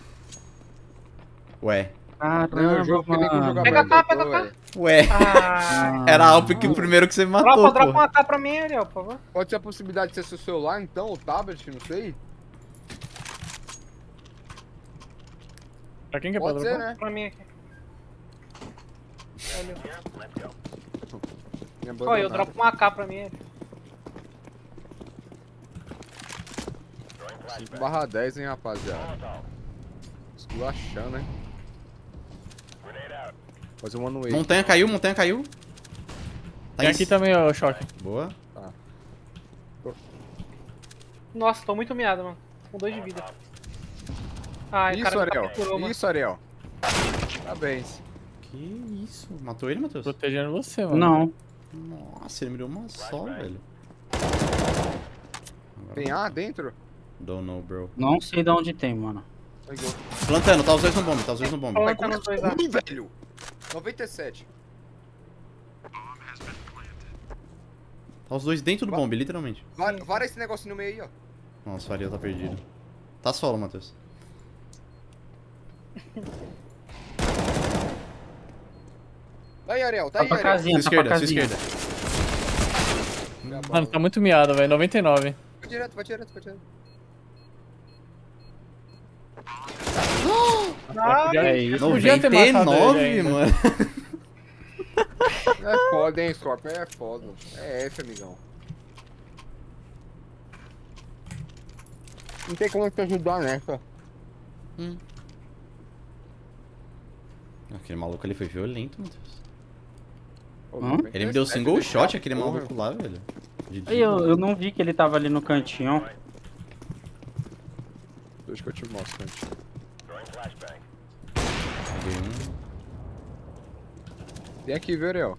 Ué. Não, eu jogo que nem que eu mano. jogava. Pega a K, pega a K. Ué. Ah. Era a Alp que o primeiro que você matou, Dropa, dropa pô. uma K pra mim, Ariel, por favor. Pode ser a possibilidade de ser seu celular, então, o tablet, não sei. Pra quem que é Pode pra ser, dropar? né? Pra mim aqui. Minha Ó, eu abandonada. dropo uma K pra mim. cinco barra dez, hein, rapaziada. Esculachando, hein. Fazer um one way. Montanha caiu, montanha caiu. Tá Tem em aqui c- também, ó, o choque. Boa. Nossa, tô muito miado, mano. Com dois de vida. Ai, Isso, cara, me Ariel. capturou, mano. Isso, Ariel. Parabéns. Que isso? Matou ele, Matheus? Protegendo você, mano. Não. Nossa, ele me deu uma só, velho. Agora Tem A dentro? Don't know, bro. Não sei de onde tem, mano. Pegou. Plantando, tá os dois no bombe, tá os dois no bombe. Planta Como é nos dois A. ruim, velho? noventa e sete. Tá os dois dentro do bombe, literalmente. Vara, vara esse negócio no meio aí, ó. Nossa, o Ariel tá perdido. Tá solo, Matheus. Tá aí, Ariel. Tá Tá aí, pra Ariel. casinha, Sua tá pra esquerda, sua casinha. esquerda. Mano, tá muito miado, velho. noventa e nove. Vai direto, vai direto, vai direto. Ah, É isso. Podia ter matado noventa e ele nove, ainda. mano. É foda, hein, Scorpion. É foda. É F, amigão. Não tem como te ajudar nessa. Aquele maluco ali foi violento, Matheus. Ô, Hã? noventa e Ele me deu sete, single ele shot, tá aquele porra. maluco lá, velho. De Aí eu, eu não vi que ele tava ali no cantinho. Deixa que eu te mostro antes. Peguei um. Vem aqui, viu, Ariel?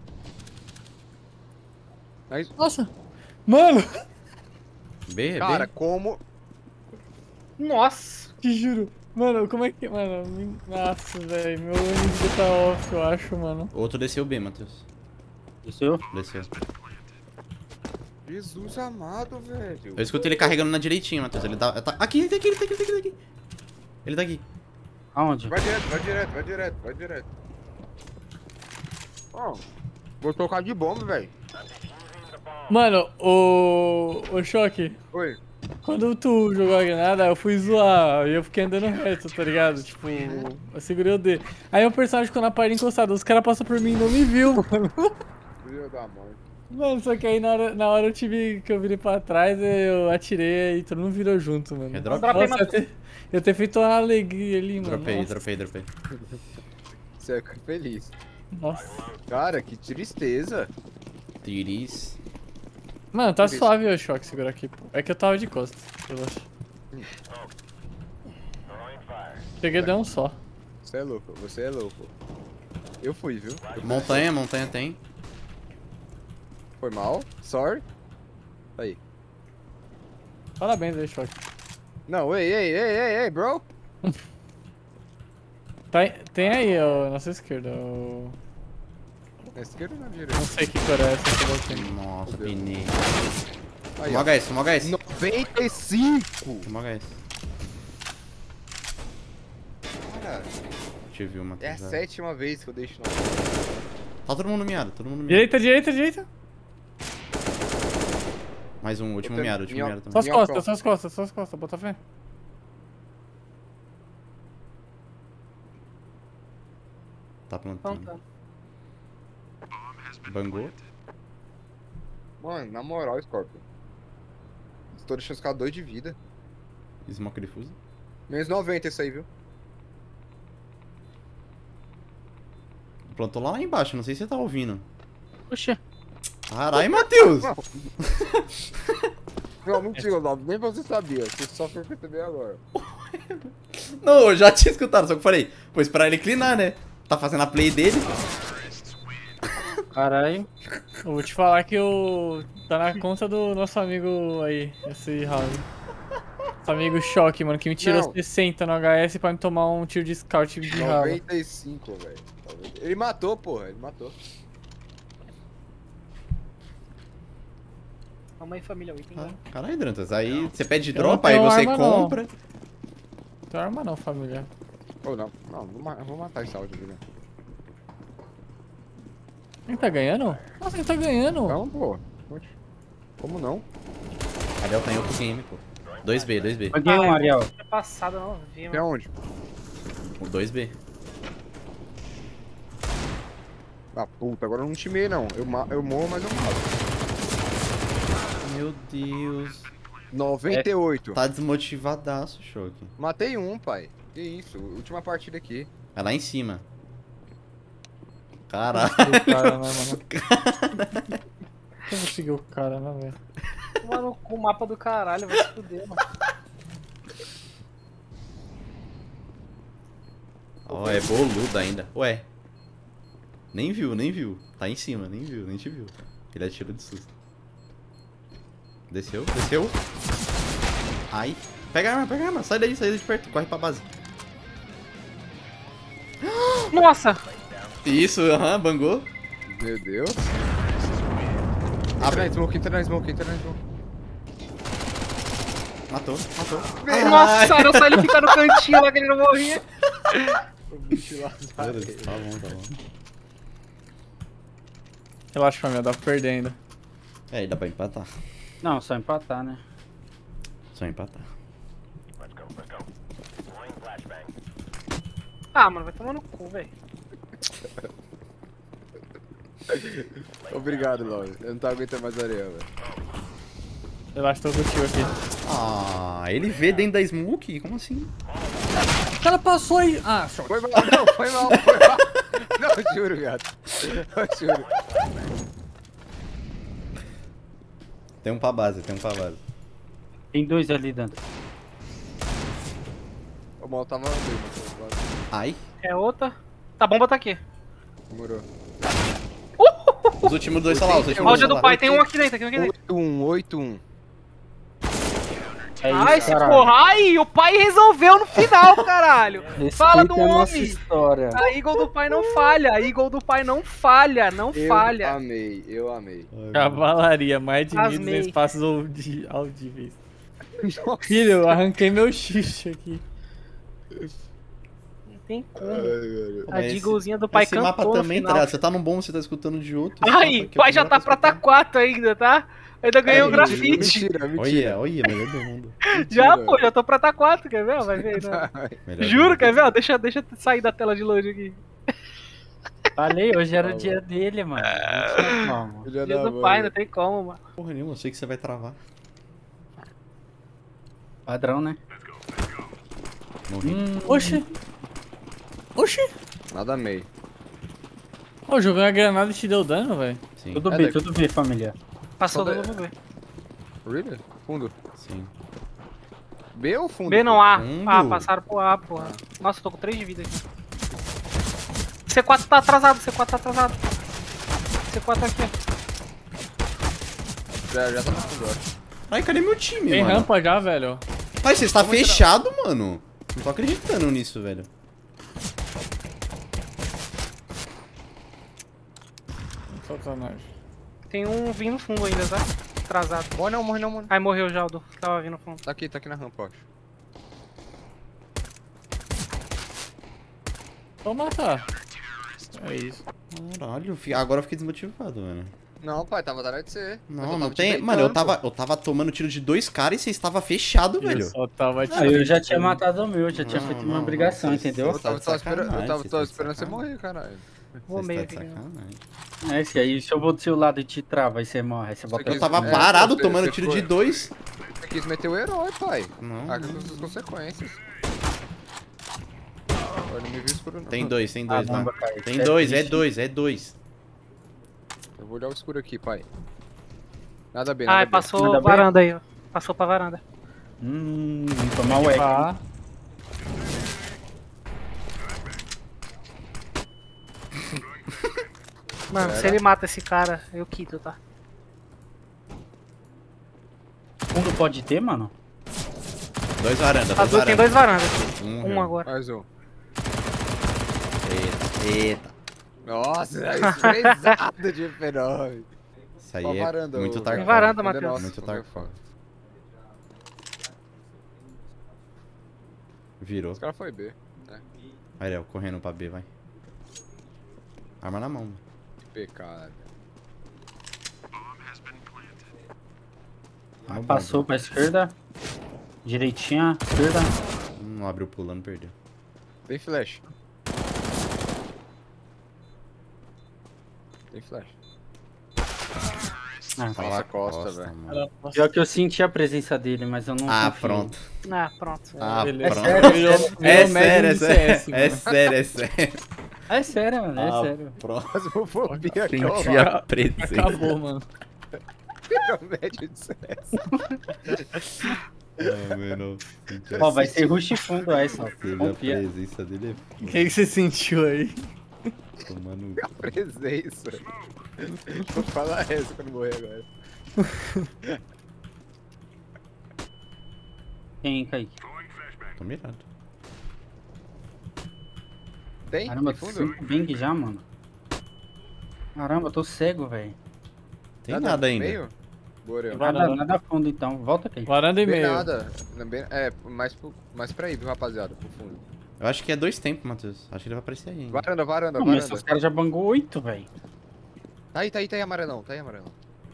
Mas, Nossa! Mano! B, cara, B. como... nossa. Te juro. Mano, como é que... Mano, me- nossa, velho. Meu nível tá off, eu acho, mano. Outro desceu B, Matheus. Desceu? Desceu. Jesus amado, velho. Eu escutei ele carregando na direitinha, Matheus. Ele tá, tá. Aqui, ele tá aqui, ele tá aqui, ele tá aqui, ele tá aqui. Ele tá aqui. Aonde? Vai direto, vai direto, vai direto, vai direto. Ó, vou tocar de bomba, velho. Mano, o... O Choque, Oi. quando tu jogou a granada, eu fui zoar e eu fiquei andando reto, tá ligado? Tipo, eu segurei o D. Aí o personagem ficou na parede encostado, os caras passam por mim e não me viu, mano. Filho da mãe. Mano, só que aí na hora, na hora eu tive que eu virei pra trás, eu atirei e todo mundo virou junto, mano. É drop? Dropei, Nossa, eu ter, eu ter feito uma alegria ali, mano. Dropei, Nossa. dropei, dropei. Você fica feliz. Nossa. Cara, que tristeza. Tiris. Mano, tá Isso. suave o Choque segurar aqui, pô. É que eu tava de costas, relaxa. Cheguei a dar um só. Você é louco, você é louco. Eu fui, viu? Montanha, montanha tem. Foi mal. Sorry. Aí. Parabéns aí, Choque. Não, ei, ei, ei, ei, ei, bro. Tá, tem aí, ó, na sua esquerda. Ó. Na esquerda ou na direita? Não sei que cor é essa que eu tenho. Nossa, pinei. Aí, Toma ó. H S, toma H S. noventa e cinco! Toma H S. Cara, Te viu, Matheus. é a sétima vez que eu deixo no... Tá todo mundo miado, todo mundo miado. Direita, direita, direita. Mais um, último tenho- miado, último minha- miado também. Suas Minhocão. costas, suas costas, suas costas, bota fé. Tá Então plantando. tá. Bangou. Mano, na moral, Scorpion. Estou deixando os caras dois de vida. Smoke difuso. Menos noventa isso aí, viu? Plantou lá embaixo, não sei se você tá ouvindo. Oxê. Caralho, Matheus! Não, mentira, Love. Nem você sabia. Você só foi perceber agora. Não, eu já tinha escutado, só que eu falei, vou esperar ele clinar, né? Tá fazendo a play dele. Caralho. Eu vou te falar que o tá na conta do nosso amigo aí, esse round. Nosso amigo Choque, mano, que me tirou Não. sessenta no H S pra me tomar um tiro de scout de rabo. noventa e cinco, velho. Ele matou, porra. Ele matou. Calma aí, família. Item Ah, bom. caralho, Drantas, aí você pede Eu drop, não aí tenho você arma, não. compra. Não tem arma não, família. Ou não. Não, vou, ma- vou matar esse áudio aqui, né? Quem tá ganhando? Nossa, quem tá ganhando? Não, pô. Oxe. Como não? Ariel tá em outro game, pô. dois B, dois B. Paguei um, Ariel. É passado, não vi, Até mano. onde? O dois B. Ah, puta. Agora eu não timei, não. Eu, ma- eu morro, mas eu mato. Meu Deus. noventa e oito. Tá desmotivadaço, Choque. Matei um, pai. Que isso. Última partida aqui. É lá em cima. Caralho. O cara, né, mano? Eu vou seguir o cara, né, velho? Mano, com o mapa do caralho, vai se fuder, mano. Ó, é boludo ainda. Ué. Nem viu, nem viu. Tá em cima, nem viu, nem te viu. Ele atirou de susto. Desceu, desceu. Ai. Pega a arma, pega a arma. Sai daí, sai daí de perto. Corre pra base. Nossa! Isso, aham, bangou. Meu Deus. Entra Abre. na smoke, entra na smoke, entra na smoke. Matou, matou. Nossa, era só ele ficar no cantinho lá que ele não morria. O bicho lá. Beleza, tá bom, tá bom. Relaxa, família, dá pra perder ainda. É, aí dá pra empatar. Não, só empatar, né? Só empatar. Ah, mano, vai tomar no cu, velho. Obrigado, Love. Eu não tava aguentando mais a areia, velho. Relaxa, tô contigo aqui. Ah, ele vê dentro da smoke? Como assim? O cara passou aí. Ah, Choque. Foi mal, não, foi mal, foi mal. Não, juro, gato. Eu juro. Tem um pra base, tem um pra base. Tem dois ali dentro. O mal tava andando, mas Ai. É outra. Tá bom botar aqui. demorou. Os últimos dois estão lá, os últimos Ó, o dois dia estão do lá. pai, tem um aqui dentro, aqui, um aqui dentro. oito um, oito um. É Ai, isso, se caralho. porra. Ai, o pai resolveu no final, caralho. Fala do Respeita a nossa homem. história. A Eagle do pai não falha. A Eagle do pai não falha, não Eu falha. amei, eu amei. Cavalaria, mais de mil e Asmei. duzentos passos audi- audíveis. Filho, eu arranquei meu xixi aqui. Não tem como. Ai, A Mas esse- Deaglezinha do pai Esse cantou mapa no também, tá final. ligado? Você tá num bom, você tá escutando de outro. esse Ai, mapa aqui o pai é o já primeiro tá prata quatro ainda, tá? Ainda ganhei um Ai, grafite. Mentira, mentira. Olha, olha, melhor do mundo. Já, pô, já tô prata quatro, quer ver? Vai ver, né? Melhor Juro, do quer mundo. ver? Ó, Deixa, deixa eu sair da tela de load aqui. Falei, hoje era o dia dele, mano. Não tinha como. Filha Dia da do mãe. pai, não tem como, mano. Porra nenhuma, eu sei que você vai travar. Padrão, né? Morri. Hum, Oxi. Oxi. Nada amei. Ô, joguei uma granada e te deu dano, velho. Sim, tudo É bem, daqui. tudo bem, família. Passou Só do da- novo B. Really? Fundo. sim. B ou fundo? B não A. Fundo. Ah, passaram pro A, porra. Nossa, tô com três de vida aqui. C quatro tá atrasado, C quatro tá atrasado. C quatro aqui. Já, já tá no fundo, eu acho. Ai, cadê meu time, Tem mano? rampa já, velho. Ai, você está fechado, mano. Não tô acreditando nisso, velho. Sacanagem. Tem um vindo no fundo ainda, tá? Atrasado. Morre não, morre não, mano. Aí morreu já o do que tava vindo no fundo. Tá aqui, tá aqui na rampa, eu acho. Vou matar. É isso. Caralho, fi- agora eu fiquei desmotivado, mano. Não, pai, tava atrás de você. Mas eu Não, tava não te tem. deitando, Mano, eu pô. tava, eu tava tomando tiro de dois caras e você estava fechado, Eu velho. só tava Ah, eu já tinha matado o meu, já tinha Não, feito não, uma não, obrigação, vocês- entendeu? Eu tava, Tá tava de esperando, eu sacanagem, tava, vocês tava tá de esperando você sacanagem. morrer, caralho. Vou Você meio tá de aqui. sacanagem. É esse aí, se eu vou do seu lado e te trava, aí você morre, aí você bota Eu quis- tava É, parado você- tomando você tiro foi- de dois. Você quis meter o herói, pai. Não. Ah, com as consequências. Eu não me vi escuro, não. Tem dois, tem dois lá. Caramba, cara, Tem isso é dois, é triste. dois, é dois. Eu vou olhar o escuro aqui, pai. Nada bem, nada Ah, bem. passou Nada bem? varanda aí, ó. Passou pra varanda. Hum, vamos tomar o eco. Ah, Mano, Pera. se ele mata esse cara, eu quito, tá? Fundo pode ter, mano? Dois varandas, Ah, dois dois- tem varandas. dois varandas aqui. Um, Um morreu. agora. Mais um. Eita, eita. Nossa, é esfrezado de fenômeno. Isso aí Qual é varanda, muito ô? Tarkov. Tem varanda, Cadê Matheus. nossa? Muito Como é que Tarkov. fala? Virou. Os caras foi B. Ariel, correndo pra B, vai. Arma na mão. B, cara. Ah, Passou pra esquerda. Direitinha, esquerda. Não abriu pulando, perdeu. Tem flash. Tem flash. Ah, Nossa, costa, velho. mano. era- nossa, pior que eu senti a presença dele, mas eu não Ah, confiei. pronto. Ah, pronto. Ah, beleza. pronto. sério, Virou- É virou sério, médium é de sério, C S, é mano. sério, é sério. É sério, mano, é Ah, sério. pronto. Fasmofobia, Senti a presença. Acabou, mano. médio de C S. Ah, mano. Senti a Ó, vai ser rush fundo essa, ó. Teve a Confia. presença dele O que, que você sentiu aí? é tomando. A presença. Vou falar essa quando morrer agora. Quem, Kaique? Tô mirado. Tem? Caramba, Tem fundo? cinco bang já, mano. Caramba, eu tô cego, velho. Tem nada ainda. Meio? Borel. Vai. Nada, Varanda. nada fundo então. Volta, Kaique. Varanda e Bem meio. nada. Não, bem- É, mais, pro- mais pra aí, viu, rapaziada? Pro fundo. Eu acho que é dois tempos, Matheus. Acho que ele vai aparecer aí ainda. Varanda, varanda, Não, mas varanda. os caras já bangou oito, velho. Tá aí, tá aí, tá aí amarelão, tá aí amarelão.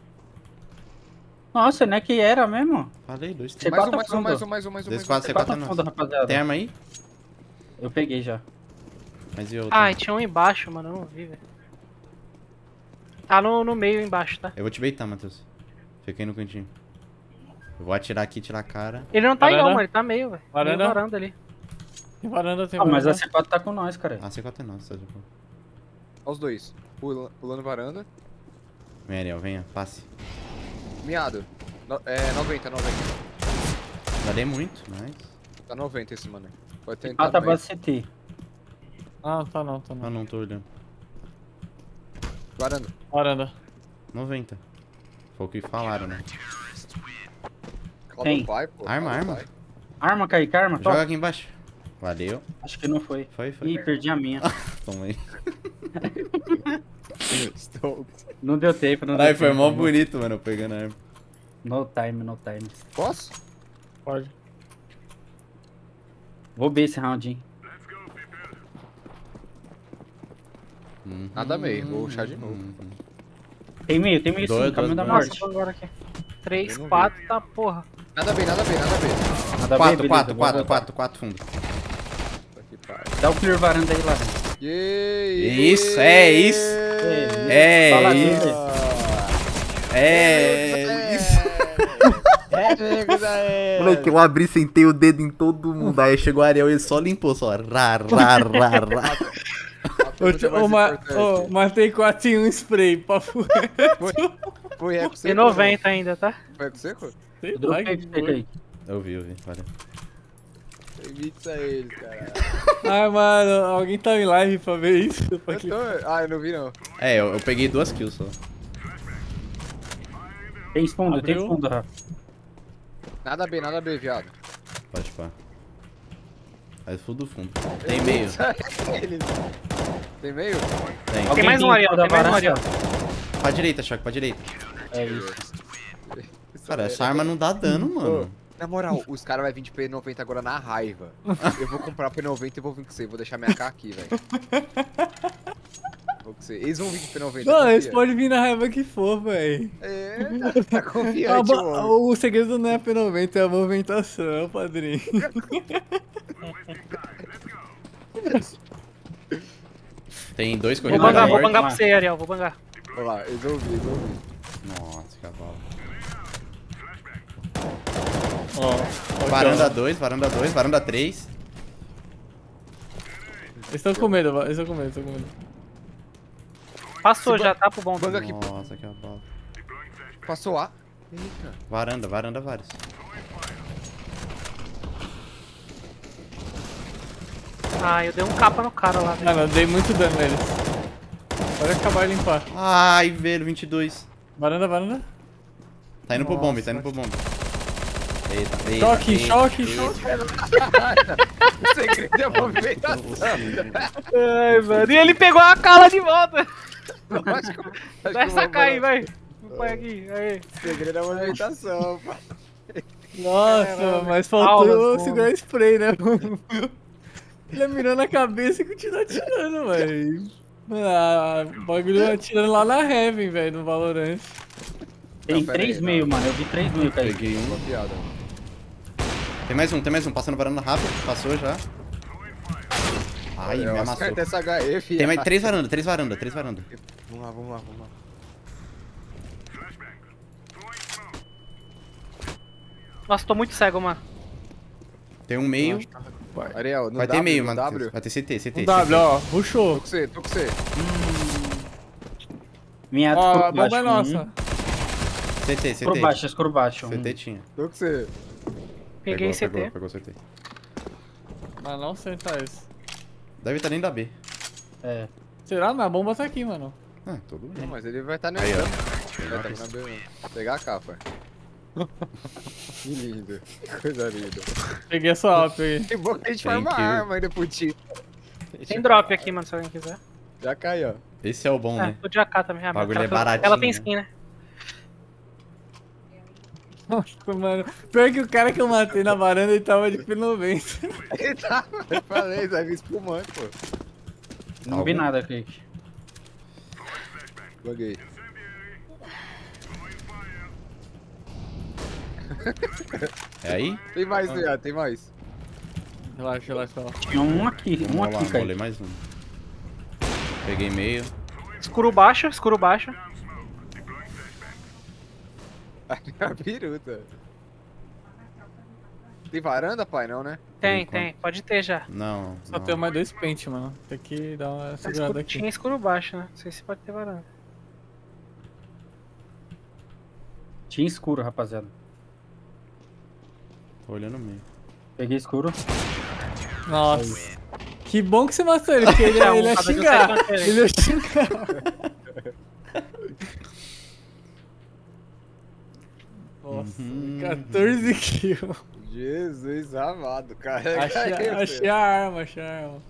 Nossa, não é que era mesmo? Falei, dois Você tempos. Mais um, bota mais um, fundo. mais um, mais um, mais um. Dois mais um. quatro, Você C quatro bota é nosso. fundo, rapaziada. Tem arma aí? Eu peguei já. Mas e outro? Ah, e tinha um embaixo, mano, eu não vi, velho. Tá no, no meio embaixo, tá? Eu vou te beitar, Matheus. Fica aí no cantinho. Eu vou atirar aqui, tirar a cara. Ele não tá aí não, Varanda? mano, ele tá meio, velho. Meio Varanda? varanda ali. Tem varanda, tem Ah, mas varanda. a C quatro tá com nós, cara. Ah, C quatro é nosso, tá de boa. Ó os dois. Pula- Pulando varanda. Vem, Ariel, venha, passe. Miado. No- é, noventa, noventa. Já dei muito, mas. Tá noventa esse, mano. Pode Ah, tentar. tá também. base C T. Ah, tá não, tá Ah, não. não, tô olhando. Varanda. Varanda. noventa. Foi o que falaram, né? Calma Tem. do pai, pô. Arma, calma do arma. pai. Arma, Kaique, arma. Joga Top. aqui embaixo. Valeu. Acho que não foi. Foi, foi. Ih, perdi a minha. Toma aí. Estou. Não deu tempo, não Ai, deu foi tempo. mó bonito, mano, eu pegando a arma. No time, no time. Posso? Pode. Vou B esse round, hein. Uhum. Nada meio, vou rushar de novo. Uhum. Tem meio, tem meio Dois, sim, caminho dois, da dois. morte. Nossa, agora aqui. três, Eu não quatro, tá porra. Nada bem, nada bem, nada bem. Nada Quatro, bem, quatro, beleza, quatro, vou quatro, quatro fundo. Puta que pariu. voltar. Dá o clear varanda aí, lá. Yay! Isso, é isso. É Fala isso. dele. É isso. É, amigos, aê! Moleque, eu abri, sentei o dedo em todo mundo. Aí chegou o Ariel e ele só limpou, só. Rá, rá, rá, rá. A pergunta Ô, mais ma importante. ô, matei quatro em um spray, papo. Foi eco E seco? noventa ainda, tá? Foi eco seco? Sei Eu lá dropei que pra você, foi. Kaique. Eu vi, eu vi, valeu. Mixa eles, caralho. Ai, mano, alguém tá em live pra ver isso? Pra Eu clicar. tô... Ah, eu não vi não. É, eu, eu peguei duas kills só. Tem fundo, tem Abriu? fundo, Rafa. Nada B, nada B, viado. Pode pá. Faz fundo do fundo. Tem meio. Eles... Tem meio? Tem. Alguém mais um ali, ó, da tem mais um varanda? ali, ó. Pra direita, Choque, pra direita. É isso. Cara, essa arma não dá dano, mano. Na moral, os caras vão vir de P noventa agora na raiva. Eu vou comprar P noventa e vou vir com você. Vou deixar minha K aqui, velho. Vou com você. Eles vão vir de P noventa. Não, eles confia. podem vir na raiva que for, velho. É, tá, tá confiante, mano. O segredo não é a P noventa, é a movimentação, padrinho. Tem dois Vou corredores bangar, da vou morte. bangar pra você, Ariel, vou bangar. Olha lá, eles vão vir, eles vão vir. Nossa, que cavalo. Ó, Varanda dois, varanda dois, varanda três. Eles estão com medo, eles estão com medo, estão com medo. Passou já, tá pro bom. Banga aqui. Nossa, que cavalo. Passou A. Eita. Varanda, varanda vários. Ah, eu dei um capa no cara lá. velho. Mano, eu dei muito dano neles. Pode acabar de limpar. Ai, velho, vinte e dois. Varanda, varanda. Tá indo pro Nossa, bombe, tá indo pro bombe. Eita, eita. Choque, eita, choque, eita. choque. O segredo é a movimentação. Ai, mano. E ele pegou a cala de volta. Acho que- acho que Vai eu vou sacar aí, agora. vai. Põe aqui, aí. O segredo é a movimentação, pai. Nossa, Caramba. mas faltou Aulas, segurar spray, né? Ele mirou na cabeça e continua atirando, velho. Mano, a- o bagulho atirando lá na Heaven, velho, no Valorant. Tem Não, pera três aí, meio, não. mano. Eu vi três meio, cara. Peguei um. Uma piada. Tem mais um, tem mais um. Passando varanda rápido. Passou já. Ai, me amassou. Acerta essa H E, filho. Tem mais três varanda, três varanda, três varanda. Vamos lá, vamos lá, vamos lá. Nossa, tô muito cego, mano. Tem um meio. Ariel, no Vai ter W, meio, no mano. W. Vai ter C T, C T. Um W, ó, Tô rushou. com você, tô com você. Minha Ó, por a bomba é baixo. nossa. C T, C Escuro T. baixo, escuro baixo. C T tinha. Tô com você. Peguei Pegou, C pegou, T. pegou C T. Mas não acertar isso. Deve estar nem da B. É. Será? Minha bomba tá aqui, mano. Ah, tudo Não, bem. mas ele vai estar tá Aí, ó. Vai estar na B mesmo. Pegar a capa. Que lindo. Que coisa linda. Peguei a sua alma, peguei. Que bom que a gente Thank forma a you. arma ainda pro time. Tem drop aqui, mano, se alguém quiser. Já caiu, ó. Esse é o bom, É, né? tô de A K também. Ah, Bagulho ela é tá- baratinho, Ela tem né? skin, né? Nossa, mano. Pior que o cara que eu matei na varanda, ele tava de P noventa. Ele tá, eu falei, vai vir espumante, pô. Não vi nada, Kaique. Buguei. É aí? Tem mais, viado, tem mais. Relaxa, relaxa, relaxa. Tinha um aqui, um Vamos lá, aqui, molei Kaique. mais um. Peguei meio. Escuro baixo, escuro baixo. A biruta. Tem varanda, pai? Não, né? Tem, enquanto. tem. Pode ter já. Não, Só não. tem mais dois pente, mano. Tem que dar uma segurada Escuro, aqui. tinha escuro baixo, né? Não sei se pode ter varanda. Tinha escuro, rapaziada. Tô olhando meio. Peguei escuro. Nossa. Que bom que você matou ele, porque ele, ia- ele ia Talvez eu xingar. saiba diferente. Ele ia xingar. Nossa, Uhum. quatorze kills. Jesus amado, carrega Achei, aí, achei filho. a arma, achei a arma.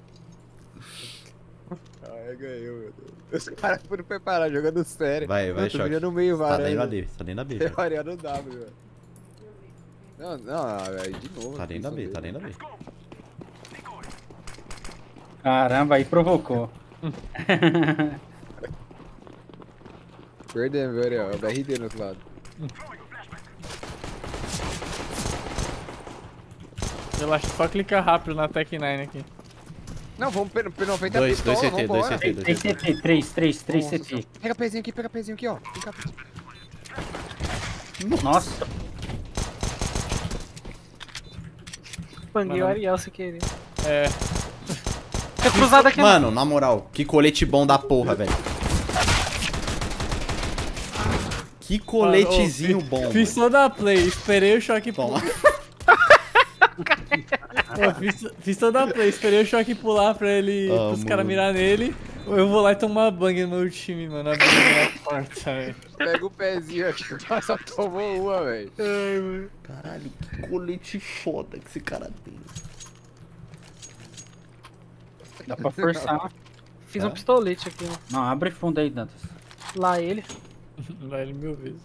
Carrega aí, meu Deus. Os caras foram preparados, jogando sério. Vai, vai, Eu tô choque. virando no meio, Tá dentro da varanda. D, tá dentro da B. Eu já. faria no W, velho. Não, não, velho, de novo. Tá aqui, dentro da só B, dele. tá dentro da B. Caramba, aí provocou. Perdemos, viu, Ariel? É o B R D no outro lado. Relaxa, só clicar rápido na Tech nine aqui. Não, vamos P noventa Dois, pistola, dois C T, dois vambora. C T. Três C T, três, três, três Nossa C T. senhora. Pega pezinho aqui, pega pezinho aqui, ó. Vem cá. Nossa, Banguei o Ariel se querer. É. Fica cruzado aqui, Mano, na moral, que colete bom da porra, velho. Que coletezinho bom, Fiz mano. toda a play, esperei o choque Toma. pô. Pô, fiz, fiz toda a play, esperei o choque pular pra ele, Ah, pros caras mano. mirar nele. Eu vou lá e tomo uma bang no meu time, mano. Abrindo minha porta, velho. Pega o pezinho aqui, só tomou uma, velho. Caralho, que colete foda que esse cara tem. Dá pra forçar. Fiz Tá. um pistolete aqui, mano. Não, abre fundo aí, Dantas. Lá ele. Lá ele mil vezes.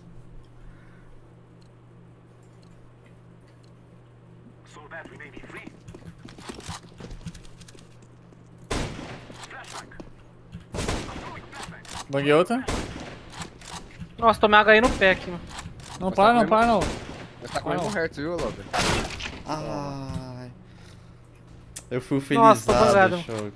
Banguei outra? Nossa, tomei H I no pé aqui, mano. Não, Mas para tá não, com para não. Mas tá com o mesmo hertz, viu, Lober? Ai. Eu fui o Nossa, tô felizado, bugado. Choque.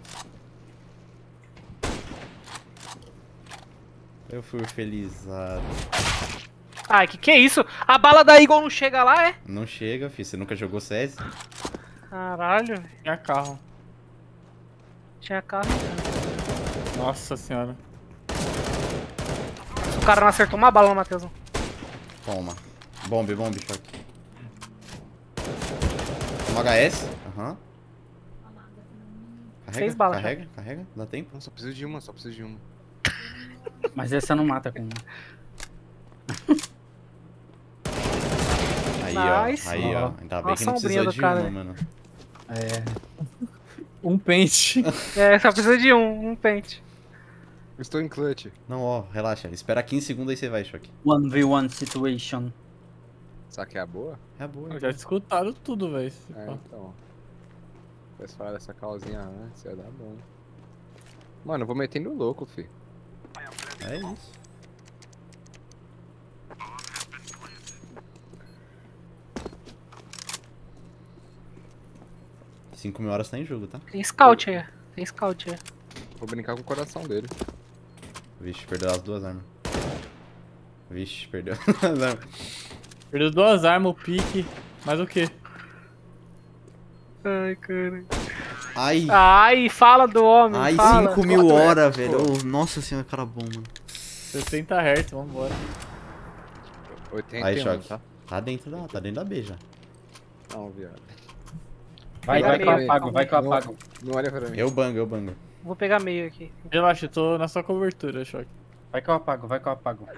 Eu fui o felizado. Ai, que que é isso? A bala da Eagle não chega lá, é? Não chega, filho. Você nunca jogou C S? Caralho, velho. Tinha carro. Tinha carro. Nossa senhora. O cara não acertou uma bala, Matheusão. Toma. Bombe, bombe, choque. Toma H S. Aham. Carrega, Seis balas, carrega, carrega. Dá tempo. Não, só preciso de uma, só preciso de uma. Mas essa não mata com uma. Aí, Nice. ó. Aí, ó. Ó. Ainda Ó bem a que não sombrinha precisou do de cara, uma, né? mano. É. Um pente. É, só precisa de um, um pente. Eu estou em clutch. Não, ó, relaxa. Espera quinze segundos aí você vai, choque. one v one situation. Será que é a boa? É a boa. Já escutaram tudo, velho. É, então. Se tivesse falado dessa calzinha antes, ia dar bom. Mano, eu vou metendo louco, fi. É isso. Cinco mil horas tá em jogo, tá? Tem scout aí. Tem scout aí. Vou brincar com o coração dele. Vixe, perdeu as duas armas. Vixe, perdeu as armas. Perdeu duas armas, o pique. Mas o quê? Ai, cara. Ai, Ai, fala do homem, ai, fala. cinco mil Quatro horas, hertz, velho. pô. Oh, nossa senhora, cara bom, mano. sessenta hertz, vambora. oitenta Aí, e um, choque. tá? Tá dentro da, tá dentro da B já. Não, viado. Vai, Pega vai que eu meio, apago, vai que eu Não, apago. não olha pra mim. Eu bango, eu bango. Vou pegar meio aqui. Relaxa, eu tô na sua cobertura, choque. Vai que eu apago, vai que eu apago.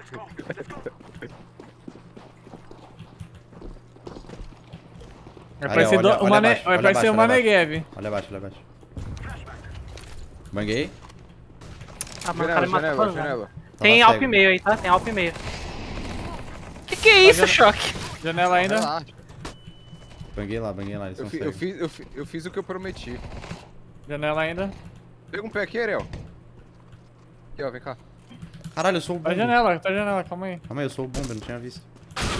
Vai Ali, parecer, ó, do- olha- uma olha ne- abaixo, vai olha parecer abaixo, uma olha abaixo. Negev. Olha abaixo, olha abaixo. Banguei. Ah, mas o cara Janela, me matou janela, com a janela. Tem Tava Alp cego. meio aí, tá? Tem Alp meio. Que que é isso, Tá choque? Janela ainda. Relaxa. Banguei lá, banguei lá. Eles Eu, são fi- eu, cegos. fiz, eu, fi- eu fiz o que eu prometi. Janela ainda. Pega um pé aqui, Ariel. Aqui, ó, vem cá. Caralho, eu sou o Tá bomber. janela, tá janela, calma aí. Calma aí, eu sou o bomber, não tinha visto.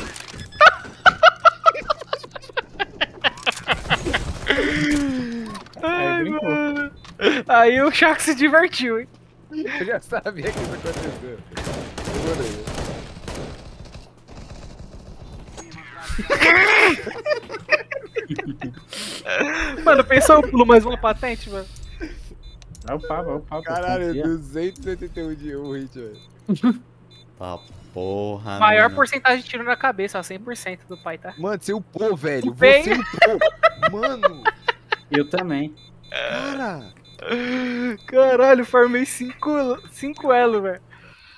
Aí brincou. Aí o Choque se divertiu, hein? Eu já sabia que isso aconteceu. Eu adorei. Mano, pensou eu pulo mais uma patente, mano? Vai upar, vai upar. pô, Caralho, confia. duzentos e oitenta e um de um hit, velho. Tá porra, Maior mano. porcentagem de tiro na cabeça, ó, cem por cento do pai, tá? Mano, você upou, velho. Upei. Você upou. Mano, Eu também. cara. Caralho, farmei cinco elo, velho.